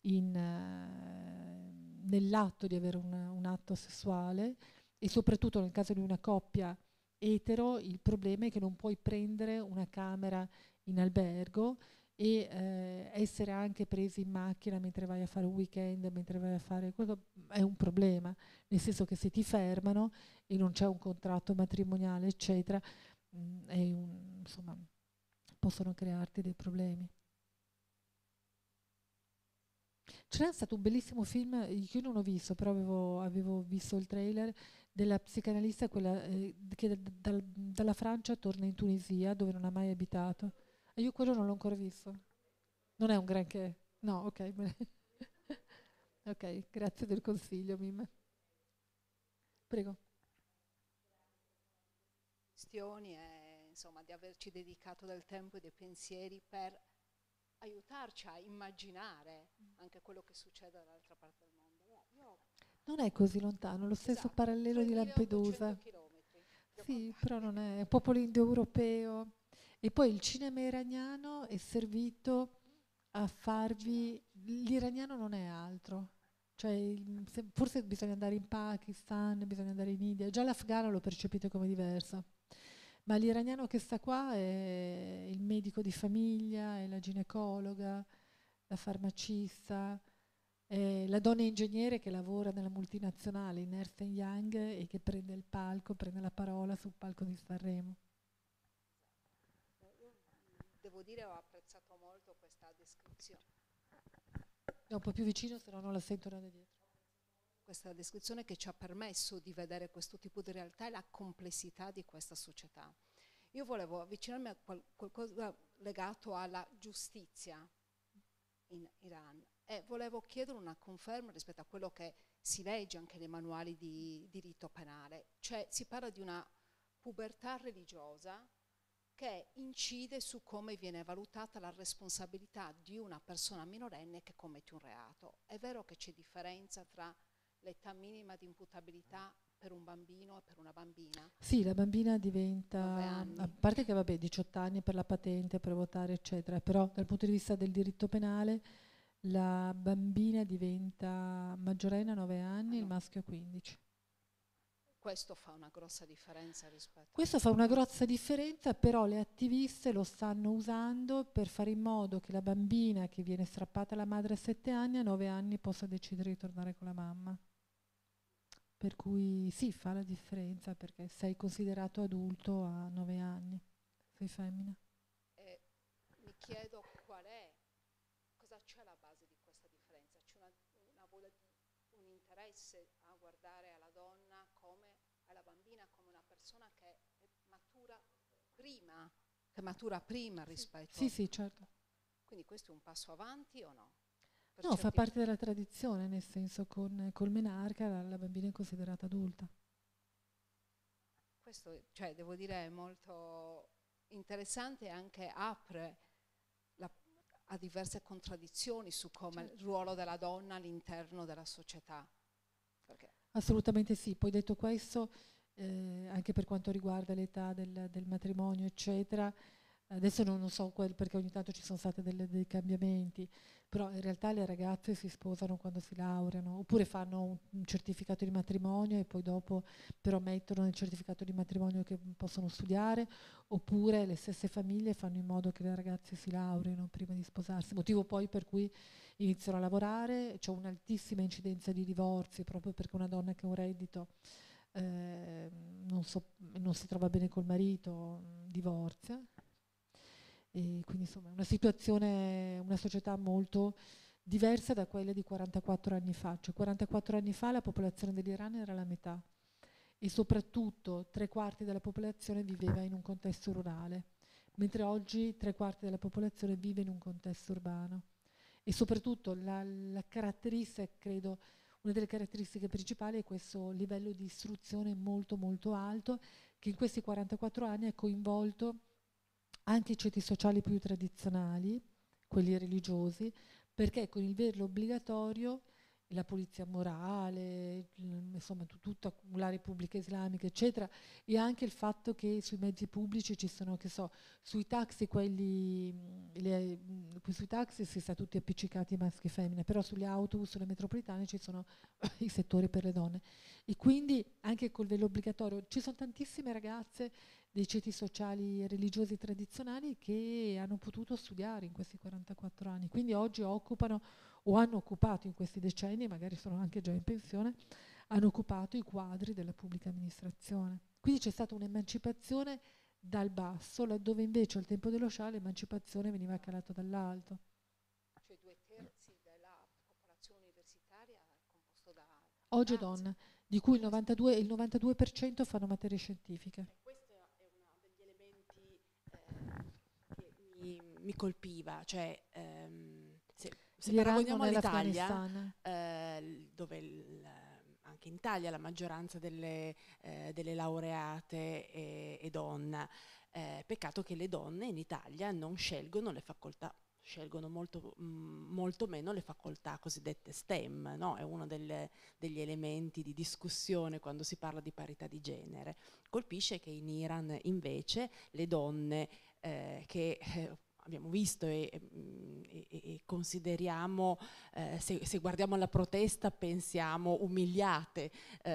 nell'atto di avere un atto sessuale, e soprattutto nel caso di una coppia etero il problema è che non puoi prendere una camera in albergo e essere anche presi in macchina mentre vai a fare un weekend, mentre vai a fare quello, è un problema, nel senso che se ti fermano e non c'è un contratto matrimoniale, eccetera, insomma, possono crearti dei problemi. C'era stato un bellissimo film che io non ho visto, però avevo visto il trailer della psicanalista, quella che dalla Francia torna in Tunisia, dove non ha mai abitato. E io quello non l'ho ancora visto. Non è un granché. No, ok. Ok, grazie del consiglio, Mim. Prego. Questioni e insomma di averci dedicato del tempo e dei pensieri per aiutarci a immaginare anche quello che succede dall'altra parte del mondo. Non è così lontano, lo stesso parallelo di Lampedusa. Sì, però non è un popolo indoeuropeo. E poi il cinema iraniano è servito a farvi... L'iraniano non è altro. Cioè, forse bisogna andare in Pakistan, bisogna andare in India. Già l'afgano lo percepite come diverso. Ma l'iraniano che sta qua è il medico di famiglia, è la ginecologa, la farmacista, è la donna ingegnere che lavora nella multinazionale in Ernst Young e che prende il palco, prende la parola sul palco di Sanremo. Devo dire ho apprezzato molto questa descrizione. È un po' più vicino, se no non la sento da dietro. Questa descrizione che ci ha permesso di vedere questo tipo di realtà e la complessità di questa società. Io volevo avvicinarmi a qualcosa legato alla giustizia in Iran e volevo chiedere una conferma rispetto a quello che si legge anche nei manuali di diritto penale. Cioè si parla di una pubertà religiosa che incide su come viene valutata la responsabilità di una persona minorenne che commette un reato. È vero che c'è differenza tra l'età minima di imputabilità per un bambino e per una bambina? Sì, la bambina diventa, a parte che vabbè, 18 anni per la patente, per votare, eccetera, però dal punto di vista del diritto penale la bambina diventa maggiorenne a 9 anni, il maschio a 15. Questo fa una grossa differenza rispetto Questo fa una grossa differenza, però le attiviste lo stanno usando per fare in modo che la bambina che viene strappata alla madre a 7 anni, a 9 anni possa decidere di tornare con la mamma. Per cui sì, fa la differenza perché sei considerato adulto a 9 anni, sei femmina. Mi chiedo cosa c'è alla base di questa differenza? C'è un interesse a guardare alla donna alla bambina come una persona che matura prima rispetto. Sì, sì, certo. Quindi questo è un passo avanti o no? No, fa parte della tradizione, nel senso col menarca la bambina è considerata adulta. Questo, cioè, devo dire, è molto interessante e anche apre a diverse contraddizioni su come il ruolo della donna all'interno della società. Perché? Assolutamente sì, poi detto questo, anche per quanto riguarda l'età del matrimonio, eccetera, adesso non so perché ogni tanto ci sono stati dei cambiamenti, però in realtà le ragazze si sposano quando si laureano, oppure fanno un certificato di matrimonio e poi dopo però mettono nel certificato di matrimonio che possono studiare, oppure le stesse famiglie fanno in modo che le ragazze si laureino prima di sposarsi, motivo poi per cui iniziano a lavorare, c'è un'altissima incidenza di divorzi proprio perché una donna che ha un reddito non si trova bene col marito, divorzia. E quindi insomma è una situazione, una società molto diversa da quella di 44 anni fa. Cioè 44 anni fa la popolazione dell'Iran era la metà e soprattutto 3/4 della popolazione viveva in un contesto rurale, mentre oggi 3/4 della popolazione vive in un contesto urbano. E soprattutto la caratteristica, credo, una delle caratteristiche principali è questo livello di istruzione molto molto alto, che in questi 44 anni ha coinvolto anche i ceti sociali più tradizionali, quelli religiosi, perché con il velo obbligatorio la polizia morale, insomma tutta la Repubblica Islamica, eccetera, e anche il fatto che sui mezzi pubblici ci sono, che so, sui taxi, sui taxi si sta tutti appiccicati maschi e femmine, però sugli autobus, sulle metropolitane ci sono i settori per le donne. E quindi anche col velo obbligatorio ci sono tantissime ragazze dei ceti sociali e religiosi tradizionali che hanno potuto studiare in questi 44 anni, quindi oggi occupano o hanno occupato in questi decenni, magari sono anche già in pensione, hanno occupato i quadri della pubblica amministrazione. Quindi c'è stata un'emancipazione dal basso, laddove invece al tempo dello Shah l'emancipazione veniva calata dall'alto. Cioè 2/3 della popolazione universitaria è composto da Oggi è ragazzi. donna, di cui il 92% fanno materie scientifiche. Questo è uno degli elementi che mi colpiva, cioè se L'Iran paragoniamo non è all'Italia, l'Afghanistan. dove anche in Italia la maggioranza delle laureate è donna, peccato che le donne in Italia non scelgono le facoltà, scelgono molto meno le facoltà cosiddette STEM, no? È uno degli elementi di discussione quando si parla di parità di genere. Colpisce che in Iran invece le donne che abbiamo visto e consideriamo, se guardiamo la protesta pensiamo umiliate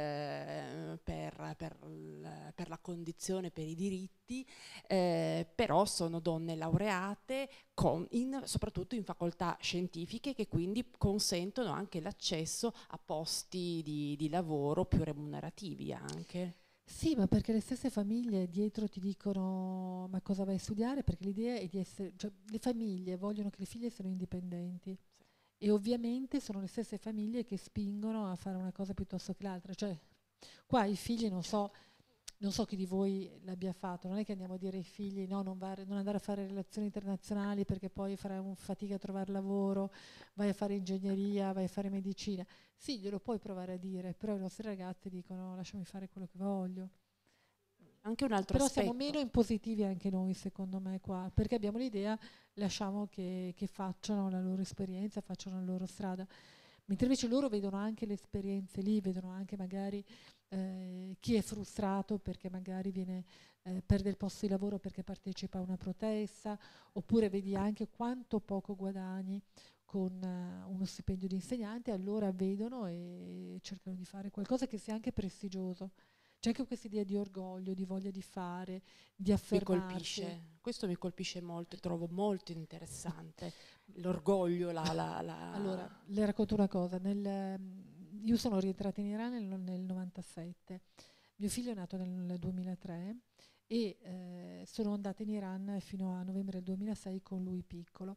per la condizione, per i diritti, però sono donne laureate soprattutto in facoltà scientifiche, che quindi consentono anche l'accesso a posti di lavoro più remunerativi anche. Sì, ma perché le stesse famiglie dietro ti dicono ma cosa vai a studiare? Perché l'idea è di essere, cioè le famiglie vogliono che le figlie siano indipendenti, sì. E ovviamente sono le stesse famiglie che spingono a fare una cosa piuttosto che l'altra. Cioè qua i figli non so chi di voi l'abbia fatto, non è che andiamo a dire ai figli no, non andare a fare relazioni internazionali perché poi farai fatica a trovare lavoro, vai a fare ingegneria, vai a fare medicina. Sì, glielo puoi provare a dire, però i nostri ragazzi dicono lasciami fare quello che voglio. Anche un altro però aspetto. Siamo meno impositivi anche noi, secondo me, qua, perché abbiamo l'idea, lasciamo che facciano la loro esperienza, facciano la loro strada. Mentre invece loro vedono anche le esperienze lì, vedono anche magari chi è frustrato perché magari perde il posto di lavoro perché partecipa a una protesta, oppure vedi anche quanto poco guadagni con uno stipendio di insegnante, allora vedono e cercano di fare qualcosa che sia anche prestigioso. C'è anche questa idea di orgoglio, di voglia di fare, di affermarsi. Questo mi colpisce molto, trovo molto interessante. L'orgoglio, Allora, le racconto una cosa. Io sono rientrata in Iran nel 97. Mio figlio è nato nel 2003 e sono andata in Iran fino a novembre del 2006 con lui piccolo.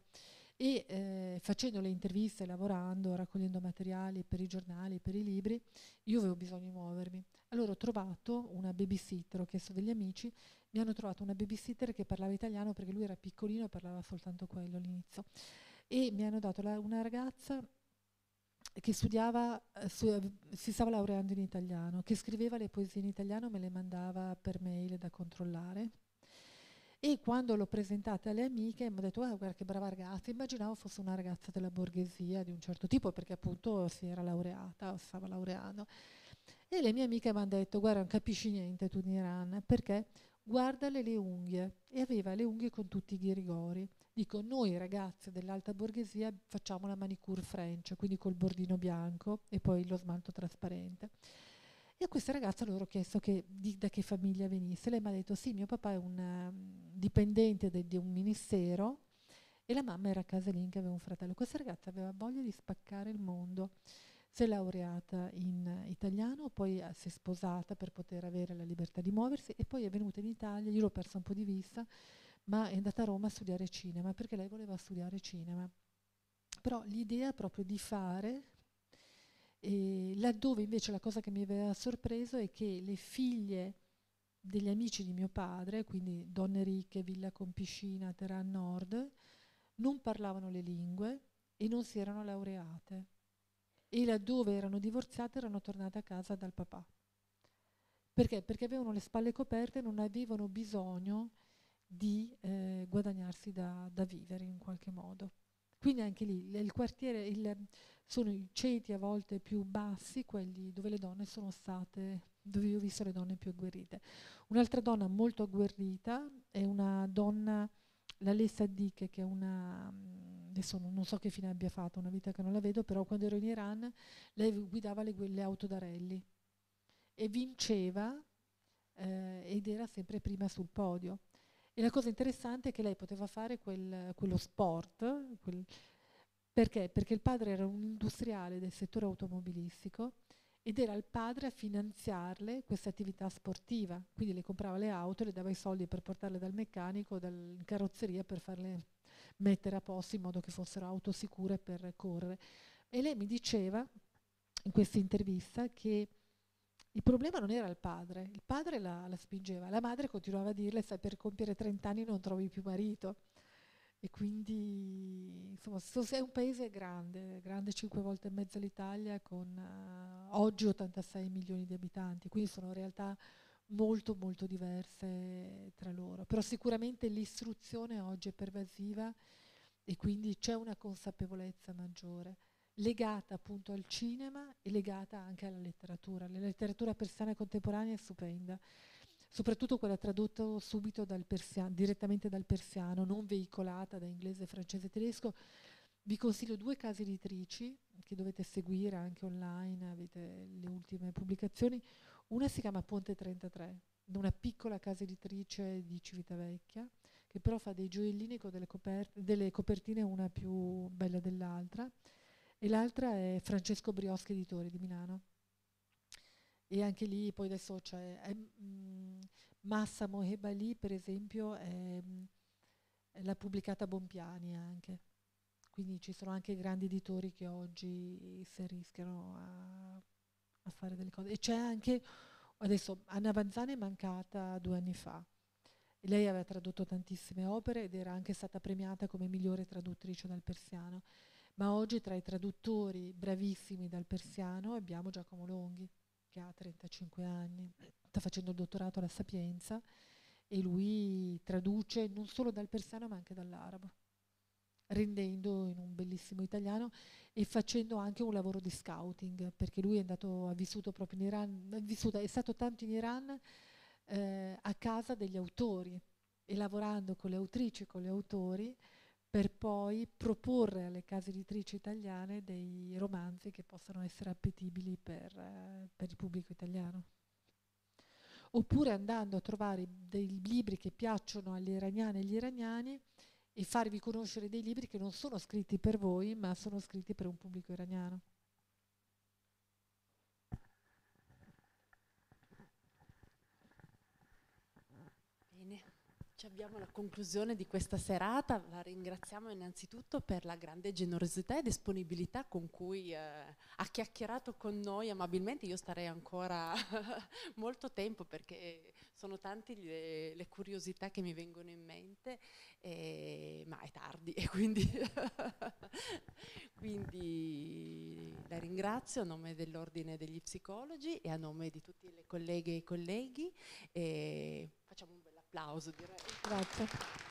E facendo le interviste, lavorando, raccogliendo materiali per i giornali, per i libri, io avevo bisogno di muovermi. Allora ho trovato una babysitter, ho chiesto degli amici, mi hanno trovato una babysitter che parlava italiano perché lui era piccolino e parlava soltanto quello all'inizio. E mi hanno dato una ragazza che studiava, si stava laureando in italiano, che scriveva le poesie in italiano, me le mandava per mail da controllare. E quando l'ho presentata alle amiche mi hanno detto guarda che brava ragazza, immaginavo fosse una ragazza della borghesia di un certo tipo perché appunto si era laureata o stava laureando. E le mie amiche mi hanno detto guarda non capisci niente tu in Iran perché guardale le unghie, e aveva le unghie con tutti i ghirigori. Dico noi ragazze dell'alta borghesia facciamo la manicure French, quindi col bordino bianco e poi lo smalto trasparente. E a questa ragazza loro ho chiesto da che famiglia venisse. Lei mi ha detto sì, mio papà è un dipendente di un ministero e la mamma era casalinga, aveva un fratello. Questa ragazza aveva voglia di spaccare il mondo. Si è laureata in italiano, poi si è sposata per poter avere la libertà di muoversi e poi è venuta in Italia, io l'ho persa un po' di vista, ma è andata a Roma a studiare cinema perché lei voleva studiare cinema. però l'idea proprio di fare, laddove invece la cosa che mi aveva sorpreso è che le figlie degli amici di mio padre, quindi donne ricche, villa con piscina, Teheran Nord, non parlavano le lingue e non si erano laureate. E laddove erano divorziate erano tornate a casa dal papà. Perché? Perché avevano le spalle coperte e non avevano bisogno di guadagnarsi da vivere in qualche modo. Quindi anche lì il quartiere, sono i ceti a volte più bassi, quelli dove le donne sono state, dove io ho visto le donne più agguerrite. Un'altra donna molto agguerrita è una donna, la Lessa Dik, che è una, adesso non so che fine abbia fatto, una vita che non la vedo, però quando ero in Iran lei guidava le auto da rally e vinceva ed era sempre prima sul podio. E la cosa interessante è che lei poteva fare quello sport, perché? Perché il padre era un industriale del settore automobilistico ed era il padre a finanziarle questa attività sportiva, quindi le comprava le auto, le dava i soldi per portarle dal meccanico, in carrozzeria, per farle mettere a posto in modo che fossero auto sicure per correre. E lei mi diceva in questa intervista che il problema non era il padre la spingeva, la madre continuava a dirle: sai, per compiere 30 anni non trovi più marito. E quindi insomma è un paese grande 5 volte e mezza l'Italia, con oggi 86 milioni di abitanti, quindi sono realtà molto molto diverse tra loro, però sicuramente l'istruzione oggi è pervasiva e quindi c'è una consapevolezza maggiore, legata appunto al cinema e legata anche alla letteratura. La letteratura persiana contemporanea è stupenda, soprattutto quella tradotta subito direttamente dal persiano, non veicolata da inglese, francese e tedesco. Vi consiglio 2 case editrici che dovete seguire anche online, avete le ultime pubblicazioni. Una si chiama Ponte 33, una piccola casa editrice di Civitavecchia, che però fa dei gioiellini con delle copertine una più bella dell'altra, e l'altra è Francesco Brioschi Editori di Milano. E anche lì poi adesso c'è Massa Mohebali, per esempio, l'ha pubblicata Bompiani anche. Quindi ci sono anche grandi editori che oggi si arrischiano a fare delle cose. E c'è anche, adesso Anna Vanzana è mancata 2 anni fa. E lei aveva tradotto tantissime opere ed era anche stata premiata come migliore traduttrice dal persiano. Ma oggi tra i traduttori bravissimi dal persiano abbiamo Giacomo Longhi, che ha 35 anni, sta facendo il dottorato alla Sapienza e lui traduce non solo dal persiano ma anche dall'arabo, rendendo in un bellissimo italiano e facendo anche un lavoro di scouting, perché lui ha vissuto proprio in Iran, è stato tanto in Iran a casa degli autori e lavorando con le autrici e con gli autori per poi proporre alle case editrici italiane dei romanzi che possano essere appetibili per il pubblico italiano. Oppure andando a trovare dei libri che piacciono alle iraniane e agli iraniani e farvi conoscere dei libri che non sono scritti per voi, ma sono scritti per un pubblico iraniano. Bene. Abbiamo la conclusione di questa serata, la ringraziamo innanzitutto per la grande generosità e disponibilità con cui ha chiacchierato con noi amabilmente. Io starei ancora molto tempo perché sono tante le curiosità che mi vengono in mente, ma è tardi e quindi la ringrazio a nome dell'Ordine degli Psicologi e a nome di tutte le colleghe e i colleghi. Facciamo un bel applauso, direi. Grazie.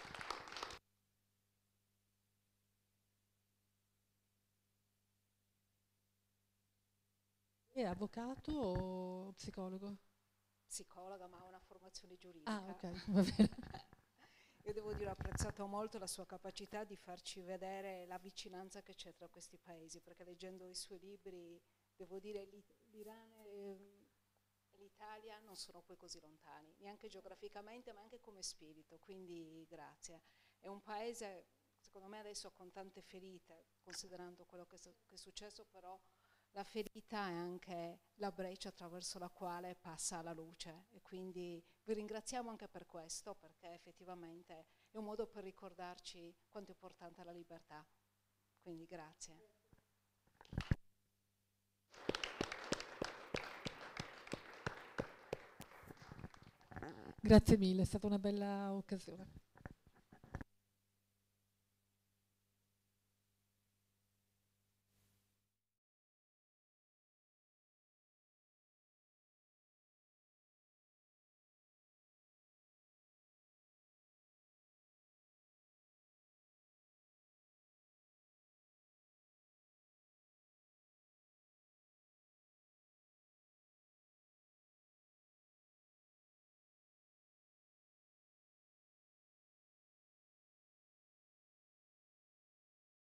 È avvocato o psicologo? Psicologa, ma ha una formazione giuridica. Ah, ok, va bene. Io devo dire, ho apprezzato molto la sua capacità di farci vedere la vicinanza che c'è tra questi paesi, perché leggendo i suoi libri, devo dire, l'Iran e l'Italia non sono poi così lontani, neanche geograficamente, ma anche come spirito, quindi grazie. È un paese, secondo me adesso, con tante ferite, considerando quello che è successo, però la ferita è anche la breccia attraverso la quale passa la luce, e quindi vi ringraziamo anche per questo, perché effettivamente è un modo per ricordarci quanto è importante la libertà. Quindi grazie. Grazie mille, è stata una bella occasione.